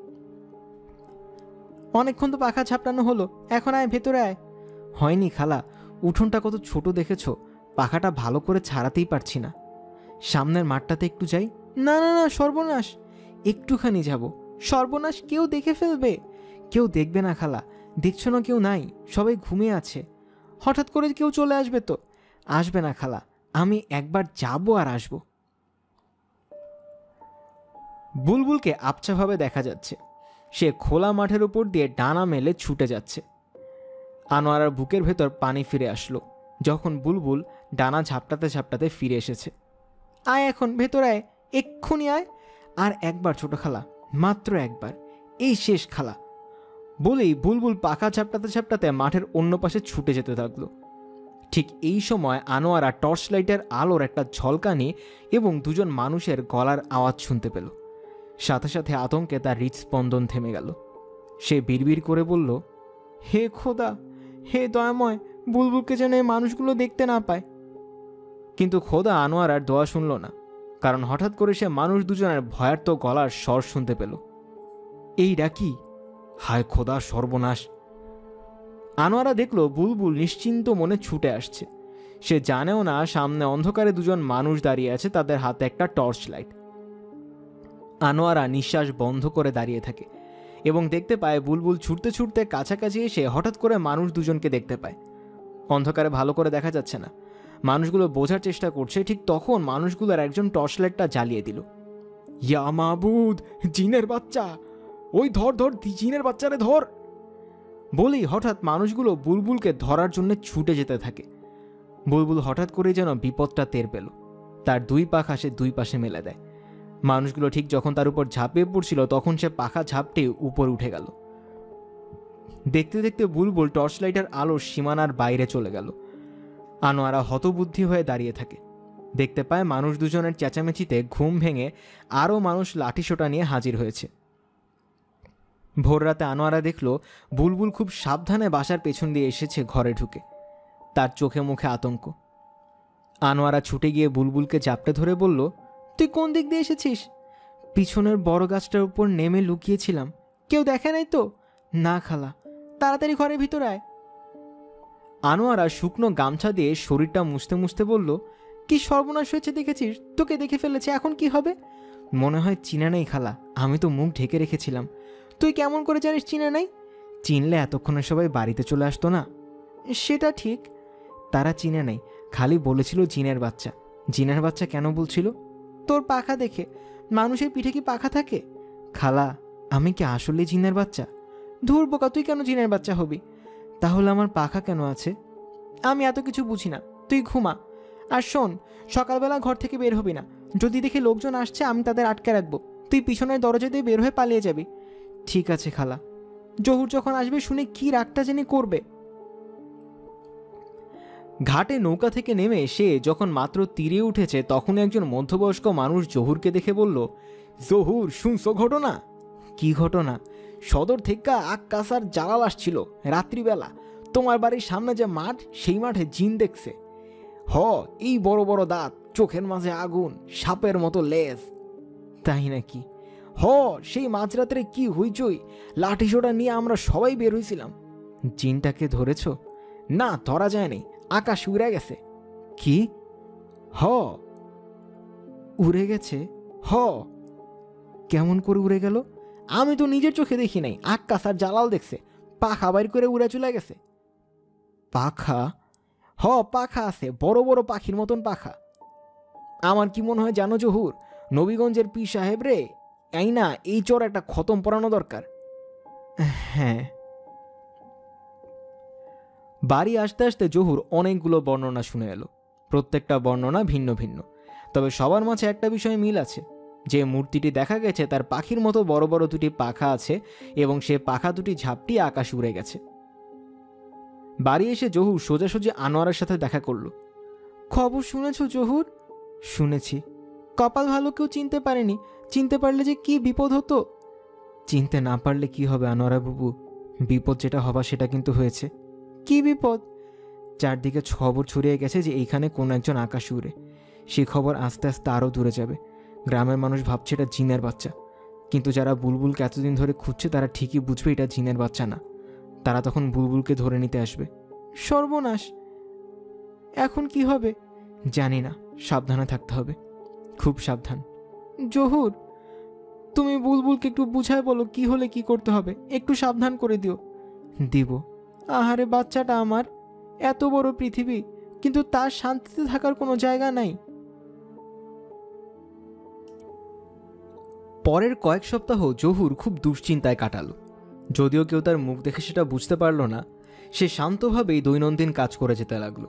অনেকক্ষণ তো পাখা ঝাপটানো হলো, এখন আয়, ভেতরে আয়। হয়নি খালা, উঠোনটা কত ছোট দেখেছ, পাখাটা ভালো করে ছাড়াতেই পারছি না। সামনের মাঠটাতে একটু যাই। না না না, সর্বনাশ। একটুখানি যাব। সর্বনাশ, কেউ দেখে ফেলবে। কেউ দেখবে না খালা, দেখছো না কেউ নাই, সবাই ঘুমিয়ে আছে। হঠাৎ করে কেউ চলে আসবে তো? আসবে না খালা, আমি একবার যাব আর আসব। বুলবুলকে আবছাভাবে দেখা যাচ্ছে, সে খোলা মাঠের উপর দিয়ে ডানা মেলে ছুটে যাচ্ছে। আনোয়ারার বুকের ভেতর পানি ফিরে আসলো যখন বুলবুল ডানা ঝাপটাতে ঝাপটাতে ফিরে এসেছে। আয় এখন, ভেতরে আয়, এক্ষুনি আয়। আর একবার ছোট খালা, মাত্র একবার, এই শেষ খালা। বলেই বুলবুল পাখা ঝাপটাতে ঝাপটাতে মাঠের অন্য পাশে ছুটে যেতে লাগলো। ঠিক এই সময় আনোয়ারা টর্চ লাইটের আলোর একটা ঝলকানি এবং দুজন মানুষের গলার আওয়াজ শুনতে পেল। সাথে সাথে আতঙ্কে তার হৃদস্পন্দন থেমে গেল। সে বিড়বিড় করে বলল, হে খোদা, হে দয়াময়, বুলবুলকে যেন এই মানুষগুলো দেখতে না পায়। কিন্তু খোদা আনোয়ারার দোয়া শুনল না, কারণ হঠাৎ করে সে মানুষ দুজনের ভয়ার্ত গলার স্বর শুনতে পেল। এইটা কি? হায় খোদা, সর্বনাশ! আনোয়ারা দেখল বুলবুল নিশ্চিন্ত মনে ছুটে আসছে। সে জানেও না সামনে অন্ধকারে দুজন মানুষ দাঁড়িয়ে আছে, তাদের হাতে একটা টর্চ লাইট। আনোয়ারা নিঃশ্বাস বন্ধ করে দাঁড়িয়ে থাকে এবং দেখতে পায় বুলবুল ছুটতে ছুটতে কাছাকাছি এসে হঠাৎ করে মানুষ দুজনকে দেখতে পায়। অন্ধকারে ভালো করে দেখা যাচ্ছে না, মানুষগুলো বোঝার চেষ্টা করছে। ঠিক তখন মানুষগুলোর একজন টর্চ লাইটটা জ্বালিয়ে দিল। ইয়া মাবুদ, জিনের বাচ্চা! ওই ধর ধর, জিনের বাচ্চারে ধর! বলেই হঠাৎ মানুষগুলো বুলবুলকে ধরার জন্য ছুটে যেতে থাকে। বুলবুল হঠাৎ করে যেন বিপদটা টের পেল। তার দুই পাখা সে দুই পাশে মেলে দেয়। মানুষগুলো ঠিক যখন তার উপর ঝাঁপিয়ে পড়ছিল তখন সে পাখা ঝাপটে উপর উঠে গেল। দেখতে দেখতে বুলবুল টর্চ লাইটের আলোর সীমানার বাইরে চলে গেল। আনোয়ারা হতবুদ্ধি হয়ে দাঁড়িয়ে থাকে। দেখতে পায় মানুষ দুজনের চেঁচামেচিতে ঘুম ভেঙে আরও মানুষ লাঠিসোঁটা নিয়ে হাজির হয়েছে। ভোররাতে আনোয়ারা দেখল বুলবুল খুব সাবধানে বাসার পেছন দিয়ে এসেছে ঘরে ঢুকে। তার চোখে মুখে আতঙ্ক। আনোয়ারা ছুটে গিয়ে বুলবুলকে জাপটে ধরে বলল, তুই কোন দিক দিয়ে এসেছিস? পিছনের বড় গাছটার উপর নেমে লুকিয়েছিলাম। কেউ দেখে নাই তো? না খালা। তাড়াতাড়ি ঘরের ভিতরে আয়। আনোয়ারা শুকনো গামছা দিয়ে শরীরটা মুছতে মুছতে বলল, কি সর্বনাশ হয়েছে দেখেছিস? তোকে দেখে ফেলেছে, এখন কি হবে? মনে হয় চিনা নেই খালা, আমি তো মুখ ঢেকে রেখেছিলাম। তুই কেমন করে জানিস চিনা নাই? চিনলে এতক্ষণে সবাই বাড়িতে চলে আসতো না। সেটা ঠিক, তারা চিনে নাই, খালি বলেছিল জিনের বাচ্চা। জিনের বাচ্চা কেন বলছিল? তোর পাখা দেখে। মানুষের পিঠে কি পাখা থাকে? খালা, আমি কি আসলে জিনের বাচ্চা? ধুর বোকা, তুই কেন জিনের বাচ্চা হবি? তাহলে আমার পাখা কেন আছে? আমি এত কিছু বুঝি না, তুই ঘুমা। আর শোন, সকালবেলা ঘর থেকে বের হবি না। যদি দেখে লোকজন আসছে আমি তাদের আটকে রাখবো, তুই পিছনের দরজা দিয়ে বের হয়ে পালিয়ে যাবি। ঠিক আছে খালা। জহুর যখন আসবে শুনে কি রাগটা জেনে করবে। ঘাটে নৌকা থেকে নেমে সে যখন মাত্র তীরে উঠেছে তখন একজন মধ্যবয়স্ক মানুষ জহুরকে দেখে বলল, জহুর, শুনছো ঘটনা? কি ঘটনা? সদর থেকে আকাশার জালাল আসছিল রাত্রিবেলা। তোমার বাড়ির সামনে যে মাঠ, সেই মাঠে জিন দেখছে। এই বড় বড় দাঁত, চোখের মাঝে আগুন, সাপের মতো লেজ। তাই নাকি? সেই মাঝরাত্রে কি হইচই, লাঠিসোঁটা নিয়ে আমরা সবাই বের হয়েছিলাম। জিনটাকে ধরেছ? না, ধরা যায়নি, আকাশ উড়ে গেছে। কি? হ, উড়ে গেছে? হ। কেমন করে উড়ে গেল? আমি তো নিজের চোখে দেখি নাই, আকাশ আর জালাল দেখছে, পাখা বাইর করে উড়ে চলে গেছে। পাখা? হ, পাখা আছে, বড় বড় পাখির মতন পাখা। আমার কি মনে হয় জানো জহুর, নবীগঞ্জের পীর সাহেব রে, এই না এই চোর একটা খতম পড়ানো দরকার। হ্যাঁ। বাড়ি আসতে আসতে জহুর অনেকগুলো বর্ণনা শুনে এলো। প্রত্যেকটা বর্ণনা ভিন্ন ভিন্ন, তবে সবার মাঝে একটা বিষয়ে মিল আছে। যে মূর্তিটি দেখা গেছে তার পাখির মতো বড় বড় দুটি পাখা আছে এবং সে পাখা দুটি ঝাপটিয়ে আকাশ উড়ে গেছে। বাড়ি এসে জহুর সোজাসুজি আনোয়ারের সাথে দেখা করল। খবর শুনেছ জহুর? শুনেছি। কপাল ভালো, কেউ চিনতে পারেনি, চিনতে পারলে যে কি বিপদ হতো। চিনতে না পারলে কি হবে আনোয়ারা বাবু, বিপদ যেটা হবার সেটা কিন্তু হয়েছে। কি বিপদ? চারদিকে খবর ছড়িয়ে গেছে যে এইখানে কোন একজন আকাশ উড়ে। সেই খবর আস্তে আস্তে আরও দূরে যাবে। গ্রামের মানুষ ভাবছে এটা জিনের বাচ্চা, কিন্তু যারা বুলবুলকে এতদিন ধরে খুঁজছে তারা ঠিকই বুঝবে এটা জিনের বাচ্চা না। তারা তখন বুলবুলকে ধরে নিতে আসবে। সর্বনাশ! এখন কি হবে? জানি না, সাবধানে থাকতে হবে, খুব সাবধান। জহুর, তুমি বুলবুলকে একটু বুঝায় বলো কি হলে কি করতে হবে, একটু সাবধান করে দিও। দিব। আহারে বাচ্চাটা আমার, এত বড় পৃথিবী, কিন্তু তার শান্তিতে থাকার কোনো জায়গা নাই। পরের কয়েক সপ্তাহ জহুর খুব দুশ্চিন্তায় কাটালো। যদিও কেউ তার মুখ দেখে সেটা বুঝতে পারল না, সে শান্তভাবেই দৈনন্দিন কাজ করে যেতে লাগলো।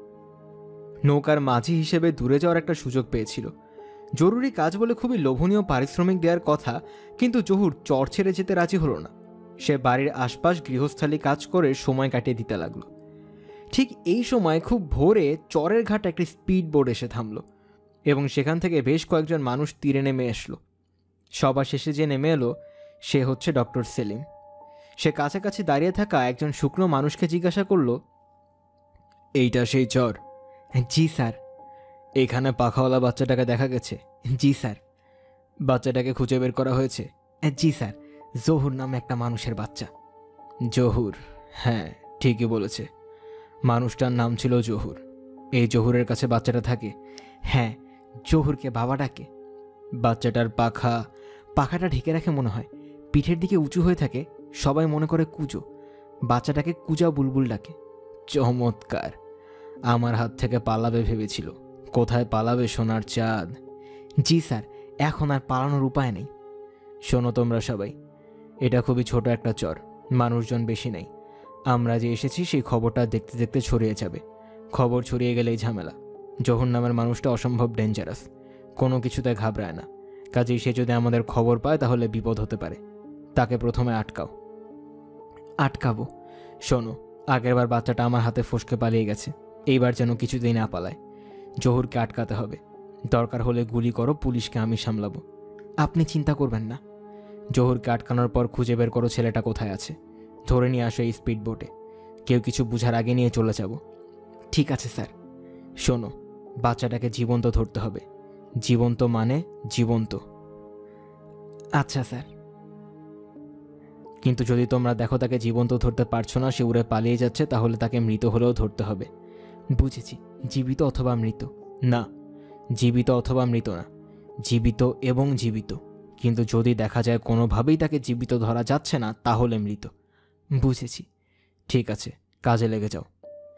নৌকার মাঝি হিসেবে দূরে যাওয়ার একটা সুযোগ পেয়েছিল। জরুরি কাজ বলে খুবই লোভনীয় পারিশ্রমিক দেওয়ার কথা, কিন্তু জহুর চর ছেড়ে যেতে রাজি হলো না। সে বাড়ির আশপাশ গৃহস্থালী কাজ করে সময় কাটিয়ে দিতে লাগলো। ঠিক এই সময় খুব ভোরে চরের ঘাটে একটি স্পিড বোট এসে থামল এবং সেখান থেকে বেশ কয়েকজন মানুষ তীরে নেমে আসলো। সবার শেষে যে নেমে এলো সে হচ্ছে ডক্টর সেলিম। সে কাছাকাছি দাঁড়িয়ে থাকা একজন শুকনো মানুষকে জিজ্ঞাসা করল, এইটা সেই চর? জি স্যার। এখানে পাখাওয়ালা বাচ্চাটাকে দেখা গেছে? জি স্যার। বাচ্চাটাকে খুঁজে বের করা হয়েছে? জি স্যার, জহুর নামে একটা মানুষের বাচ্চা। জহুর? হ্যাঁ, ঠিকই বলেছে, মানুষটার নাম ছিল জহুর। এই জহুরের কাছে বাচ্চাটা থাকে? হ্যাঁ। জহুরকে বাবা ডাকে? বাচ্চাটার পাখাটা ঢেকে রাখে মনে হয়, পিঠের দিকে উঁচু হয়ে থাকে, সবাই মনে করে কুজো। বাচ্চাটাকে কুজা বুলবুল ডাকে। চমৎকার! আমার হাত থেকে পালাবে ভেবেছিল, কোথায় পালাবে সোনার চাঁদ? জি স্যার, এখন আর পালানোর উপায় নেই। শোনো তোমরা সবাই, এটা খুবই ছোট একটা চর, মানুষজন বেশি নেই। আমরা যে এসেছি সেই খবরটা দেখতে দেখতে ছড়িয়ে যাবে। খবর ছড়িয়ে গেলেই ঝামেলা। জহুর নামের মানুষটা অসম্ভব ডেঞ্জারাস, কোনো কিছুতে ঘাবড়ায় না। কাজেই সে যদি আমাদের খবর পায় তাহলে বিপদ হতে পারে। তাকে প্রথমে আটকাও। আটকাবো? শোনো, আগেরবার বাচ্চাটা আমার হাতে ফসকে পালিয়ে গেছে, এইবার যেন কিছুতেই না পালায়। জহুরকে আটকাতে হবে, দরকার হলে গুলি করো, পুলিশকে আমি সামলাবো। আপনি চিন্তা করবেন না। জহুরকে আটকানোর পর খুঁজে বের করো ছেলেটা কোথায় আছে, ধরে নিয়ে আসো এই স্পিড বোটে। কেউ কিছু বুঝার আগে নিয়ে চলে যাব। ঠিক আছে স্যার। শোনো, বাচ্চাটাকে জীবন্ত ধরতে হবে। জীবন্ত মানে জীবন্ত। আচ্ছা স্যার। কিন্তু যদি তোমরা দেখো তাকে জীবন্ত ধরতে পারছো না, সে উড়ে পালিয়ে যাচ্ছে, তাহলে তাকে মৃত হলেও ধরতে হবে। বুঝেছি, জীবিত অথবা মৃত? না, জীবিত অথবা মৃত না, জীবিত এবং জীবিত। কিন্তু যদি দেখা যায় কোনোভাবেই তাকে জীবিত ধরা যাচ্ছে না, তাহলে মৃত। বুঝেছি। ঠিক আছে, কাজে লেগে যাও।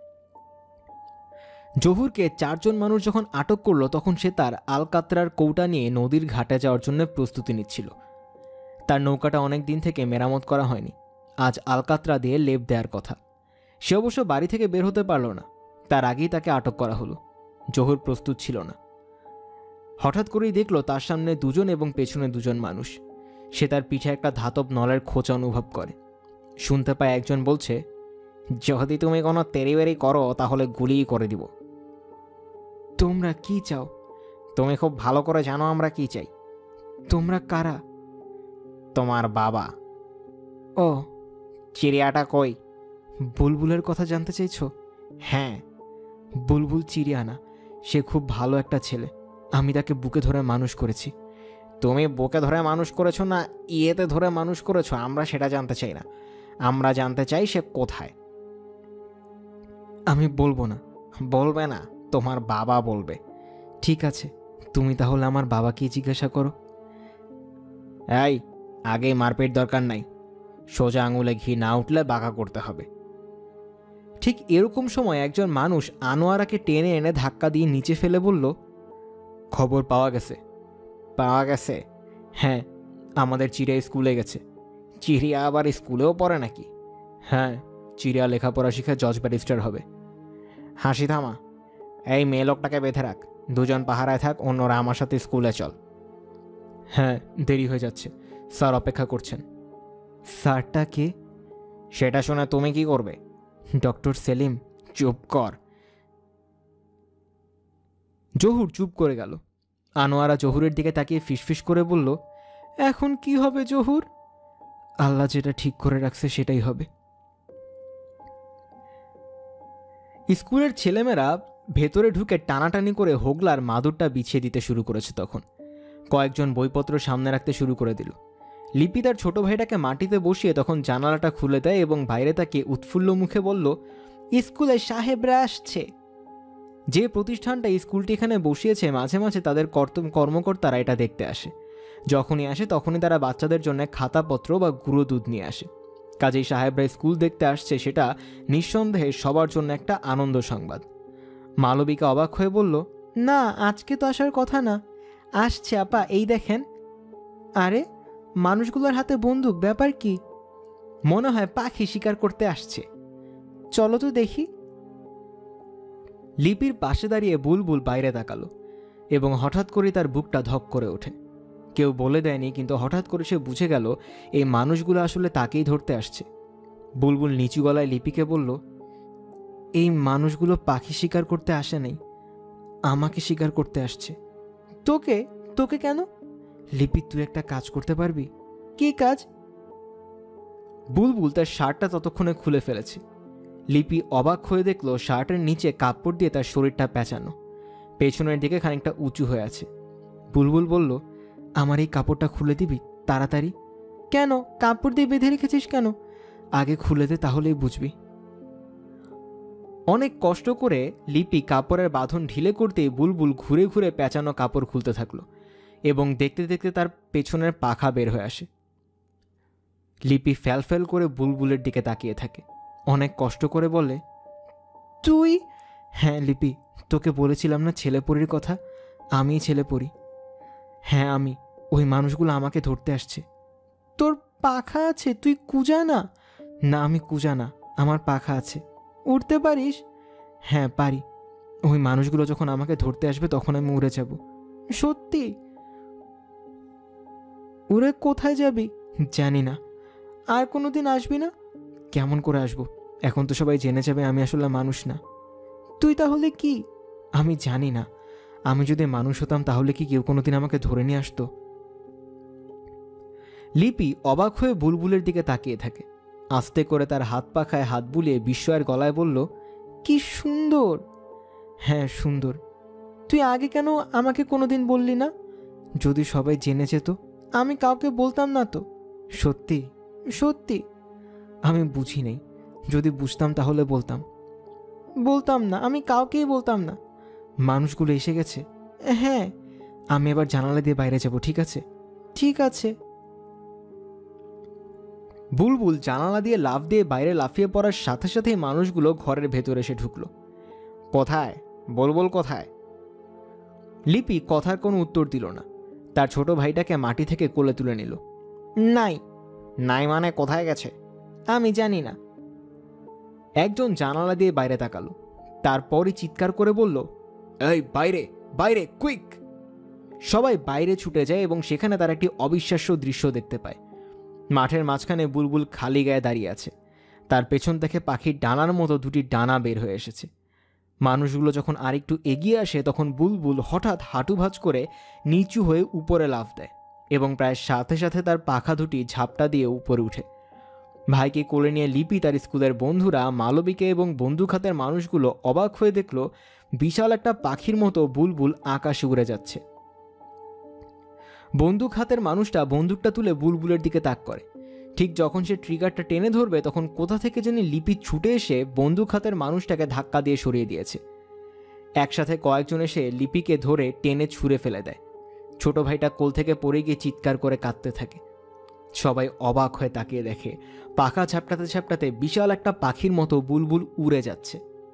জহুরকে চারজন মানুষ যখন আটক করলো তখন সে তার আলকাতরার কৌটা নিয়ে নদীর ঘাটে যাওয়ার জন্য প্রস্তুতি নিচ্ছিল। তার নৌকাটা অনেক দিন থেকে মেরামত করা হয়নি, আজ আলকাতরা দিয়ে লেপ দেওয়ার কথা। সে অবশ্য বাড়ি থেকে বের হতে পারল না, তার আগেই তাকে আটক করা হলো। জহুর প্রস্তুত ছিল না। হঠাৎ করেই দেখলো তার সামনে দুজন এবং পেছনে দুজন মানুষ। সে তার পিঠে একটা ধাতব নলের খোঁচা অনুভব করে। শুনতে পায় একজন বলছে, যদি তুমি কোনো তেড়িবেড়ি করো তাহলে গুলিই করে দিব। তোমরা কি চাও? তুমি খুব ভালো করে জানো আমরা কি চাই। তোমরা কারা? তোমার বাবা। ও, চিড়িয়াটা কই? বুলবুলের কথা জানতে চাইছো? হ্যাঁ। বুলবুল চিড়িয়া না, সে খুব ভালো একটা ছেলে। আমি তাকে বুকে ধরে মানুষ করেছি। তুমি বুকে ধরে মানুষ করেছো না ইয়েতে ধরে মানুষ করেছো আমরা সেটা জানতে চাই না। আমরা জানতে চাই সে কোথায়। আমি বলবো না। বলবে না? তোমার বাবা বলবে। ঠিক আছে, তুমি তাহলে আমার বাবাকে জিজ্ঞাসা করো। এই, আগে মারপিট দরকার নাই, সোজা আঙুলে ঘি না উঠলে বাঁকা করতে হবে। ঠিক এরকম সময় একজন মানুষ আনোয়ারাকে টেনে এনে ধাক্কা দিয়ে নিচে ফেলে বলল, খবর পাওয়া গেছে। পাওয়া গেছে? হ্যাঁ, আমাদের চিড়িয়া স্কুলে গেছে। চিড়িয়া আবার স্কুলেও পড়ে নাকি? হ্যাঁ, চিড়িয়া লেখাপড়া শিখে জজ ব্যারিস্টার হবে। হাসি থামা। এই মেয়ে লোকটাকে বেঁধে রাখ, দুজন পাহারায় থাক, অন্যরা আমার সাথে স্কুলে চল। হ্যাঁ, দেরি হয়ে যাচ্ছে, স্যার অপেক্ষা করছেন। স্যারটা কে? সেটা শুনে তুমি কি করবে? ডক্টর সেলিম। চুপ কর। জহুর চুপ করে গেল। আনোয়ারা জহুরের দিকে তাকিয়ে ফিসফিস করে বলল, এখন কি হবে জহুর? আল্লাহ যেটা ঠিক করে রাখছে সেটাই হবে। স্কুলের ছেলেমেয়েরা ভেতরে ঢুকে টানাটানি করে হোগলার মাদুরটা বিছিয়ে দিতে শুরু করেছে। তখন কয়েকজন বইপত্র সামনে রাখতে শুরু করে দিল। লিপি তার ছোট ভাইটাকে মাটিতে বসিয়ে তখন জানালাটা খুলে দেয় এবং বাইরে তাকে উৎফুল্ল মুখে বলল, স্কুলে সাহেবরা আসছে। যে প্রতিষ্ঠানটা স্কুলটি এখানে বসিয়েছে মাঝে মাঝে তাদের কর্মকর্তারা এটা দেখতে আসে। যখনই আসে তখনই তারা বাচ্চাদের জন্য খাতাপত্র বা গুঁড়ো দুধ নিয়ে আসে। কাজেই সাহেবরা স্কুল দেখতে আসছে সেটা নিঃসন্দেহে সবার জন্য একটা আনন্দ সংবাদ। মালবিকা অবাক হয়ে বলল, না, আজকে তো আসার কথা না। আসছে আপা, এই দেখেন। আরে, মানুষগুলোর হাতে বন্দুক, ব্যাপার কি? মনে হয় পাখি শিকার করতে আসছে। চলো তো দেখি। লিপির পাশে দাঁড়িয়ে বুলবুল বাইরে তাকালো এবং হঠাৎ করে তার বুকটা ধক করে ওঠে। কেউ বলে দেয়নি, কিন্তু হঠাৎ করে সে বুঝে গেল এই মানুষগুলো আসলে তাকেই ধরতে আসছে। বুলবুল নিচু গলায় লিপিকে বলল, এই মানুষগুলো পাখি শিকার করতে আসে নাই, আমাকে শিকার করতে আসছে। তোকে? তোকে কেন? লিপি, তুই একটা কাজ করতে পারবি? কি কাজ? বুলবুল তার শার্টটা ততক্ষণে খুলে ফেলেছে। লিপি অবাক হয়ে দেখল শার্টের নিচে কাপড় দিয়ে তার শরীরটা পেঁচানো, পেছনের দিকে খানিকটা উঁচু হয়ে আছে। বুলবুল বলল, আমার এই কাপড়টা খুলে দিবি তাড়াতাড়ি। কেন, কাপড় দিয়ে বেঁধে রেখেছিস কেন? আগে খুলে দে, তাহলেই বুঝবি। অনেক কষ্ট করে লিপি কাপড়ের বাঁধন ঢিলে করতেই বুলবুল ঘুরে ঘুরে পেঁচানো কাপড় খুলতে থাকলো এবং দেখতে দেখতে তার পেছনের পাখা বের হয়ে আসে। লিপি ফ্যাল করে বুলবুলের দিকে তাকিয়ে থাকে, অনেক কষ্ট করে বলে, তুই? হ্যাঁ লিপি, তোকে বলেছিলাম না ছেলেপরীর কথা, আমিই ছেলেপরী। হ্যাঁ আমি। ওই মানুষগুলো আমাকে ধরতে আসছে। তোর পাখা আছে? তুই কুজা না? না, আমি কুজা না, আমার পাখা আছে। উড়তে পারিস? হ্যাঁ পারি। ওই মানুষগুলো যখন আমাকে ধরতে আসবে তখন আমি উড়ে যাব। সত্যি? উড়ে কোথায় যাবি? জানি না। আর কোনোদিন আসবি না? কেমন করে আসবো? এখন তো সবাই জেনে যাবে আমি আসলে মানুষ না। তুই তাহলে কি? আমি জানি না। আমি যদি মানুষ হতাম তাহলে কি কেউ কোনোদিন আমাকে ধরে নিয়ে আসতো? লিপি অবাক হয়ে বুলবুলের দিকে তাকিয়ে থাকে। আস্তে করে তার হাত পাখায় হাত বুলিয়ে বিস্ময়ের গলায় বলল, কি সুন্দর। হ্যাঁ সুন্দর। তুই আগে কেন আমাকে কোনোদিন বললি না? যদি সবাই জেনে যেত? আমি কাউকে বলতাম না তো। সত্যি? সত্যি। আমি বুঝি নেই, যদি বুঝতাম তাহলে বলতাম। বলতাম না, আমি কাউকেই বলতাম না। মানুষগুলো এসে গেছে? হ্যাঁ। আমি এবার জানালা দিয়ে বাইরে যাব, ঠিক আছে? ঠিক আছে। বুলবুল জানালা দিয়ে লাফ দিয়ে বাইরে লাফিয়ে পড়ার সাথে সাথেই মানুষগুলো ঘরের ভেতরে এসে ঢুকলো। কোথায়? বুলবুল কোথায়? লিপি কথার কোনো উত্তর দিল না। তার ছোট ভাইটাকে মাটি থেকে কোলে তুলে নিল। নাই। নাই মানে কোথায় গেছে? আমি জানি না। একজন জানালা দিয়ে বাইরে তাকালো, তারপরই চিৎকার করে বলল, এই বাইরে, বাইরে, কুইক! সবাই বাইরে ছুটে যায় এবং সেখানে তার একটি অবিশ্বাস্য দৃশ্য দেখতে পায়। মাঠের মাঝখানে বুলবুল খালি গায়ে দাঁড়িয়ে আছে। তার পেছন থেকে পাখির ডানার মতো দুটি ডানা বের হয়ে এসেছে। মানুষগুলো যখন আরেকটু এগিয়ে আসে তখন বুলবুল হঠাৎ হাঁটু ভাঁজ করে নিচু হয়ে উপরে লাফ দেয় এবং প্রায় সাথে সাথে তার পাখা দুটি ঝাপটা দিয়ে উপরে উঠে। ভাইকে কোলে নিয়ে লিপি তার স্কুলের বন্ধুরা, মালবিকে এবং বন্দুক হাতের মানুষগুলো অবাক হয়ে দেখল বিশাল একটা পাখির মতো বুলবুল আকাশে উড়ে যাচ্ছে। বন্দুক হাতের মানুষটা বন্দুকটা তুলে বুলবুলের দিকে তাক করে। ঠিক যখন সে ট্রিগারটা টেনে ধরবে তখন কোথা থেকে জানি লিপি ছুটে এসে বন্দুক হাতের মানুষটাকে ধাক্কা দিয়ে সরিয়ে দিয়েছে। একসাথে কয়েকজন এসে লিপিকে ধরে টেনে ছুঁড়ে ফেলে দেয়। ছোট ভাইটা কোল থেকে পড়ে গিয়ে চিৎকার করে কাঁদতে থাকে। সবাই অবাক হয়ে তাকিয়ে দেখে পাখা ঝাপটাতে ঝাপটাতে বিশাল একটা পাখির মতো বুলবুল উড়ে যাচ্ছে।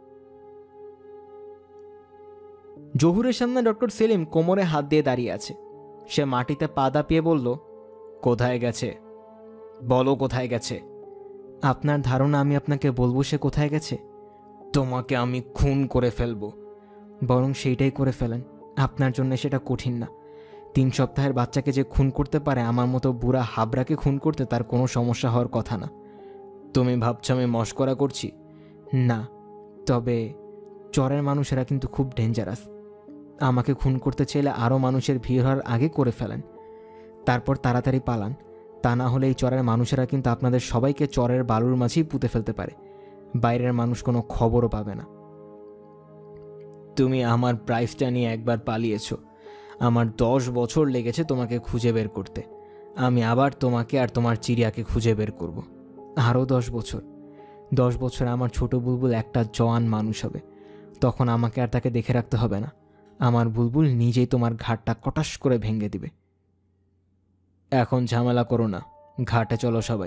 জহুরের সামনে ডক্টর সেলিম কোমরে হাত দিয়ে দাঁড়িয়ে আছে। সে মাটিতে পা দাপিয়ে বলল, কোথায় গেছে? বলো কোথায় গেছে? আপনার ধারণা আমি আপনাকে বলবো সে কোথায় গেছে? তোমাকে আমি খুন করে ফেলবো। বরং সেইটাই করে ফেলেন, আপনার জন্য সেটা কঠিন না। 3 সপ্তাহের বাচ্চাকে যে খুন করতে পারে আমার মতো বুড়া হাবড়াকে খুন করতে তার কোনো সমস্যা হওয়ার কথা না। তুমি ভাবছো আমি মশকরা করছি? না, তবে চরের মানুষেরা কিন্তু খুব ডেঞ্জারাস। আমাকে খুন করতে চাইলে আরও মানুষের ভিড় হওয়ার আগে করে ফেলেন, তারপর তাড়াতাড়ি পালান। তা না হলে এই চরের মানুষেরা কিন্তু আপনাদের সবাইকে চরের বালুর মাঝেই পুঁতে ফেলতে পারে। বাইরের মানুষ কোনো খবরও পাবে না। তুমি আমার প্রাইসটা নিয়ে একবার পালিয়েছ। আমার 10 বছর লেগেছে তোমাকে খুঁজে বের করতে। আমি আবার তোমাকে আর তোমার চিড়িয়াকে খুঁজে বের করব। আরও 10 বছর। 10 বছর আমার ছোট বুলবুল একটা জওয়ান মানুষ হবে। তখন আমাকে আর তাকে দেখে রাখতে হবে না। আমার বুলবুল নিজেই তোমার ঘাটটা কটাস করে ভেঙে দিবে। এখন ঝামেলা করো না, ঘাটে চলো সবাই।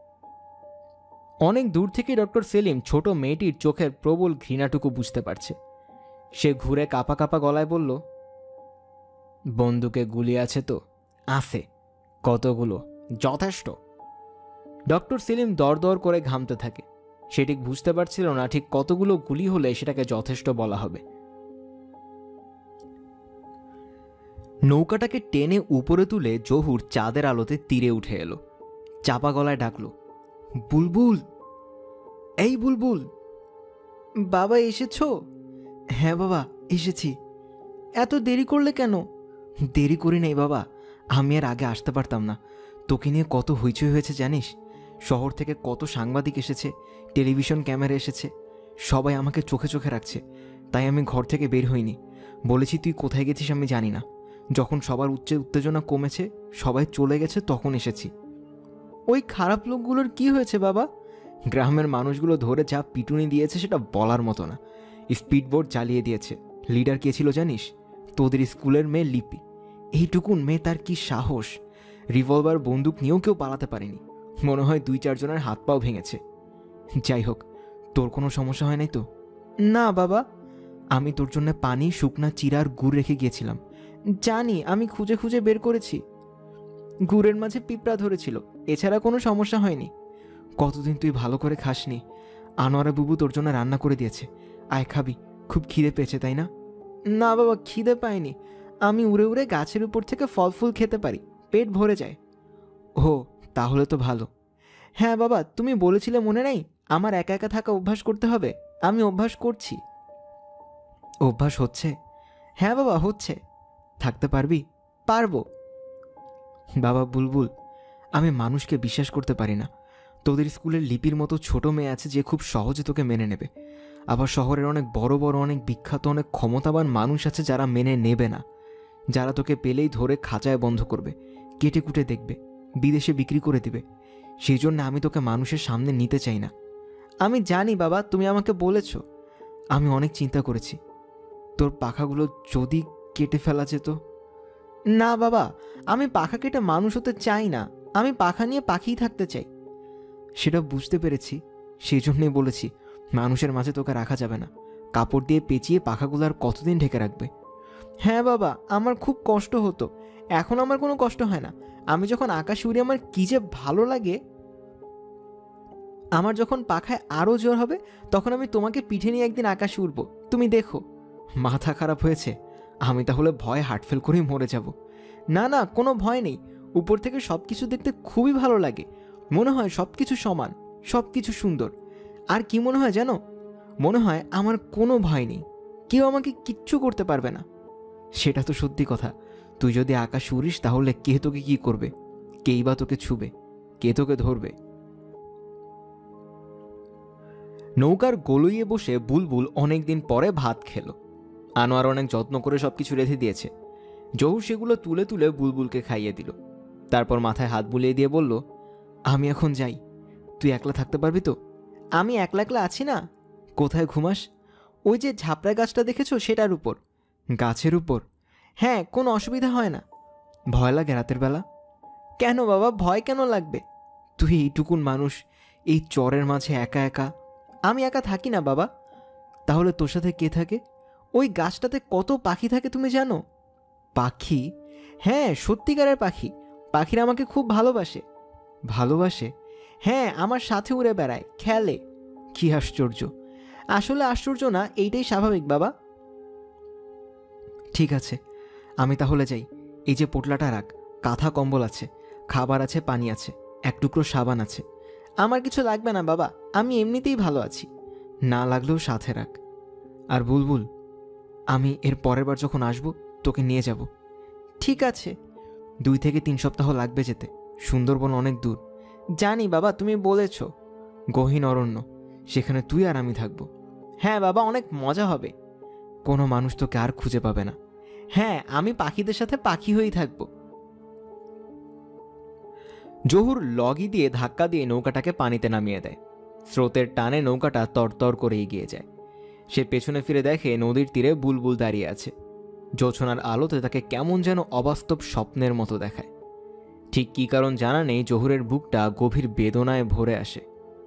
অনেক দূর থেকে ডক্টর সেলিম ছোট মেয়েটির চোখের প্রবল ঘৃণাটুকু বুঝতে পারছে। সে ঘুরে কাঁপা কাঁপা গলায় বলল, বন্দুকে গুলি আছে তো? আছে। কতগুলো? যথেষ্ট। ডক্টর সেলিম দর দর করে ঘামতে থাকে। সে ঠিক বুঝতে পারছিল না ঠিক কতগুলো গুলি হলে সেটাকে যথেষ্ট বলা হবে। নৌকাটাকে টেনে উপরে তুলে জহুর চাঁদের আলোতে তীরে উঠে এলো। চাপা গলায় ডাকলো, বুলবুল, এই বুলবুল। বাবা এসেছো? হ্যাঁ বাবা এসেছি। এত দেরি করলে কেন? দেরি করি নাই বাবা, আমি আর আগে আসতে পারতাম না। তোকে নিয়ে কত হইচই হয়েছে জানিস? শহর থেকে কত সাংবাদিক এসেছে, টেলিভিশন ক্যামেরা এসেছে, সবাই আমাকে চোখে চোখে রাখছে। তাই আমি ঘর থেকে বের হইনি। বলেছি তুই কোথায় গেছিস আমি জানি না। যখন সবার উত্তেজনা কমেছে, সবাই চলে গেছে, তখন এসেছি। ওই খারাপ লোকগুলোর কি হয়েছে বাবা? গ্রামের মানুষগুলো ধরে যা পিটুনি দিয়েছে সেটা বলার মতো না। স্পিডবোট জ্বালিয়ে দিয়েছে। লিডার কে ছিল জানিস? তোদের স্কুলের মেয়ে লিপি। এইটুকুন মেয়ে, তার কি সাহস! রিভলভার বন্দুক নিয়েও কেউ পালাতে পারেনি। মনে হয় 2-4 জনের হাত পাও ভেঙেছে। যাই হোক, তোর কোনো সমস্যা হয় নাই তো? না বাবা, আমি তোর জন্য পানি, শুকনা চিরার গুড় রেখে গিয়েছিলাম। জানি, আমি খুঁজে খুঁজে বের করেছি। গুড়ের মাঝে পিঁপড়া ধরেছিল, এছাড়া কোনো সমস্যা হয়নি। কতদিন তুই ভালো করে খাসনি। আনোয়ারা বুবু তোর জন্য রান্না করে দিয়েছে, আয় খাবি। খুব খিদে পেয়েছে তাই না? না বাবা, খিদে পায়নি। আমি উড়ে উড়ে গাছের উপর থেকে ফল ফুল খেতে পারি, পেট ভরে যায়। ও, তাহলে তো ভালো। হ্যাঁ বাবা, তুমি বলেছিলে মনে নাই আমার একা একা থাকা অভ্যাস করতে হবে? আমি অভ্যাস করছি। অভ্যাস হচ্ছে? হ্যাঁ বাবা হচ্ছে। থাকতে পারবি? পারবো। বাবা বুলবুল, আমি মানুষকে বিশ্বাস করতে পারি না। তোদের স্কুলের লিপির মতো ছোট মেয়ে আছে যে খুব সহজে তোকে মেনে নেবে। আবার শহরের অনেক বড় বড়, অনেক বিখ্যাত, অনেক ক্ষমতাবান মানুষ আছে যারা মেনে নেবে না। যারা তোকে পেলেই ধরে খাঁচায় বন্ধ করবে, কেটে কুটে দেখবে, বিদেশে বিক্রি করে দিবে। সেই জন্য আমি তোকে মানুষের সামনে নিতে চাই না। আমি জানি বাবা, তুমি আমাকে বলেছ। আমি অনেক চিন্তা করেছি। তোর পাখাগুলো যদি কেটে ফেলা যেত। না বাবা, আমি পাখা কেটে মানুষ হতে চাই না। আমি পাখা নিয়ে পাখিই থাকতে চাই। সেটা বুঝতে পেরেছি, সেই জন্যই বলেছি মানুষের মাঝে তোকে রাখা যাবে না। কাপড় দিয়ে পেঁচিয়ে পাখাগুলো আর কতদিন ঢেকে রাখবে? হ্যাঁ বাবা, আমার খুব কষ্ট হতো, এখন আমার কোনো কষ্ট হয় না। আমি যখন আকাশে উড়ি আমার কি যে ভালো লাগে। আমার যখন পাখায় আরও জোর হবে তখন আমি তোমাকে পিঠে নিয়ে একদিন আকাশে উড়বো, তুমি দেখো। মাথা খারাপ হয়েছে? আমি তাহলে ভয়ে হার্ট ফেল করেই মরে যাব। না না, কোনো ভয় নেই। উপর থেকে সব কিছু দেখতে খুবই ভালো লাগে। মনে হয় সব কিছু সমান, সব কিছু সুন্দর। আর কি মনে হয় জানো? মনে হয় আমার কোনো ভয় নেই, কেউ আমাকে কিচ্ছু করতে পারবে না। সেটা তো সত্যি কথা। তুই যদি আকাশ উড়িস তাহলে কে তোকে কি করবে? কেই বা তোকে ছুবে? কে তোকে ধরবে? নৌকার গলইয়ে বসে বুলবুল অনেকদিন পরে ভাত খেলো। আনোয়ার অনেক যত্ন করে সবকিছু রেঁধে দিয়েছে। জহুর সেগুলো তুলে তুলে বুলবুলকে খাইয়ে দিল। তারপর মাথায় হাত বুলিয়ে দিয়ে বলল, আমি এখন যাই, তুই একলা থাকতে পারবি তো? আমি একলা একলা আছি না। কোথায় ঘুমাস? ওই যে ঝাপড়া গাছটা দেখেছো সেটার উপর। গাছের উপর? হ্যাঁ, কোনো অসুবিধা হয় না। ভয় লাগে রাতের বেলা? কেন বাবা, ভয় কেন লাগবে? তুই এইটুকুন মানুষ, এই চরের মাঝে একা একা। আমি একা থাকি না বাবা। তাহলে তোর সাথে কে থাকে? ওই গাছটাতে কত পাখি থাকে তুমি জানো? পাখি? হ্যাঁ, সত্যিকারের পাখি। পাখিরা আমাকে খুব ভালোবাসে। ভালোবাসে? হ্যাঁ, আমার সাথে উড়ে বেড়ায়, খেলে। কি আশ্চর্য! আসলে আশ্চর্য না, এইটাই স্বাভাবিক বাবা। ঠিক আছে, আমি তাহলে যাই। এই যে পোটলাটা রাখ, কাঁথা কম্বল আছে, খাবার আছে, পানি আছে, এক টুকরো সাবান আছে। আমার কিছু লাগবে না বাবা, আমি এমনিতেই ভালো আছি। না লাগলেও সাথে রাখ। আর বুলবুল, আমি এর পরের বার যখন আসবো তোকে নিয়ে যাব। ঠিক আছে। 2 থেকে 3 সপ্তাহ লাগবে যেতে। সুন্দরবন অনেক দূর। জানি বাবা, তুমি বলেছ। গহীন অরণ্য, সেখানে তুই আর আমি থাকবো। হ্যাঁ বাবা, অনেক মজা হবে। কোনো মানুষ তোকে আর খুঁজে পাবে না। হ্যাঁ, আমি পাখিদের সাথে পাখি হয়েই থাকব। জহুর লগি দিয়ে ধাক্কা দিয়ে নৌকাটাকে পানিতে নামিয়ে দেয়। স্রোতের টানে নৌকাটা তরতর করে এগিয়ে যায়। সে পেছনে ফিরে দেখে নদীর তীরে বুলবুল দাঁড়িয়ে আছে। জোছনার আলোতে তাকে কেমন যেন অবাস্তব স্বপ্নের মতো দেখায়। ঠিক কী কারণ জানা নেই, জহুরের বুকটা গভীর বেদনায় ভরে আসে।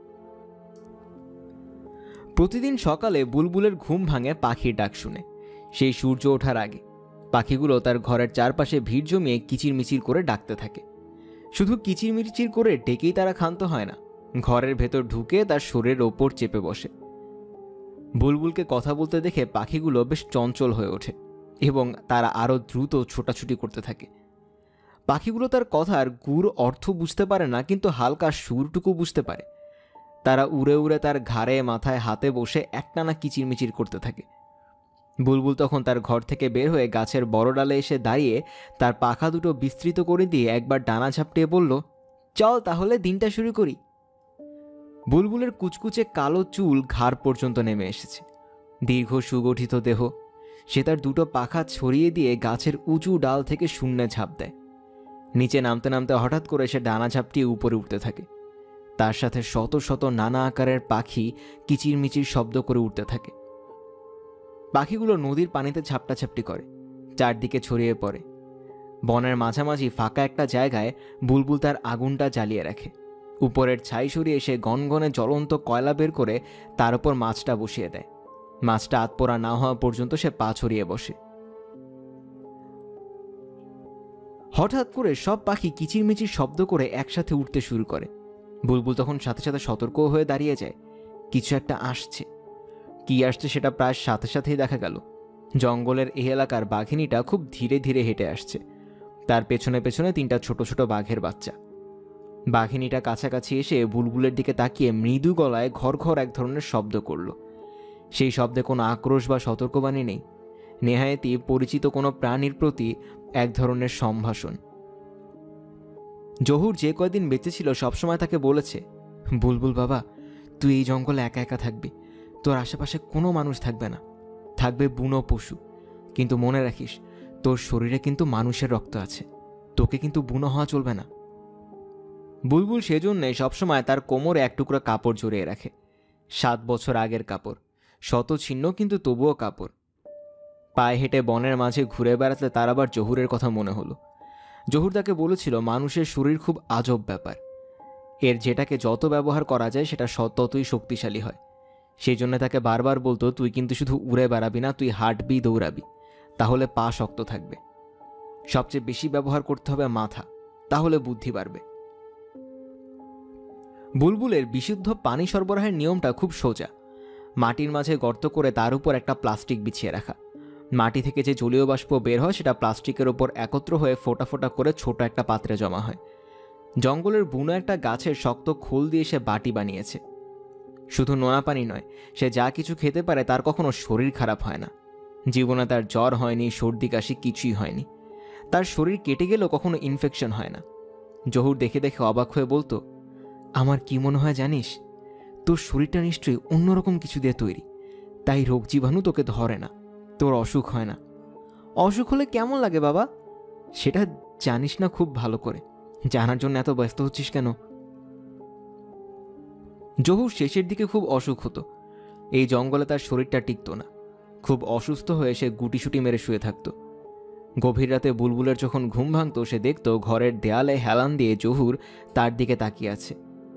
প্রতিদিন সকালে বুলবুলের ঘুম ভাঙে পাখির ডাক শুনে। সেই সূর্য ওঠার আগে পাখিগুলো তার ঘরের চারপাশে ভিড় জমিয়ে কিচিরমিচির করে ডাকতে থাকে। শুধু কিচিরমিচির করে ডেকেই তারা ক্ষান্ত হয় না, ঘরের ভেতর ঢুকে তার শরীরের ওপর চেপে বসে। বুলবুলকে কথা বলতে দেখে পাখিগুলো বেশ চঞ্চল হয়ে ওঠে এবং তারা আরও দ্রুত ছোটাছুটি করতে থাকে। পাখিগুলো তার কথার গূঢ় অর্থ বুঝতে পারে না, কিন্তু হালকা সুরটুকু বুঝতে পারে। তারা উড়ে উড়ে তার ঘাড়ে মাথায় হাতে বসে একটানা কিচিরমিচির করতে থাকে। বুলবুল তখন তার ঘর থেকে বের হয়ে গাছের বড় ডালে এসে দাঁড়িয়ে তার পাখা দুটো বিস্তৃত করে দিয়ে একবার ডানা ঝাপটিয়ে বলল, চল তাহলে দিনটা শুরু করি। বুলবুলের কুচকুচে কালো চুল ঘাড় পর্যন্ত নেমে এসেছে, দীর্ঘ সুগঠিত দেহ। সে তার দুটো পাখা ছড়িয়ে দিয়ে গাছের উঁচু ডাল থেকে শূন্যে ঝাঁপ দেয়। নিচে নামতে নামতে হঠাৎ করে সে ডানা ঝাপটিয়ে উপরে উঠতে থাকে। তার সাথে শত শত নানা আকারের পাখি কিচিরমিচির শব্দ করে উঠতে থাকে। পাখিগুলো নদীর পানিতে ঝাপটাঝাপটি করে, চারদিকে ছড়িয়ে পড়ে। বনের মাঝামাঝি ফাঁকা একটা জায়গায় বুলবুল তার আগুনটা জ্বালিয়ে রাখে। উপরের ছাই সরিয়ে এসে গনগনে জ্বলন্ত কয়লা বের করে তার উপর মাছটা বসিয়ে দেয়। মাছটা আতপোড়া না হওয়া পর্যন্ত সে পা ছড়িয়ে বসে। হঠাৎ করে সব পাখি কিচিরমিচির শব্দ করে একসাথে উঠতে শুরু করে। বুলবুল তখন সাথে সাথে সতর্ক হয়ে দাঁড়িয়ে যায়। কিছু একটা আসছে। কি আসছে সেটা প্রায় সাথে সাথেই দেখা গেল। জঙ্গলের এই এলাকার বাঘিনীটা খুব ধীরে ধীরে হেঁটে আসছে। তার পেছনে পেছনে 3টা ছোট ছোট বাঘের বাচ্চা। বাঘিনীটা কাছাকাছি এসে বুলবুলের দিকে তাকিয়ে মৃদু গলায় ঘর ঘর এক ধরনের শব্দ করল। সেই শব্দে কোনো আক্রোশ বা সতর্কবাণী নেই, নেহায়েতই পরিচিত কোনো প্রাণীর প্রতি এক ধরনের সম্ভাষণ। জহুর যে কয়দিন বেঁচে ছিল সবসময় তাকে বলেছে, বুলবুল বাবা, তুই এই জঙ্গলে একা একা থাকবি। তোর আশেপাশে কোনো মানুষ থাকবে না, থাকবে বুনো পশু। কিন্তু মনে রাখিস, তোর শরীরে কিন্তু মানুষের রক্ত আছে, তোকে কিন্তু বুনো হওয়া চলবে না। বুলবুল সেজন্যে সবসময় তার কোমরে এক টুকরা কাপড় জড়িয়ে রাখে। 7 বছর আগের কাপড়, শত ছিন্ন কিন্তু তবুও কাপড়। পায়ে হেঁটে বনের মাঝে ঘুরে বেড়াতে তার আবার জহুরের কথা মনে হলো। জহুর তাকে বলেছিল মানুষের শরীর খুব আজব ব্যাপার, এর যেটাকে যত ব্যবহার করা যায় সেটা ততই শক্তিশালী হয়। সেই জন্য তাকে বারবার বলতো, তুই কিন্তু শুধু উড়ে বেড়াবি না, তুই হাঁটবি, দৌড়াবি, তাহলে পা শক্ত থাকবে। সবচেয়ে বেশি ব্যবহার করতে হবে মাথা, তাহলে বুদ্ধি বাড়বে। বুলবুলের বিশুদ্ধ পানি সরবরাহের নিয়মটা খুব সোজা। মাটির মাঝে গর্ত করে তার উপর একটা প্লাস্টিক বিছিয়ে রাখা। মাটি থেকে যে জলীয় বাষ্প বের হয় সেটা প্লাস্টিকের ওপর একত্র হয়ে ফোঁটা ফোঁটা করে ছোট একটা পাত্রে জমা হয়। জঙ্গলের বুনো একটা গাছের শক্ত খোল দিয়ে সে বাটি বানিয়েছে। শুধু নোনা পানি নয়, সে যা কিছু খেতে পারে তার কখনো শরীর খারাপ হয় না। জীবনে তার জ্বর হয়নি, সর্দি কাশি কিছুই হয়নি। তার শরীর কেটে গেলেও কখনো ইনফেকশন হয় না। জহুর দেখে দেখে অবাক হয়ে বলতো, আমার কি মনে হয় জানিস, তোর শরীরটা নিশ্চয়ই অন্যরকম কিছু দিয়ে তৈরি, তাই রোগ জীবাণু তোকে ধরে না, তোর অসুখ হয় না। অসুখ হলে কেমন লাগে বাবা? সেটা জানিস না খুব ভালো করে, জানার জন্য এত ব্যস্ত হচ্ছিস কেন? জহুর শেষের দিকে খুব অসুখ হতো। এই জঙ্গলে তার শরীরটা টিকত না। খুব অসুস্থ হয়ে সে গুটিসুটি মেরে শুয়ে থাকত। গভীর রাতে বুলবুলের যখন ঘুম ভাঙত, সে দেখত ঘরের দেয়ালে হেলান দিয়ে জহুর তার দিকে তাকিয়ে আছে।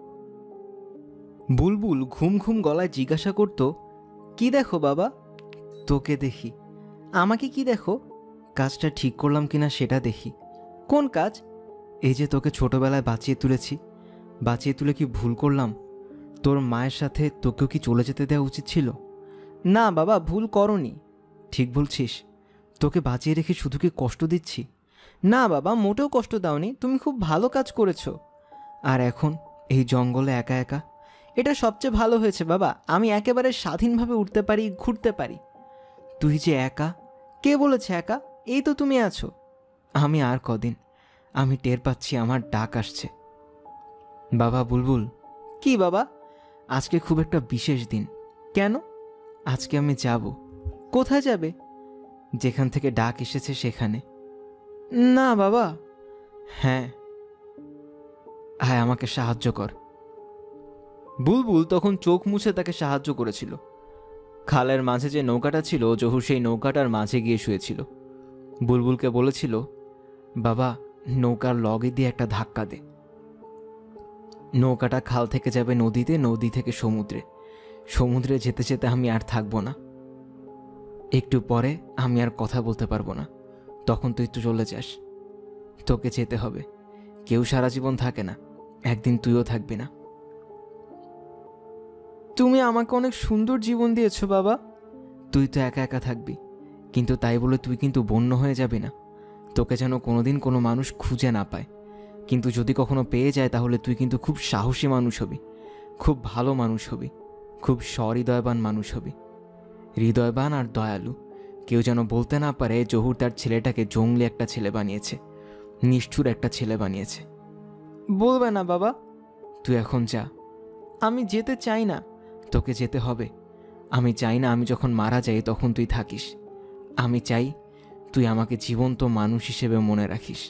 বুলবুল ঘুম ঘুম গলায় জিজ্ঞাসা করত, কি দেখো বাবা? তোকে দেখি। আমাকে কি দেখো? কাজটা ঠিক করলাম কিনা সেটা দেখি। কোন কাজ? এই যে তোকে ছোটবেলায় বাঁচিয়ে তুলেছি, বাঁচিয়ে তুলে কি ভুল করলাম? তোর মায়ের সাথে তোকেও কি চলে যেতে দেওয়া উচিত ছিল? না বাবা, ভুল করনি। ঠিক বলছিস? তোকে বাঁচিয়ে রেখে শুধু কি কষ্ট দিচ্ছি? না বাবা, মোটেও কষ্ট দাওনি, তুমি খুব ভালো কাজ করেছো। আর এখন এই জঙ্গলে একা একা, এটা সবচেয়ে ভালো হয়েছে বাবা। আমি একেবারে স্বাধীনভাবে উঠতে পারি, ঘুরতে পারি। তুই যে একা, কে বলেছে একা? এই তো তুমি আছো। আমি আর কদিন, আমি টের পাচ্ছি আমার ডাক আসছে। বাবা বুলবুল। কি বাবা? আজকে খুব একটা বিশেষ দিন। কেন? আজকে আমি যাব। কোথায় যাবে? যেখান থেকে ডাক এসেছে সেখানে। না বাবা। হ্যাঁ, হ্যাঁ, আমাকে সাহায্য কর। বুলবুল তখন চোখ মুছে তাকে সাহায্য করেছিল। খালের মাঝে যে নৌকাটা ছিল, জহুর সেই নৌকাটার মাঝে গিয়ে শুয়েছিল। বুলবুলকে বলেছিল, বাবা নৌকার লগে দিয়ে একটা ধাক্কা দে। নৌকাটা খাল থেকে যাবে নদীতে, নদী থেকে সমুদ্রে, সমুদ্রে যেতে যেতে আমি আর থাকবো না। একটু পরে আমি আর কথা বলতে পারবো না, তখন তুই তো চলে যাস। তোকে যেতে হবে। কেউ সারা জীবন থাকে না, একদিন তুইও থাকবি না। তুমি আমাকে অনেক সুন্দর জীবন দিয়েছো বাবা। তুই তো একা একা থাকবি, কিন্তু তাই বলে তুই কিন্তু বন্য হয়ে যাবি না। তোকে যেন কোনোদিন কোনো মানুষ খুঁজে না পায়, কিন্তু যদি কখনো পেয়ে যায় তাহলে তুই কিন্তু খুব সাহসী মানুষ হবি, খুব ভালো মানুষ হবি, খুব সহৃদয়বান মানুষ হবি। হৃদয়বান আর দয়ালু। কেউ যেন বলতে না পারে জহুর তার ছেলেটাকে জঙ্গলি একটা ছেলে বানিয়েছে, নিষ্ঠুর একটা ছেলে বানিয়েছে। বলবে না বাবা। তুই এখন যা। আমি যেতে চাই না। তোকে যেতে হবে। আমি চাই না আমি যখন মারা যাই তখন তুই থাকিস। আমি চাই তুই আমাকে জীবন্ত মানুষ হিসেবে মনে রাখিস।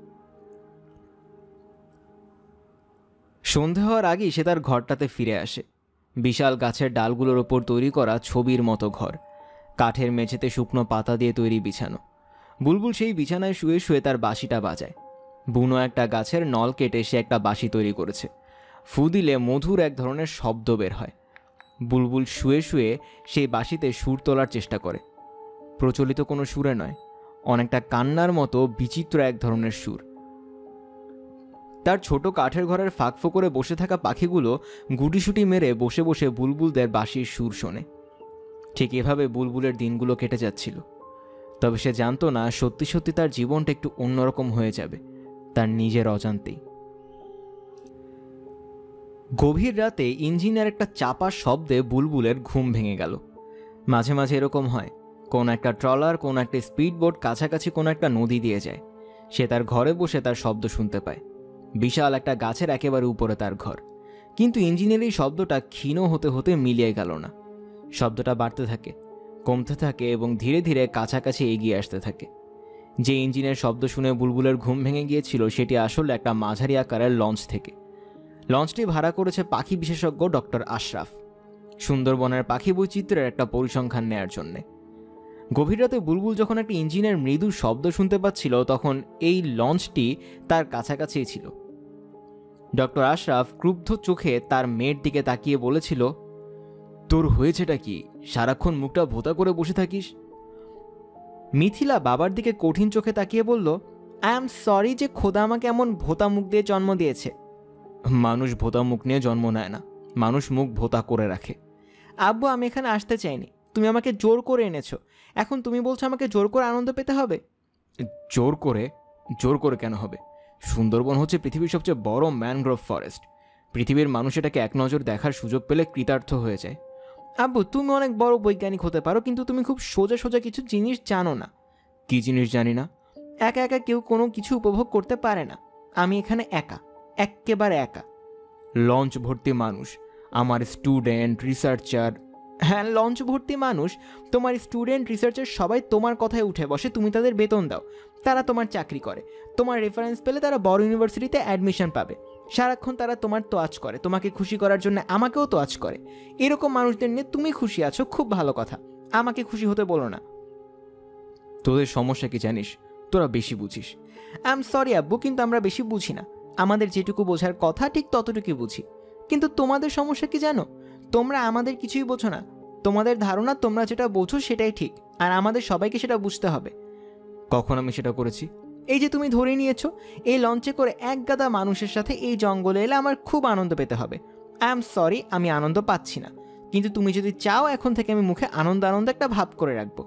সন্ধে হওয়ার আগেই সে তার ঘরটাতে ফিরে আসে। বিশাল গাছের ডালগুলোর ওপর তৈরি করা ছবির মতো ঘর, কাঠের মেঝেতে শুকনো পাতা দিয়ে তৈরি বিছানো। বুলবুল সেই বিছানায় শুয়ে শুয়ে তার বাঁশিটা বাজায়। বুনো একটা গাছের নল কেটে সে একটা বাঁশি তৈরি করেছে। ফু দিলে মধুর এক ধরনের শব্দ বের হয়। বুলবুল শুয়ে শুয়ে সেই বাঁশিতে সুর তোলার চেষ্টা করে। প্রচলিত কোনো সুরে নয়, অনেকটা কান্নার মতো বিচিত্র এক ধরনের সুর। তার ছোট কাঠের ঘরের ফাঁক ফোকরে বসে থাকা পাখিগুলো গুটিসুটি মেরে বসে বসে বুলবুলদের বাঁশির সুর শোনে। ঠিক এভাবে বুলবুলের দিনগুলো কেটে যাচ্ছিল। তবে সে জানতো না সত্যি সত্যি তার জীবনটা একটু অন্যরকম হয়ে যাবে, তার নিজের অজান্তেই। গভীর রাতে ইঞ্জিনের একটা চাপা শব্দে বুলবুলের ঘুম ভেঙে গেল। মাঝে মাঝে এরকম হয়, কোন একটা ট্রলার, কোন একটা স্পিডবোট কাছাকাছি কোনো একটা নদী দিয়ে যায়। সে তার ঘরে বসে তার শব্দ শুনতে পায়। বিশাল একটা গাছের একেবারে উপরে তার ঘর। কিন্তু ইঞ্জিনের এই শব্দটা ক্ষীণ হতে হতে মিলিয়ে গেল না। শব্দটা বাড়তে থাকে, কমতে থাকে এবং ধীরে ধীরে কাছাকাছি এগিয়ে আসতে থাকে। যে ইঞ্জিনের শব্দ শুনে বুলবুলের ঘুম ভেঙে গিয়েছিল সেটি আসলে একটা মাঝারি আকারের লঞ্চ থেকে। লঞ্চটি ভাড়া করেছে পাখি বিশেষজ্ঞ ডক্টর আশরাফ, সুন্দরবনের পাখি বৈচিত্র্যের একটা পরিসংখ্যান নেয়ার জন্যে। গভীর রাতে বুলবুল যখন একটা ইঞ্জিনের মৃদু শব্দ শুনতে পাচ্ছিল তখন এই লঞ্চটি তার কাছাকাছিই ছিল। ডক্টর আশরাফ ক্রুব্ধ চোখে তার মেয়ের দিকে তাকিয়ে বলেছিল, তোর হয়েছেটা কি? সারাক্ষণ মুখটা ভোতা করে বসে থাকিস। মিথিলা বাবার দিকে কঠিন চোখে তাকিয়ে বলল, আই এম সরি যে খোদা আমাকে এমন ভোতা মুখ দিয়ে জন্ম দিয়েছে। মানুষ ভোতা মুখ নিয়ে জন্ম নেয় না, মানুষ মুখ ভোতা করে রাখে। আব্বু, আমি এখানে আসতে চাইনি, তুমি আমাকে জোর করে এনেছো। এখন তুমি বলছো আমাকে জোর করে আনন্দ পেতে হবে? জোর করে? জোর করে কেন হবে? সুন্দরবন হচ্ছে পৃথিবীর সবচেয়ে বড় ম্যানগ্রোভ ফরেস্ট। পৃথিবীর মানুষ এটাকে এক নজর দেখার সুযোগ পেলে কৃতার্থ হয়ে যায়। আব্বু, তুমি অনেক বড় বৈজ্ঞানিক হতে পারো, কিন্তু তুমি খুব সোজা সোজা কিছু জিনিস জানো না। কি জিনিস জানি না? একা একা কেউ কোনো কিছু উপভোগ করতে পারে না। আমি এখানে একা, এক্কেবারে একা। লঞ্চ ভর্তি মানুষ, আমার স্টুডেন্ট, রিসার্চার। হ্যাঁ, লঞ্চ ভর্তি মানুষ। তোমার স্টুডেন্ট, রিসার্চার সবাই তোমার কথায় উঠে বসে, তুমি তাদের বেতন দাও, তারা তোমার চাকরি করে। তোমার রেফারেন্স পেলে তারা বড় ইউনিভার্সিটিতে অ্যাডমিশন পাবে। সারাক্ষণ তারা তোমার তোয়াজ করে, তোমাকে খুশি করার জন্য আমাকেও তোয়াজ করে। এরকম মানুষদের নিয়ে তুমি খুশি আছো, খুব ভালো কথা, আমাকে খুশি হতে বলো না। তোদের সমস্যা কি জানিস? তোরা বেশি বুঝিস। আই এম সরি আব্বু, কিন্তু আমরা বেশি বুঝি না। আমাদের যেটুকু বোঝার কথা ঠিক ততটুকুই বুঝি। কিন্তু তোমাদের সমস্যা কি জানো? তোমরা আমাদের কিছুই বোঝো না। তোমাদের ধারণা তোমরা যেটা বোঝো সেটাই ঠিক, আর আমাদের সবাইকে সেটা বুঝতে হবে। কখন আমি সেটা করেছি? এই যে তুমি ধরে নিয়েছো, এই লঞ্চে করে এক গাদা মানুষের সাথে এই জঙ্গলে এলে আমার খুব আনন্দ পেতে হবে। আই এম সরি, আমি আনন্দ পাচ্ছি না। কিন্তু তুমি যদি চাও এখন থেকে আমি মুখে আনন্দ আনন্দ একটা ভাব করে রাখবো।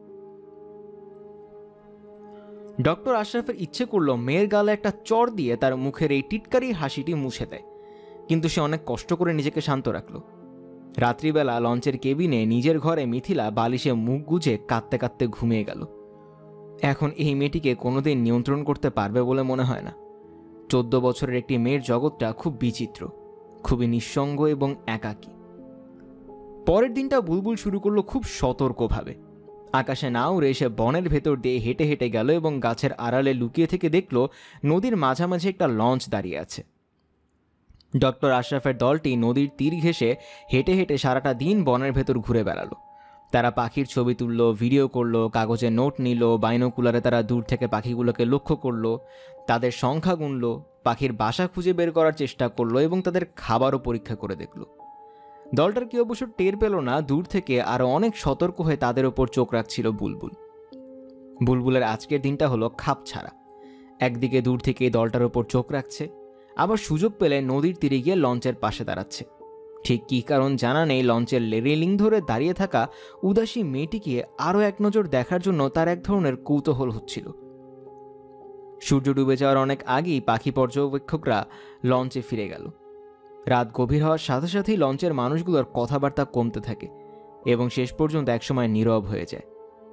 ডক্টর আশরাফের ইচ্ছে করলো মেয়ের গালে একটা চড় দিয়ে তার মুখের এই টিটকারি হাসিটি মুছে দেয়, কিন্তু সে অনেক কষ্ট করে নিজেকে শান্ত রাখল। রাত্রিবেলা লঞ্চের কেবিনে নিজের ঘরে মিথিলা বালিশে মুখ গুজে কাঁদতে কাঁদতে ঘুমিয়ে গেল। এখন এই মেয়েটিকে কোনোদিন নিয়ন্ত্রণ করতে পারবে বলে মনে হয় না। 14 বছরের একটি মেয়ের জগৎটা খুব বিচিত্র, খুবই নিঃসঙ্গ এবং একাকী। পরের দিনটা বুলবুল শুরু করলো খুব সতর্কভাবে। আকাশে না উড়ে সে বনের ভেতর দিয়ে হেঁটে হেঁটে গেল এবং গাছের আড়ালে লুকিয়ে থেকে দেখল নদীর মাঝামাঝি একটা লঞ্চ দাঁড়িয়ে আছে। ডক্টর আশরাফের দলটি নদীর তীর ঘেঁষে হেঁটে হেঁটে সারাটা দিন বনের ভেতর ঘুরে বেড়ালো। তারা পাখির ছবি তুলল, ভিডিও করলো, কাগজে নোট নিল, বাইনোকুলারে তারা দূর থেকে পাখিগুলোকে লক্ষ্য করলো, তাদের সংখ্যা গুনল, পাখির বাসা খুঁজে বের করার চেষ্টা করলো এবং তাদের খাবারও পরীক্ষা করে দেখল। দলটার কেউ অবশ্য টের পেল না, দূর থেকে আরও অনেক সতর্ক হয়ে তাদের ওপর চোখ রাখছিল বুলবুল। বুলবুলের আজকের দিনটা হলো খাপ ছাড়া। একদিকে দূর থেকে দলটার ওপর চোখ রাখছে, আবার সুযোগ পেলে নদীর তীরে গিয়ে লঞ্চের পাশে দাঁড়াচ্ছে। ঠিক কী কারণ জানা নেই, লঞ্চের রেলিং ধরে দাঁড়িয়ে থাকা উদাসী মেয়েটিকে আরও এক নজর দেখার জন্য তার এক ধরনের কৌতূহল হচ্ছিল। সূর্য ডুবে যাওয়ার অনেক আগেই পাখি পর্যবেক্ষকরা লঞ্চে ফিরে গেল। রাত গভীর হওয়ার সাথে সাথেই লঞ্চের মানুষগুলোর কথাবার্তা কমতে থাকে এবং শেষ পর্যন্ত একসময় নীরব হয়ে যায়।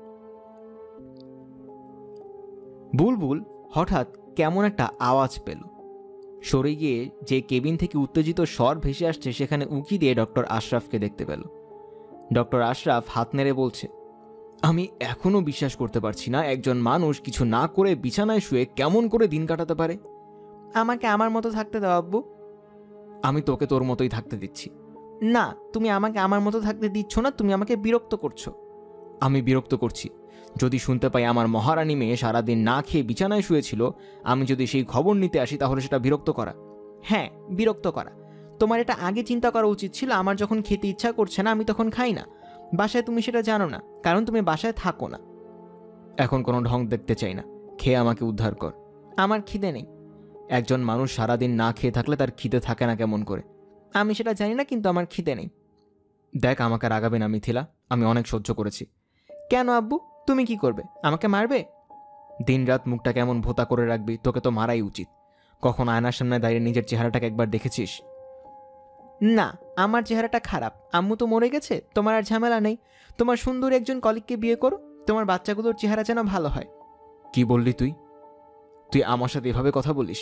বুলবুল হঠাৎ কেমন একটা আওয়াজ পেল। সরে গিয়ে যে কেবিন থেকে উত্তেজিত স্বর ভেসে আসছে সেখানে উঁকি দিয়ে ডক্টর আশরাফকে দেখতে পেল। ডক্টর আশরাফ হাত নেড়ে বলছে, আমি এখনো বিশ্বাস করতে পারছি না একজন মানুষ কিছু না করে বিছানায় শুয়ে কেমন করে দিন কাটাতে পারে। আমাকে আমার মতো থাকতে দাও আব্বু। আমি তোকে তোর মতোই থাকতে দিচ্ছি। না, তুমি আমাকে আমার মতো থাকতে দিচ্ছ না, তুমি আমাকে বিরক্ত করছো। আমি বিরক্ত করছি? যদি শুনতে পাই আমার মহারানী মেয়ে সারাদিন না খেয়ে বিছানায় শুয়েছিল, আমি যদি সেই খবর নিতে আসি তাহলে সেটা বিরক্ত করা। হ্যাঁ, বিরক্ত করা। তোমার এটা আগে চিন্তা করা উচিত ছিল। আমার যখন খেতে ইচ্ছা করছে না আমি তখন খাই না। বাসায় তুমি সেটা জানো না, কারণ তুমি বাসায় থাকো না। এখন কোনো ঢং দেখতে চাই না, খেয়ে আমাকে উদ্ধার কর। আমার খিদে নেই। একজন মানুষ সারাদিন না খেয়ে থাকলে তার খিদে থাকে না কেমন করে? আমি সেটা জানি না, কিন্তু আমার খিদে নেই। দেখ, আমাকে রাগাবে না মিথিলা, আমি অনেক সহ্য করেছি। কেন আব্বু, তুমি কি করবে? আমাকে মারবে? দিনরাত মুখটা কেমন ভোতা করে রাখবি? তোকে তো মারাই উচিত। কখন আয়নার সামনে দাঁড়িয়ে নিজের চেহারাটাকে একবার দেখেছিস? না, আমার চেহারাটা খারাপ। আম্মু তো মরে গেছে, তোমার আর ঝামেলা নেই। তোমার সুন্দর একজন কলিগকে বিয়ে করো, তোমার বাচ্চাগুলোর চেহারা যেন ভালো হয়। কি বললি তুই? তুই আমার সাথে এভাবে কথা বলিস?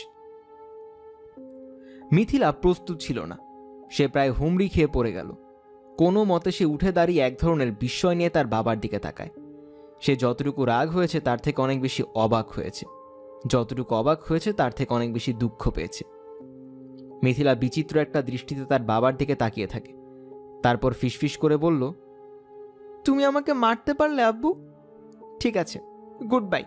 মিথিলা প্রস্তুত ছিল না। সে প্রায় হুমড়ি খেয়ে পড়ে গেল। কোনো মতে সে উঠে দাঁড়িয়ে এক ধরনের বিস্ময় নিয়ে তার বাবার দিকে তাকায়। সে যতটুকু রাগ হয়েছে তার থেকে অনেক বেশি অবাক হয়েছে, যতটুকু অবাক হয়েছে তার থেকে অনেক বেশি দুঃখ পেয়েছে। মিথিলা বিচিত্র একটা দৃষ্টিতে তার বাবার দিকে তাকিয়ে থাকে, তারপর ফিসফিস করে বলল, তুমি আমাকে মারতে পারলে আব্বু? ঠিক আছে, গুড বাই।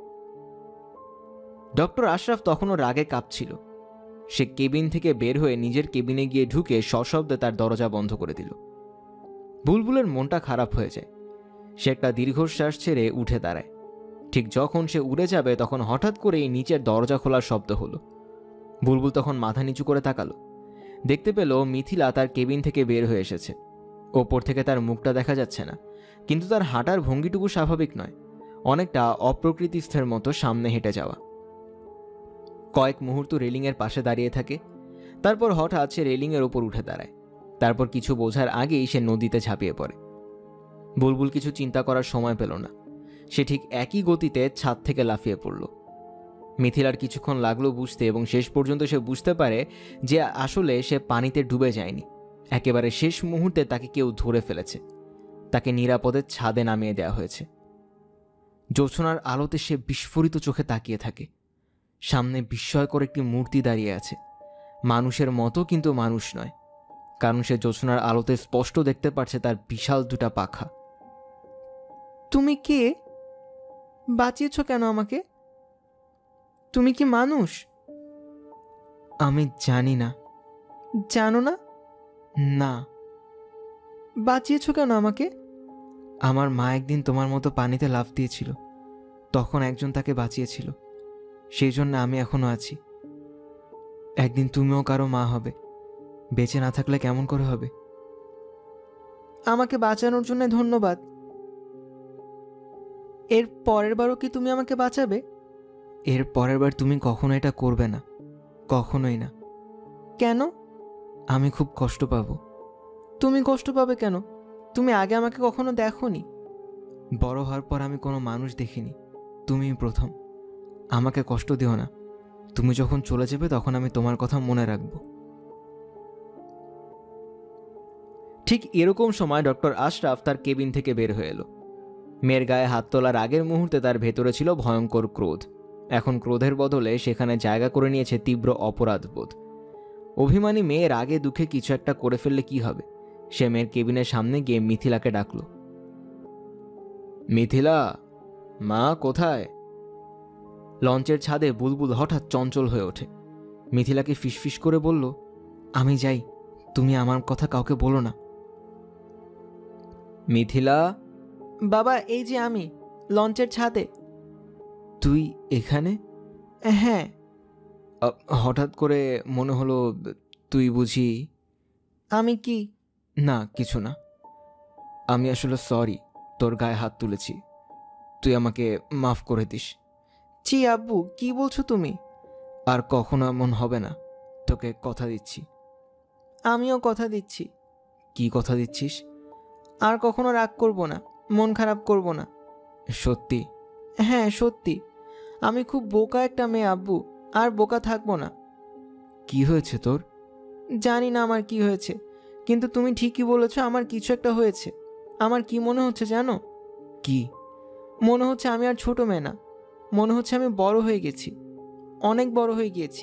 ডক্টর আশরাফ তখনও রাগে কাঁপছিল। সে কেবিন থেকে বের হয়ে নিজের কেবিনে গিয়ে ঢুকে সশব্দে তার দরজা বন্ধ করে দিল। বুলবুলের মনটা খারাপ হয়ে যায়। সে একটা দীর্ঘশ্বাস ছেড়ে উঠে দাঁড়ায়। ঠিক যখন সে উড়ে যাবে তখন হঠাৎ করেই নিচের দরজা খোলার শব্দ হলো। বুলবুল তখন মাথা নিচু করে তাকালো। দেখতে পেল মিথিলা তার কেবিন থেকে বের হয়ে এসেছে। ওপর থেকে তার মুখটা দেখা যাচ্ছে না, কিন্তু তার হাঁটার ভঙ্গিটুকু স্বাভাবিক নয়, অনেকটা অপ্রকৃতিস্থের মতো সামনে হেঁটে যাওয়া। কয়েক মুহূর্ত রেলিংয়ের পাশে দাঁড়িয়ে থাকে, তারপর হঠাৎ সে রেলিংয়ের ওপর উঠে দাঁড়ায়। তারপর কিছু বোঝার আগেই সে নদীতে ঝাঁপিয়ে পড়ে। বুলবুল কিছু চিন্তা করার সময় পেল না। সে ঠিক একই গতিতে ছাদ থেকে লাফিয়ে পড়ল। মিথিলার কিছুক্ষণ লাগলো বুঝতে, এবং শেষ পর্যন্ত সে বুঝতে পারে যে আসলে সে পানিতে ডুবে যায়নি। একেবারে শেষ মুহূর্তে তাকে কেউ ধরে ফেলেছে, তাকে নিরাপদে ছাদে নামিয়ে দেওয়া হয়েছে। জ্যোৎস্নার আলোতে সে বিস্ফোরিত চোখে তাকিয়ে থাকে। সামনে বিস্ময়কর একটি মূর্তি দাঁড়িয়ে আছে। মানুষের মতো কিন্তু মানুষ নয়, কারণ সে জ্যোৎস্নার আলোতে স্পষ্ট দেখতে পারছে তার বিশাল দুটা পাখা। তুমি কে? বাঁচিয়েছ কেন আমাকে? তুমি কি মানুষ? আমি জানি না। জানো না? না। বাঁচিয়েছ কেন আমাকে? আমার মা একদিন তোমার মতো পানিতে লাফ দিয়েছিল, তখন একজন তাকে বাঁচিয়েছিল, সেই জন্য আমি এখনো আছি। একদিন তুমিও কারো মা হবে, বেঁচে না থাকলে কেমন করে হবে? আমাকে বাঁচানোর জন্য ধন্যবাদ। এর পরের বারও কি তুমি আমাকে বাঁচাবে? এর পরের বার তুমি কখনো এটা করবে না, কখনোই না। কেন? আমি খুব কষ্ট পাবো। তুমি কষ্ট পাবে কেন? তুমি আগে আমাকে কখনো দেখোনি। বড় হওয়ার পর আমি কোনো মানুষ দেখিনি, তুমিই প্রথম। আমাকে কষ্ট দিও না। তুমি যখন চলে যাবে তখন আমি তোমার কথা মনে রাখব। ঠিক এরকম সময় ডক্টর আশরাফ তার কেবিন থেকে বের হয়ে এলো। মেয়ের গায়ে হাত তোলার আগের মুহূর্তে তার ভেতরে ছিল ভয়ঙ্কর ক্রোধ। এখন ক্রোধের বদলে সেখানে জায়গা করে নিয়েছে তীব্র অপরাধবোধ। অভিমানী মেয়ের আগে দুঃখে কিছু একটা করে ফেললে কি হবে? সে মেয়ের কেবিনের সামনে গিয়ে মিথিলাকে ডাকল। মিথিলা, মা কোথায়? লঞ্চের ছাদে বুলবুল হঠাৎ চঞ্চল হয়ে ওঠে। মিথিলাকে ফিসফিস করে বলল, আমি যাই, তুমি আমার কথা কাউকে বলো না। মিথিলা। বাবা, এই যে আমি লঞ্চের ছাদে। তুই এখানে? হ্যাঁ। হঠাৎ করে মনে হলো, তুই বুঝি? আমি কি? না, কিছু না। আমি আসলে সরি, তোর গায়ে হাত তুলেছি, তুই আমাকে মাফ করে দিস। জি আব্বু, কি বলছো তুমি? আর কখনো এমন হবে না, তোকে কথা দিচ্ছি। আমিও কথা দিচ্ছি। কি কথা দিচ্ছিস? আর কখনো রাগ করব না, মন খারাপ করব না। সত্যি? হ্যাঁ সত্যি। আমি খুব বোকা একটা মেয়ে আব্বু, আর বোকা থাকবো না। কি হয়েছে তোর? জানি না আমার কি হয়েছে, কিন্তু তুমি ঠিকই বলেছো, আমার কিছু একটা হয়েছে। আমার কি মনে হচ্ছে জানো? কি? মনে হচ্ছে আমি আর ছোট মেয়ে না, মনে হচ্ছে আমি বড় হয়ে গেছি, অনেক বড় হয়ে গিয়েছি।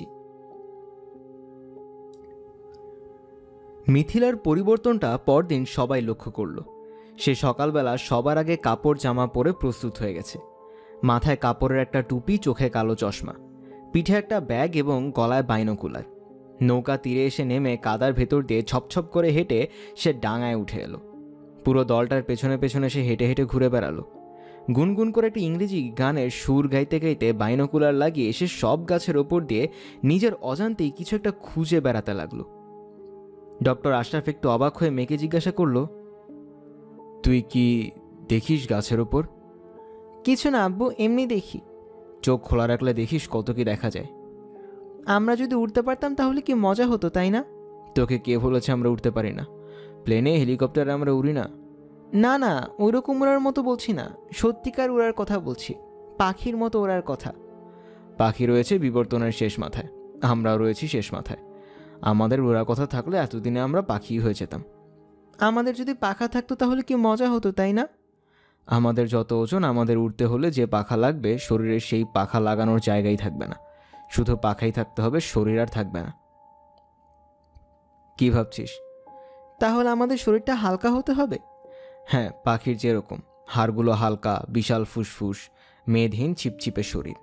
মিথিলার পরিবর্তনটা পরদিন সবাই লক্ষ্য করল। সে সকালবেলা সবার আগে কাপড় জামা পরে প্রস্তুত হয়ে গেছে। মাথায় কাপড়ের একটা টুপি, চোখে কালো চশমা, পিঠে একটা ব্যাগ এবং গলায় বাইনোকুলার। নৌকা তীরে এসে নেমে কাদার ভেতর দিয়ে ছপছপ করে হেঁটে সে ডাঙায় উঠে এলো। পুরো দলটার পেছনে পেছনে সে হেঁটে হেঁটে ঘুরে বেড়ালো। গুনগুন করে একটা ইংরেজি গানের সুর গাইতে গাইতে বাইনোকুলার লাগিয়ে সে সব গাছের ওপর দিয়ে নিজের অজান্তেই কিছু একটা খুঁজে বেড়াতে লাগলো। ডক্টর আশরাফ একটু অবাক হয়ে মেয়েকে জিজ্ঞাসা করল, তুই কি দেখিস গাছের ওপর? কিছু না আব্বু, এমনি দেখি। চোখ খোলা রাখলে দেখিস কত কি দেখা যায়। আমরা যদি উঠতে পারতাম তাহলে কি মজা হতো, তাই না? তোকে কে বলেছে আমরা উঠতে পারি না? প্লেনে, হেলিকপ্টারে আমরা উড়ি না। না না, ওইরকম উড়ার মতো বলছি না, সত্যিকার উড়ার কথা বলছি, পাখির মতো ওড়ার কথা। পাখি রয়েছে বিবর্তনের শেষ মাথায়, আমরাও রয়েছি শেষ মাথায়। আমাদের উড়ার কথা থাকলে এতদিনে আমরা পাখি হয়ে যেতাম। আমাদের যদি পাখা থাকতো তাহলে কি মজা হতো, তাই না? আমাদের যত ওজন, আমাদের উড়তে হলে যে পাখা লাগবে শরীরে সেই পাখা লাগানোর জায়গাই থাকবে না, শুধু পাখাই থাকতে হবে, শরীর আর থাকবে না। কি ভাবছিস? তাহলে আমাদের শরীরটা হালকা হতে হবে? হ্যাঁ, পাখির যেরকম, হাড়গুলো হালকা, বিশাল ফুসফুস, মেদহীন চিপচিপে শরীর।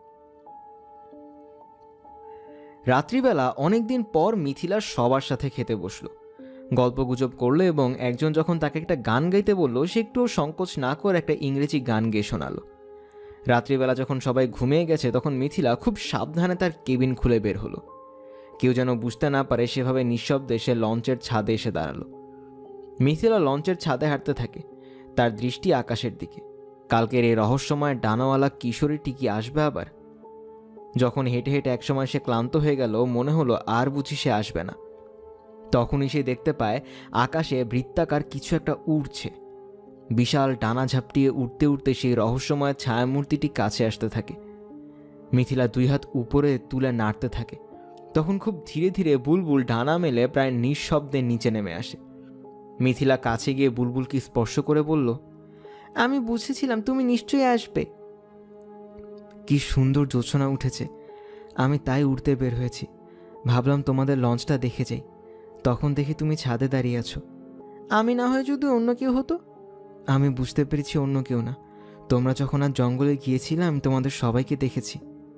রাত্রিবেলা অনেকদিন পর মিথিলা সবার সাথে খেতে বসলো, গল্পগুজব করলো এবং একজন যখন তাকে একটা গান গাইতে বলল, সে একটুও সংকোচ না করে একটা ইংরেজি গান গেয়ে শোনালো। রাত্রিবেলা যখন সবাই ঘুমিয়ে গেছে তখন মিথিলা খুব সাবধানে তার কেবিন খুলে বের হলো। কেউ যেন বুঝতে না পারে সেভাবে নিঃশব্দে সে লঞ্চের ছাদে এসে দাঁড়ালো। মিথিলা লঞ্চের ছাদে হাঁটতে থাকে, তার দৃষ্টি আকাশের দিকে। কালকের এই রহস্যময় ডানাওয়ালা কিশোরীটি কি আসবে আবার? যখন হেঁটে হেঁটে একসময় সে ক্লান্ত হয়ে গেল, মনে হলো আর বুঝি সে আসবে না। তখনই সে দেখতে পায় আকাশে বৃত্তাকার কিছু একটা উড়ছে। বিশাল ডানা ঝাপটিয়ে উঠতে উঠতে সেই রহস্যময় ছায়ামূর্তিটি কাছে আসতে থাকে। মিথিলা দুই হাত উপরে তুলে নাড়তে থাকে। তখন খুব ধীরে ধীরে বুলবুল ডানা মেলে প্রায় নিঃশব্দে নিচে নেমে আসে। মিথিলা কাছে গিয়ে বুলবুলকে স্পর্শ করে বলল, আমি বুঝেছিলাম তুমি নিশ্চয়ই আসবে। কি সুন্দর জ্যোৎস্না উঠেছে, আমি তাই উঠতে বের হয়েছি। ভাবলাম তোমাদের লঞ্চটা দেখে যাই, তখন দেখি তুমি ছাদে দাঁড়িয়ে আছো। আমি না হয় যদি অন্য কেউ হতো। আমি বুঝতে পেরেছি অন্য কেউ না। তোমরা যখন আর জঙ্গলে গিয়েছিলে আমি তোমাদের সবাইকে দেখেছি।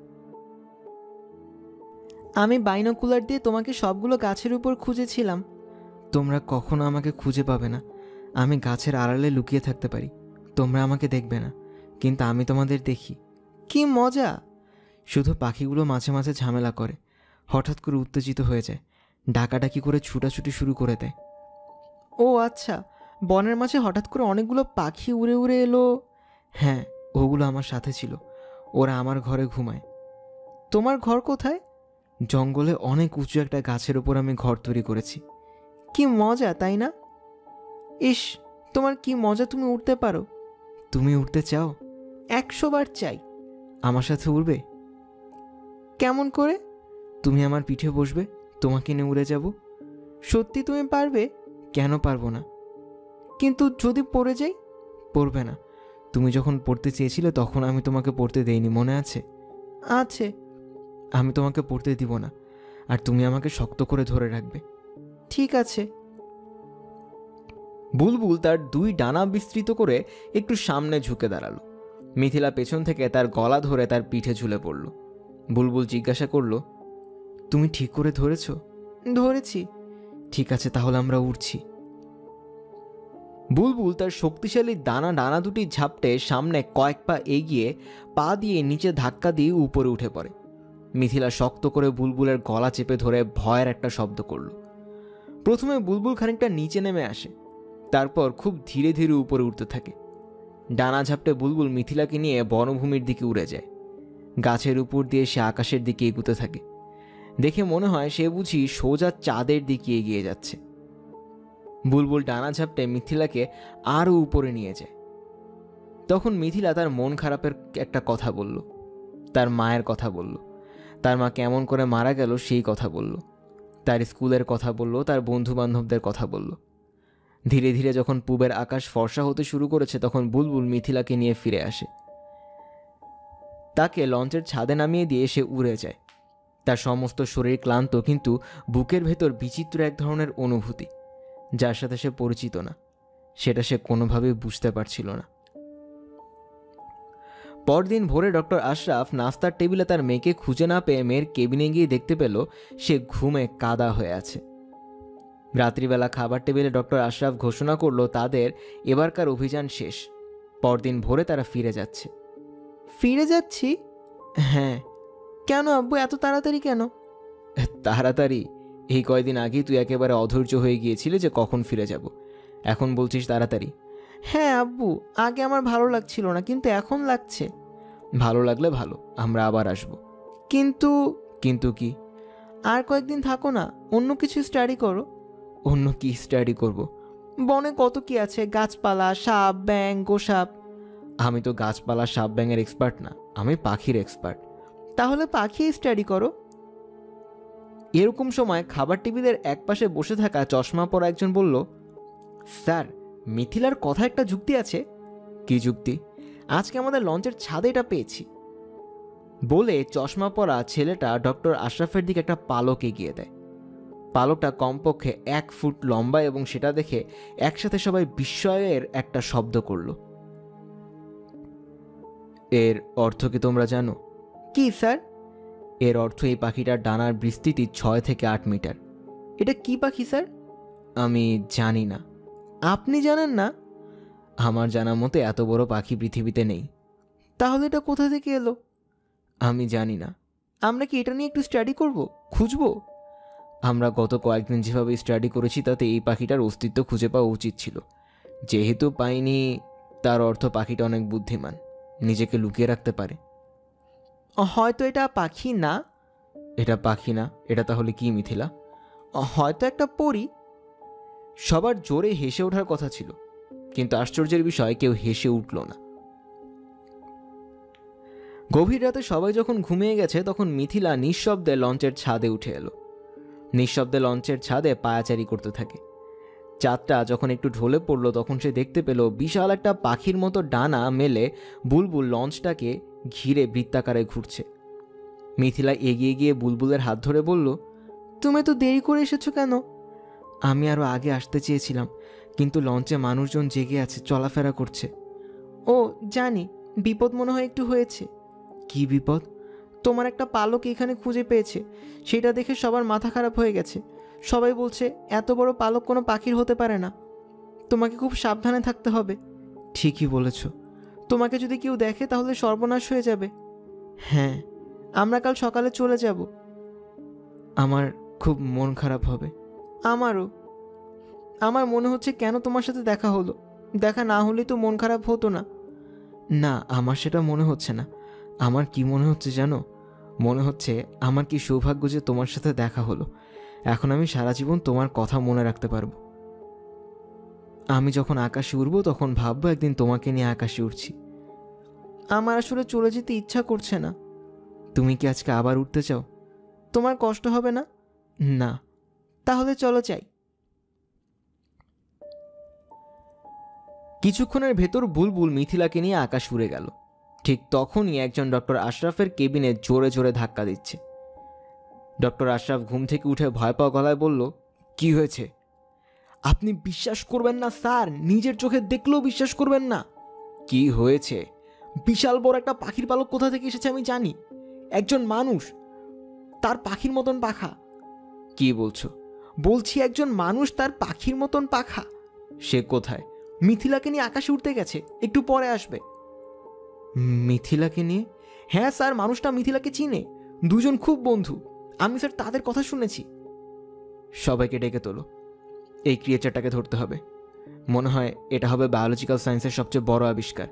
আমি বাইনোকুলার দিয়ে তোমাকে সবগুলো গাছের উপর খুঁজেছিলাম। তোমরা কখনো আমাকে খুঁজে পাবে না। আমি গাছের আড়ালে লুকিয়ে থাকতে পারি, তোমরা আমাকে দেখবে না, কিন্তু আমি তোমাদের দেখি। কি মজা! শুধু পাখিগুলো মাঝে মাঝে ঝামেলা করে, হঠাৎ করে উত্তেজিত হয়ে যায়, ডাকাডাকি করে ছুটাছুটি শুরু করে দেয়। ও আচ্ছা, বনের মাঝে হঠাৎ করে অনেকগুলো পাখি উড়ে উড়ে এলো। হ্যাঁ, ওগুলো আমার সাথে ছিল। ওরা আমার ঘরে ঘুমায়। তোমার ঘর কোথায়? জঙ্গলে অনেক উঁচু একটা গাছের ওপর আমি ঘর তৈরি করেছি। কি মজা, তাই না? ইস, তোমার কি মজা, তুমি উঠতে পারো। তুমি উঠতে চাও? 100 বার চাই। আমার সাথে উড়বে? কেমন করে? তুমি আমার পিঠে বসবে, তোমাকে নিয়ে উড়ে যাব। সত্যি তুমি পারবে? কেন পারবো না? কিন্তু যদি পড়ে যাই? পড়বে না। তুমি যখন পড়তে চেয়েছিলে তখন আমি তোমাকে পড়তে দেইনি, মনে আছে? আছে। আমি তোমাকে পড়তে দিব না, আর তুমি আমাকে শক্ত করে ধরে রাখবে। ঠিক আছে। বুলবুল তার 2 ডানা বিস্তৃত করে একটু সামনে ঝুঁকে দাঁড়ালো। মিথিলা পেছন থেকে তার গলা ধরে তার পিঠে ঝুলে পড়ল। বুলবুল জিজ্ঞাসা করল, তুমি ঠিক করে ধরেছ? ধরেছি। ঠিক আছে, তাহলে আমরা উড়ছি। বুলবুল তার শক্তিশালী ডানা দুটি ঝাপটে সামনে কয়েক পা এগিয়ে পা দিয়ে নিচে ধাক্কা দিয়ে উপরে উঠে পড়ে। মিথিলা শক্ত করে বুলবুলের গলা চেপে ধরে ভয়ের একটা শব্দ করল। প্রথমে বুলবুল খানিকটা নিচে নেমে আসে, তারপর খুব ধীরে ধীরে উপরে উঠতে থাকে। ডানা ঝাপটে বুলবুল মিথিলাকে নিয়ে বনভূমির দিকে উড়ে যায়। গাছের উপর দিয়ে সে আকাশের দিকে এগুতে থাকে। দেখে মনে হয় সে বুঝি সোজা চাঁদের দিকে এগিয়ে যাচ্ছে। বুলবুল ডানা ঝাপটে মিথিলাকে আরও উপরে নিয়ে যায়। তখন মিথিলা তার মন খারাপের একটা কথা বলল, তার মায়ের কথা বলল, তার মা কেমন করে মারা গেল সেই কথা বলল, তার স্কুলের কথা বলল, তার বন্ধু বান্ধবদের কথা বলল। ধীরে ধীরে যখন পূবের আকাশ ফর্সা হতে শুরু করেছে তখন বুলবুল মিথিলাকে নিয়ে ফিরে আসে। তাকে লঞ্চের ছাদে নামিয়ে দিয়ে সে উড়ে যায়। তার সমস্ত শরীর ক্লান্ত, কিন্তু বুকের ভেতর বিচিত্র এক ধরনের অনুভূতি, যার সাথে সে পরিচিত না, সেটা সে কোনোভাবেই বুঝতে পারছিল না। পরদিন ভোরে ডক্টর আশরাফ নাস্তার টেবিলে তার মেয়েকে খুঁজে না পেয়ে মেয়ের কেবিনে গিয়ে দেখতে পেল সে ঘুমে কাদা হয়ে আছে। রাত্রিবেলা খাবার টেবিলে ডক্টর আশরাফ ঘোষণা করল তাদের এবারকার অভিযান শেষ। পরদিন ভোরে তারা ফিরে যাচ্ছে। ফিরে যাচ্ছি? হ্যাঁ। কেন আব্বু, এত তাড়াতাড়ি কেন? তাড়াতাড়ি? এই কয়দিন আগেই তুই একেবারে অধৈর্য হয়ে গিয়েছিলি যে কখন ফিরে যাব, এখন বলছিস তাড়াতাড়ি? হ্যাঁ আব্বু, আগে আমার ভালো লাগছিল না, কিন্তু এখন লাগছে। ভালো লাগলে ভালো, আমরা আবার আসব। কিন্তু? কিন্তু কি? আর কয়েকদিন থাকো না, অন্য কিছু স্টাডি করো। অন্য কি স্টাডি করব? বনে কত কি আছে, গাছপালা, সাপ, ব্যাঙ, গোসাপ। আমি তো গাছপালা, সাপ, ব্যাঙের এক্সপার্ট না, আমি পাখির এক্সপার্ট। তাহলে পাখি স্টাডি করো। এরকম সময় খাবার টেবিলের একপাশে বসে থাকা চশমা পরা একজন বলল, স্যার, মিথিলার কথা একটা যুক্তি আছে। কি যুক্তি? আজকে আমাদের লঞ্চের ছাদে এটা পেয়েছি। বলে চশমা পরা ছেলেটা ডক্টর আশরাফের দিকে একটা পালক এগিয়ে দেয়। পালকটা কমপক্ষে 1 ফুট লম্বা এবং সেটা দেখে একসাথে সবাই বিস্ময়ের একটা শব্দ করল। এর অর্থ কি তোমরা জানো? কি স্যার? এর অর্থ এই পাখিটার ডানার বিস্তৃতি 6 থেকে 8 মিটার। এটা কি পাখি স্যার? আমি জানি না। আপনি জানেন না? আমার জানা মতে এত বড় পাখি পৃথিবীতে নেই। তাহলে এটা কোথা থেকে এলো? আমি জানি না। আমরা কি এটা নিয়ে একটু স্টাডি করব, খুঁজবো? আমরা গত কয়েকদিন যেভাবে স্টাডি করেছি তাতে এই পাখিটার অস্তিত্ব খুঁজে পাওয়া উচিত ছিল। যেহেতু পাইনি, তার অর্থ পাখিটা অনেক বুদ্ধিমান, নিজেকে লুকিয়ে রাখতে পারে। হয়তো এটা পাখি না। এটা পাখি না, এটা তাহলে কি মিথিলা? হয়তো একটা পরী। সবার জোরে হেসে ওঠার কথা ছিল, কিন্তু আশ্চর্যের বিষয় কেউ হেসে উঠল না। গভীর রাতে সবাই যখন ঘুমিয়ে গেছে তখন মিথিলা নিঃশব্দে লঞ্চের ছাদে উঠে এলো। নিঃশব্দে লঞ্চের ছাদে পায়াচারি করতে থাকে। চাঁদটা যখন একটু ঢলে পড়ল তখন সে দেখতে পেল বিশাল একটা পাখির মতো ডানা মেলে বুলবুল লঞ্চটাকে ঘিরে বৃত্তাকারে ঘুরছে। মিথিলা এগিয়ে গিয়ে বুলবুলের হাত ধরে বলল, তুমি তো দেরি করে এসেছো কেন? আমি আরও আগে আসতে চেয়েছিলাম, কিন্তু লঞ্চে মানুষজন জেগে আছে, চলাফেরা করছে। ও জানি, বিপদ মনে হয় একটু হয়েছে। কি বিপদ? তোমার একটা পালক এখানে খুঁজে পেয়েছে, সেটা দেখে সবার মাথা খারাপ হয়ে গেছে। সবাই বলছে এত বড় পালক কোনো পাখির হতে পারে না, তোমাকে খুব সাবধানে থাকতে হবে। ঠিকই বলেছ, তোমাকে যদি কেউ দেখে তাহলে সর্বনাশ হয়ে যাবে। হ্যাঁ, আমরা কাল সকালে চলে যাব। আমার খুব মন খারাপ হবে। আমারও। আমার মনে হচ্ছে কেন তোমার সাথে দেখা হলো, দেখা না হলেই তো মন খারাপ হতো না। না, আমার সেটা মনে হচ্ছে না। আমার কি মনে হচ্ছে জানো? মনে হচ্ছে আমার কি সৌভাগ্য যে তোমার সাথে দেখা হলো। এখন আমি সারা জীবন তোমার কথা মনে রাখতে পারবো। আমি যখন আকাশে উড়বো তখন ভাববো একদিন তোমাকে নিয়ে আকাশে উড়ছি। আমার আসলে চলে যেতে ইচ্ছা করছে না। তুমি কি আজকে আবার উঠতে চাও? তোমার কষ্ট হবে না? না। তাহলে চলো যাই। কিছুক্ষণের ভেতর বুলবুল মিথিলাকে নিয়ে আকাশ উড়ে গেল। ঠিক তখনই একজন ডক্টর আশরাফের কেবিনে জোরে জোরে ধাক্কা দিচ্ছে। ডক্টর আশরাফ ঘুম থেকে উঠে ভয় পাওয়া গলায় বলল, কি হয়েছে? আপনি বিশ্বাস করবেন না স্যার, নিজের চোখে দেখলেও বিশ্বাস করবেন না। কি হয়েছে? বিশাল বড় একটা পাখির পালক কোথা থেকে এসেছে আমি জানি। একজন মানুষ, তার পাখির মতন পাখা। কি বলছো? বলছি একজন মানুষ, তার পাখির মতন পাখা। সে কোথায়? মিথিলাকে নিয়ে আকাশে উঠতে গেছে, একটু পরে আসবে। মিথিলাকে নিয়ে? হ্যাঁ স্যার, মানুষটা মিথিলাকে চিনে, দুজন খুব বন্ধু। আমি স্যার তাদের কথা শুনেছি। সবাইকে ডেকে তোলো, এই ক্রিয়েচারটাকে ধরতে হবে। মনে হয় এটা হবে বায়োলজিক্যাল সায়েন্সের সবচেয়ে বড় আবিষ্কার।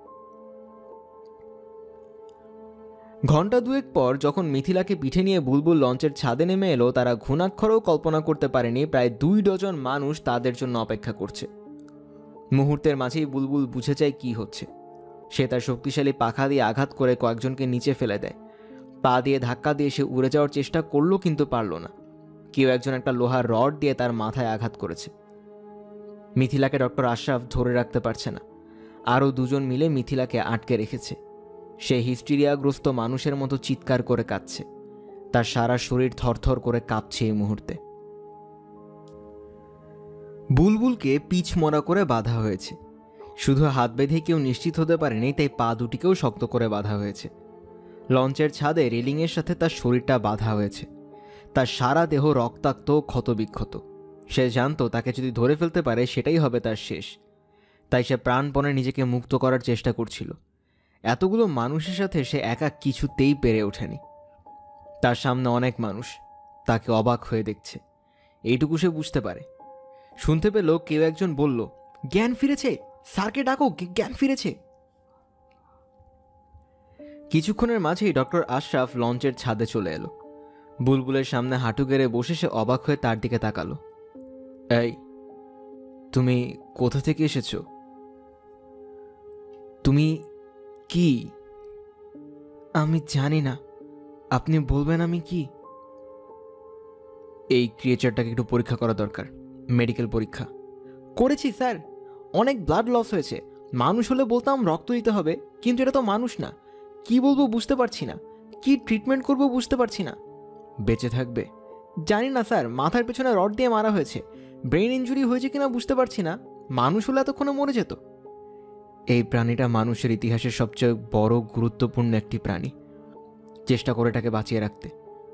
ঘণ্টা দুয়েক পর যখন মিথিলাকে পিঠে নিয়ে বুলবুল লঞ্চের ছাদে নেমে এলো, তারা ঘুণাক্ষরেও কল্পনা করতে পারেনি প্রায় 2 ডজন মানুষ তাদের জন্য অপেক্ষা করছে। মুহূর্তের মাঝেই বুলবুল বুঝে যায় কি হচ্ছে। সে তার শক্তিশালী পাখা দিয়ে আঘাত করে কয়েকজনকে নিচে ফেলে দেয়। পা দিয়ে ধাক্কা দিয়ে সে উড়ে যাওয়ার চেষ্টা করলো, কিন্তু পারল না। কেউ একজন একটা লোহার রড দিয়ে তার মাথায় আঘাত করেছে। মিথিলাকে ডক্টর আশরাফ ধরে রাখতে পারছে না। আরও 2 জন মিলে মিথিলাকে আটকে রেখেছে। সে হিস্টিরিয়াগ্রস্ত মানুষের মতো চিৎকার করে কাঁদছে। তার সারা শরীর থরথর করে কাঁপছে এই মুহূর্তে। বুলবুলকে পিচ মরা করে বাঁধা হয়েছে। শুধু হাত বেঁধে কেউ নিশ্চিত হতে পারেনি, তাই পা দুটিকেও শক্ত করে বাঁধা হয়েছে। লঞ্চের ছাদে রেলিংয়ের সাথে তার শরীরটা বাঁধা হয়েছে। তার সারা দেহ রক্তাক্ত, ক্ষতবিক্ষত। সে জানত তাকে যদি ধরে ফেলতে পারে সেটাই হবে তার শেষ। তাই সে প্রাণপণে নিজেকে মুক্ত করার চেষ্টা করছিল। এতগুলো মানুষের সাথে সে একা কিছুতেই পেরে ওঠেনি। তার সামনে অনেক মানুষ তাকে অবাক হয়ে দেখছে, এইটুকু সে বুঝতে পারে। শুনতে পেল কেউ একজন বলল, জ্ঞান ফিরেছে, স্যারকে ডাকো, জ্ঞান ফিরেছে। কিছুক্ষণের মাঝেই ডক্টর আশরাফ লঞ্চের ছাদে চলে এলো। বুলবুলের সামনে হাঁটু গেড়ে বসে সে অবাক হয়ে তার দিকে তাকালো। এই, তুমি কোথা থেকে এসেছো? তুমি কি? আমি জানি না, আপনি বলবেন আমি কি? এই ক্রিয়েচারটাকে একটু পরীক্ষা করা দরকার, মেডিকেল পরীক্ষা। করেছি স্যার, অনেক ব্লাড লস হয়েছে। মানুষ হলে বলতাম রক্ত দিতে হবে, কিন্তু এটা তো মানুষ না। কি বলবো বুঝতে পারছি না, কি ট্রিটমেন্ট করবো বুঝতে পারছি না। বেঁচে থাকবে? জানি না স্যার, মাথার পেছনে রড দিয়ে মারা হয়েছে। ব্রেন ইঞ্জুরি হয়েছে কিনা বুঝতে পারছি না। মানুষ হলে এতক্ষণে মরে যেত। এই প্রাণীটা মানুষের ইতিহাসের সবচেয়ে বড় গুরুত্বপূর্ণ একটি প্রাণী। চেষ্টা করে এটাকে বাঁচিয়ে রাখতে।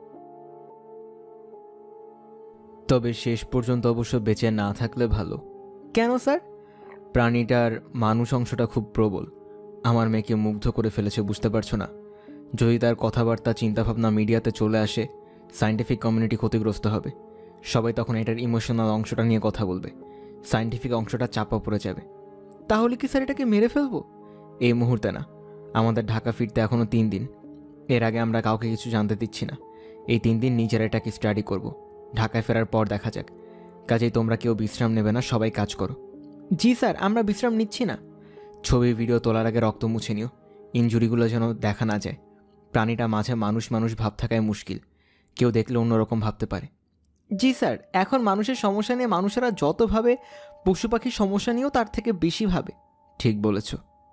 তবে শেষ পর্যন্ত অবশ্য বেঁচে না থাকলে ভালো। কেন স্যার? প্রাণীটার মানুষ অংশটা খুব প্রবল। আমার মেয়েকে মুগ্ধ করে ফেলেছে, বুঝতে পারছো না? যদি তার কথাবার্তা, চিন্তাভাবনা মিডিয়াতে চলে আসে, সায়েন্টিফিক কমিউনিটি ক্ষতিগ্রস্ত হবে। সবাই তখন এটার ইমোশনাল অংশটা নিয়ে কথা বলবে, সায়েন্টিফিক অংশটা চাপা পড়ে যাবে। তাহলে কি স্যার এটাকে মেরে ফেলবো? এই মুহূর্তে না, আমাদের ঢাকা ফিরতে এখনও 3 দিন। এর আগে আমরা কাউকে কিছু জানতে দিচ্ছি না। এই 3 দিন নিজেরা এটাকে স্টাডি করব। ঢাকায় ফেরার পর দেখা যাক। কাজেই তোমরা কেউ বিশ্রাম নেবে না, সবাই কাজ করো। জি স্যার, আমরা বিশ্রাম নিচ্ছি না। ছবি ভিডিও তোলার আগে রক্ত মুছে নিও, ইনজুরিগুলো যেন দেখা না যায়। প্রাণীটা মাঝে মানুষ মানুষ ভাব থাকায় মুশকিল, কেউ দেখলে অন্যরকম ভাবতে পারে। জি স্যার, এখন মানুষের সমস্যা নিয়ে মানুষেরা যত ভাবে, পশু পাখির সমস্যা নিয়েও তার থেকে বেশি ভাবে। ঠিক বলেছ।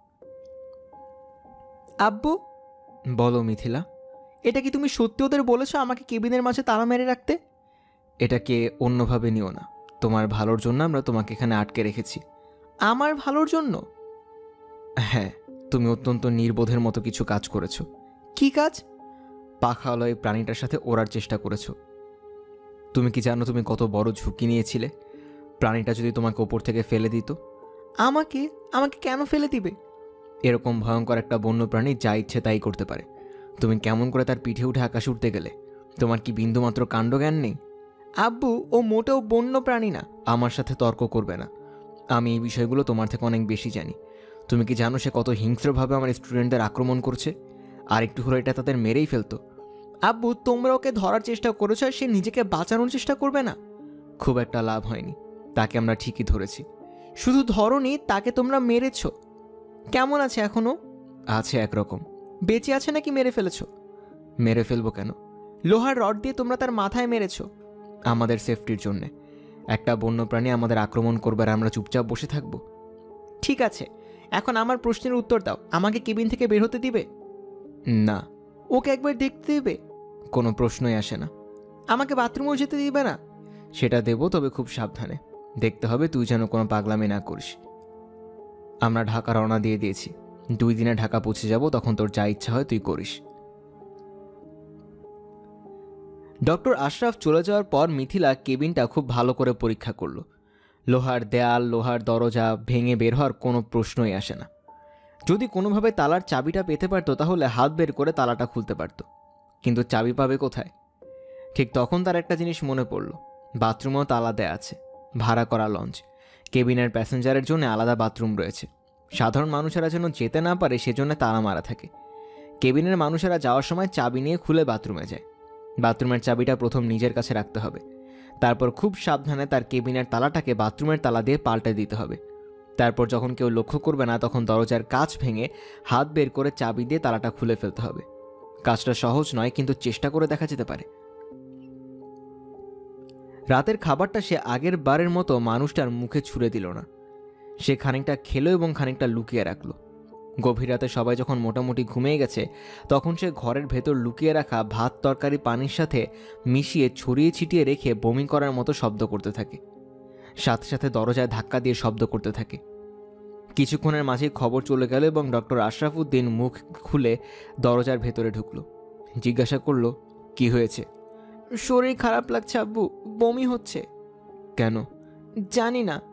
আব্বু, বলো মিথিলা, এটা কি তুমি সত্যি ওদের বলেছো আমাকে কেবিনের মাঝে তালা মেরে রাখতে? এটাকে অন্যভাবে নিও না। তোমার ভালোর জন্য আমরা তোমাকে এখানে আটকে রেখেছি। আমার ভালোর জন্য? হ্যাঁ, তুমি অত্যন্ত নির্বোধের মতো কিছু কাজ করেছো। কি কাজ? পাখাওয়ালা এই প্রাণীটার সাথে ওড়ার চেষ্টা করেছো। তুমি কি জানো তুমি কত বড় ঝুঁকি নিয়েছিলে? প্রাণীটা যদি তোমাকে ওপর থেকে ফেলে দিত। আমাকে আমাকে কেন ফেলে দিবে? এরকম ভয়ঙ্কর একটা বন্য প্রাণী যা ইচ্ছে তাই করতে পারে। তুমি কেমন করে তার পিঠে উঠে আকাশে উঠতে গেলে? তোমার কি বিন্দুমাত্র কাণ্ডজ্ঞান নেই? আব্বু, ও মোটেও বন্য প্রাণী না। আমার সাথে তর্ক করবে না। আমি এই বিষয়গুলো তোমার থেকে অনেক বেশি জানি। তুমি কি জানো সে কত হিংস্রভাবে আমার স্টুডেন্টদের আক্রমণ করছে? আর একটু হলে এটা তাদের মেরেই ফেলতো। আব্বু, তোমরা ওকে ধরার চেষ্টা করেছো আর সে নিজেকে বাঁচানোর চেষ্টা করবে না? খুব একটা লাভ হয়নি। তাকে আমরা ঠিকই ধরেছি। শুধু ধরনি, তাকে তোমরা মেরেছ। কেমন আছে এখনো? আছে একরকম। বেঁচে আছে নাকি মেরে ফেলেছো? মেরে ফেলবো কেন? লোহার রড দিয়ে তোমরা তার মাথায় মেরেছ। আমাদের সেফটির জন্যে। একটা বন্যপ্রাণী আমাদের আক্রমণ করবে আর আমরা চুপচাপ বসে থাকবো? ঠিক আছে, এখন আমার প্রশ্নের উত্তর দাও। আমাকে কেবিন থেকে বের হতে দিবে? না। ওকে একবার দেখতে দিবে? কোনো প্রশ্নই আসে না। আমাকে বাথরুমেও যেতে দিবে না? সেটা দেবো, তবে খুব সাবধানে। দেখতে হবে তুই যেন কোনো পাগলামি না করিস। আমরা ঢাকা রওনা দিয়ে দিয়েছি। 2 দিনে ঢাকা পৌঁছে যাব, তখন তোর যা ইচ্ছা হয় তুই করিস। ডক্টর আশরাফ চলে যাওয়ার পর মিথিলা কেবিনটা খুব ভালো করে পরীক্ষা করল। লোহার দেয়াল, লোহার দরজা ভেঙে বের হওয়ার কোনো প্রশ্নই আসে না। যদি কোনোভাবে তালার চাবিটা পেতে পারত তাহলে হাত বের করে তালাটা খুলতে পারত, কিন্তু চাবি পাবে কোথায়? ঠিক তখন তার একটা জিনিস মনে পড়ল। বাথরুমেও তালা দেয়া আছে। ভাড়া করা লঞ্চ, কেবিনের প্যাসেঞ্জারের জন্য আলাদা বাথরুম রয়েছে। সাধারণ মানুষেরা যেন যেতে না পারে সেজন্য তালা মারা থাকে। কেবিনের মানুষেরা যাওয়ার সময় চাবি নিয়ে খুলে বাথরুমে যায়। বাথরুমের চাবিটা প্রথম নিজের কাছে রাখতে হবে, তারপর খুব সাবধানে তার কেবিনের তালাটাকে বাথরুমের তালা দিয়ে পাল্টে দিতে হবে। তারপর যখন কেউ লক্ষ্য করবে না তখন দরজার কাঁচ ভেঙে হাত বের করে চাবি দিয়ে তালাটা খুলে ফেলতে হবে। কাজটা সহজ নয়, কিন্তু চেষ্টা করে দেখা যেতে পারে। রাতের খাবারটা সে আগের বারের মতো মানুষটার মুখে ছুঁড়ে দিল না। সে খানিকটা খেলো এবং খানিকটা লুকিয়ে রাখলো। গভীর রাতে সবাই যখন মোটামুটি ঘুমিয়ে গেছে তখন সে ঘরের ভেতর লুকিয়ে রাখা ভাত তরকারি পানির সাথে মিশিয়ে ছড়িয়ে ছিটিয়ে রেখে বমি করার মতো শব্দ করতে থাকে। সাথে সাথে দরজায় ধাক্কা দিয়ে শব্দ করতে থাকে। কিছুক্ষণের মাঝে খবর চলে গেল এবং ডক্টর আশরাফ উদ্দিন মুখ খুলে দরজার ভেতরে ঢুকলো। জিজ্ঞাসা করলো, কি হয়েছে? শরীর খারাপ লাগছে আব্বু, বমি হচ্ছে। কেন? জানি না।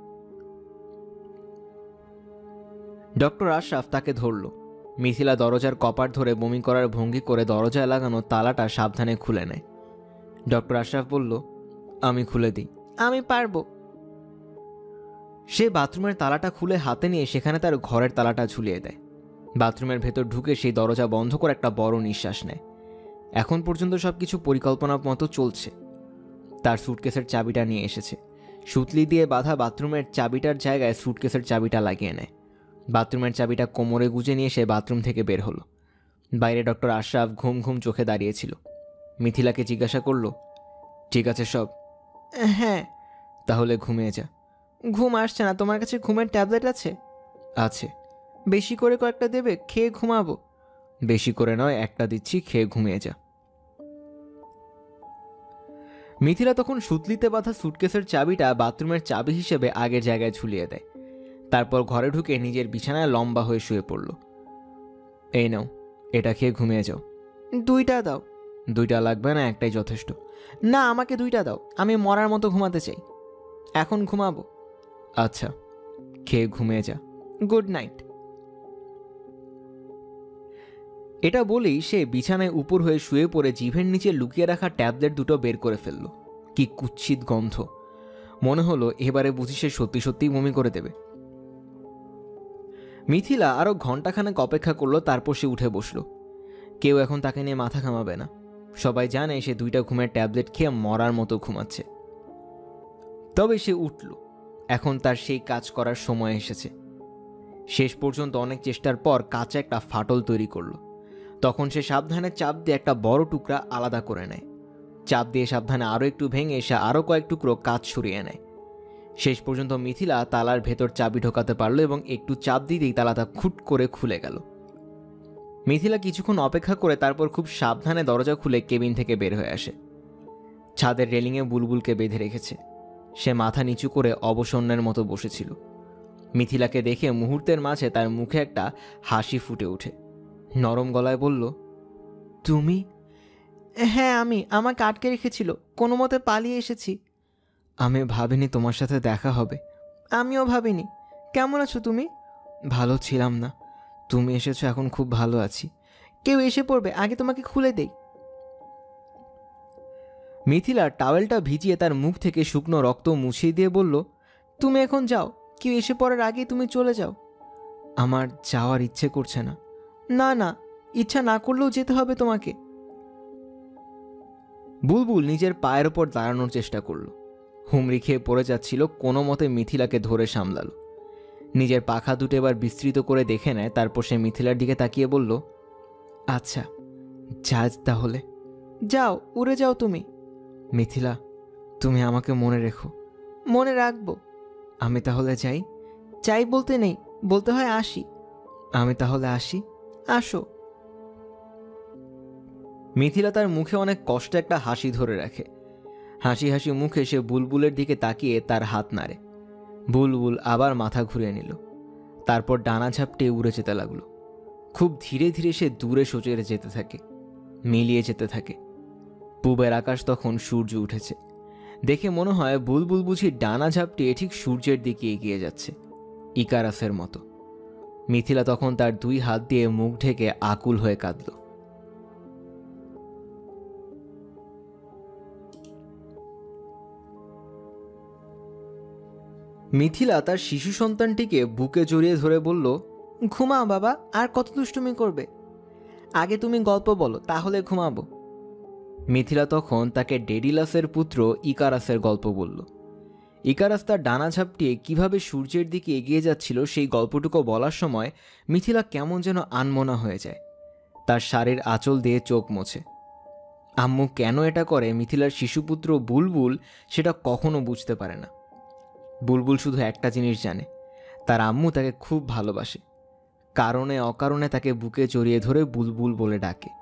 ডক্টর আশরাফ তাকে ধরল। মিথিলা দরজার কপাট ধরে বমি করার ভঙ্গি করে দরজায় লাগানো তালাটা সাবধানে খুলে নেয়। ডক্টর আশরাফ বলল, আমি খুলে দিই। আমি পারবো। সে বাথরুমের তালাটা খুলে হাতে নিয়ে সেখানে তার ঘরের তালাটা ঝুলিয়ে দেয়। বাথরুমের ভেতর ঢুকে সেই দরজা বন্ধ করে একটা বড় নিঃশ্বাস নেয়। এখন পর্যন্ত সবকিছু পরিকল্পনার মতো চলছে। তার সুটকেসের চাবিটা নিয়ে এসেছে। সুতলি দিয়ে বাঁধা বাথরুমের চাবিটার জায়গায় সুটকেসের চাবিটা লাগিয়ে নেয়। বাথরুমের চাবিটা কোমরে গুজে নিয়ে সে বাথরুম থেকে বের হলো। বাইরে ডক্টর আশরাফ ঘুম ঘুম চোখে দাঁড়িয়েছিল। মিথিলাকে জিজ্ঞাসা করল, ঠিক আছে সব? হ্যাঁ। তাহলে ঘুমিয়ে যা। ঘুম আসছে না। তোমার কাছে ঘুমের ট্যাবলেট আছে? আছে। বেশি করে কয়েকটা দেবে, খেয়ে ঘুমাবো। বেশি করে নয়, একটা দিচ্ছি, খেয়ে ঘুমিয়ে যা। মিথিলা তখন সুতলিতে বাঁধা সুটকেসের চাবিটা বাথরুমের চাবি হিসেবে আগের জায়গায় ঝুলিয়ে দেয়। তারপর ঘরে ঢুকে নিজের বিছানায় লম্বা হয়ে শুয়ে পড়ল। এই নাও, এটা খেয়ে ঘুমিয়ে যাও। 2টা দাও। 2টা লাগবে না, একটাই যথেষ্ট। না, আমাকে 2টা দাও। আমি মরার মতো ঘুমাতে চাই। এখন ঘুমাবো। আচ্ছা, খেয়ে ঘুমিয়ে যা। Good night. এটা বলেই সে বিছানায় উপর হয়ে শুয়ে পড়ে জিভের নিচে লুকিয়ে রাখা ট্যাবলেট দুটো বের করে ফেলল। কি কুৎসিত গন্ধ! মনে হলো এবারে বুঝি সে সত্যি সত্যিই বমি করে দেবে। মিথিলা আরও ঘণ্টাখানেক অপেক্ষা করলো, তারপর সে উঠে বসল। কেউ এখন তাকে নিয়ে মাথা ঘামাবে না। সবাই জানে সে 2টা ঘুমের ট্যাবলেট খেয়ে মরার মতো ঘুমাচ্ছে। তবে সে উঠল। এখন তার সেই কাজ করার সময় এসেছে। শেষ পর্যন্ত অনেক চেষ্টার পর কাঁচা একটা ফাটল তৈরি করলো। তখন সে সাবধানে চাপ দিয়ে একটা বড় টুকরা আলাদা করে নেয়। চাপ দিয়ে সাবধানে আরও একটু ভেঙে সে আরও কয়েক টুকরো কাঁচ সরিয়ে নেয়। শেষ পর্যন্ত মিথিলা তালার ভেতর চাবি ঢোকাতে পারল এবং একটু চাপ দিতেই তালাটা খুট করে খুলে গেল। মিথিলা কিছুক্ষণ অপেক্ষা করে তারপর খুব সাবধানে দরজা খুলে কেবিন থেকে বের হয়ে আসে। ছাদের রেলিংয়ে বুলবুলকে বেঁধে রেখেছে। সে মাথা নিচু করে অবসন্নের মতো বসেছিল। মিথিলাকে দেখে মুহূর্তের মাঝে তার মুখে একটা হাসি ফুটে ওঠে। নরম গলায় বলল, তুমি? হ্যাঁ আমি। আমাকে আটকে রেখেছিল, কোনো মতে পালিয়ে এসেছি। আমি ভাবিনি তোমার সাথে দেখা হবে। আমিও ভাবিনি। কেমন আছো তুমি? ভালো ছিলাম না, তুমি এসেছো, এখন খুব ভালো আছি। কেউ এসে পড়বে, আগে তোমাকে খুলে দেই। মিথিলা টাওয়েলটা ভিজিয়ে তার মুখ থেকে শুকনো রক্ত মুছিয়ে দিয়ে বলল, তুমি এখন যাও, কেউ এসে পড়ার আগেই তুমি চলে যাও। আমার যাওয়ার ইচ্ছে করছে না। না না, ইচ্ছা না করলেও যেতে হবে তোমাকে। বুলবুল নিজের পায়ের ওপর দাঁড়ানোর চেষ্টা করল। হুমড়ি খেয়ে পড়ে যাচ্ছিল, কোনো মতে মিথিলাকে ধরে সামলালো। নিজের পাখা দুটো এবার বিস্তৃত করে দেখে নেয়, তারপর সে মিথিলার দিকে তাকিয়ে বলল, আচ্ছা যা তাহলে, যাও, উড়ে যাও তুমি। মিথিলা, তুমি আমাকে মনে রেখো। মনে রাখবো। আমি তাহলে যাই? চাই বলতে নেই, বলতে হয় আসি। আমি তাহলে আসি, আসো। মিথিলা তার মুখে অনেক কষ্টে একটা হাসি ধরে রাখে। হাসি হাসি মুখে সে বুলবুলের দিকে তাকিয়ে তার হাত নাড়ে। বুলবুল আবার মাথা ঘুরিয়ে নিল, তারপর ডানা ঝাপটে উড়ে যেতে লাগলো। খুব ধীরে ধীরে সে দূরে সরে যেতে থাকে, মিলিয়ে যেতে থাকে। পূবের আকাশ তখন সূর্য উঠেছে। দেখে মনে হয় বুলবুল বুঝি ডানা ঝাপটিয়ে ঠিক সূর্যের দিকে এগিয়ে যাচ্ছে, ইকারাসের মতো। মিথিলা তখন তার দুই হাত দিয়ে মুখ ঢেকে আকুল হয়ে কাঁদল। মিথিলা তার শিশু সন্তানটিকে বুকে জড়িয়ে ধরে বলল, ঘুমাও বাবা, আর কত দুষ্টুমি করবে? আগে তুমি গল্প বলো, তাহলে ঘুমাবো। মিথিলা তখন তাকে ডেডিলাসের পুত্র ইকারাসের গল্প বলল। ইকারাস তার ডানা ঝাপটিয়ে কীভাবে সূর্যের দিকে এগিয়ে যাচ্ছিল সেই গল্পটুকু বলার সময় মিথিলা কেমন যেন আনমনা হয়ে যায়। তার শাড়ির আঁচল দিয়ে চোখ মোছে। আম্মু কেন এটা করে মিথিলার শিশুপুত্র বুলবুল সেটা কখনো বুঝতে পারে না। বুলবুল শুধু একটা জিনিস জানে, তার আম্মু তাকে খুব ভালোবাসে, কারণে অকারণে তাকে বুকে জড়িয়ে ধরে বুলবুল বলে ডাকে।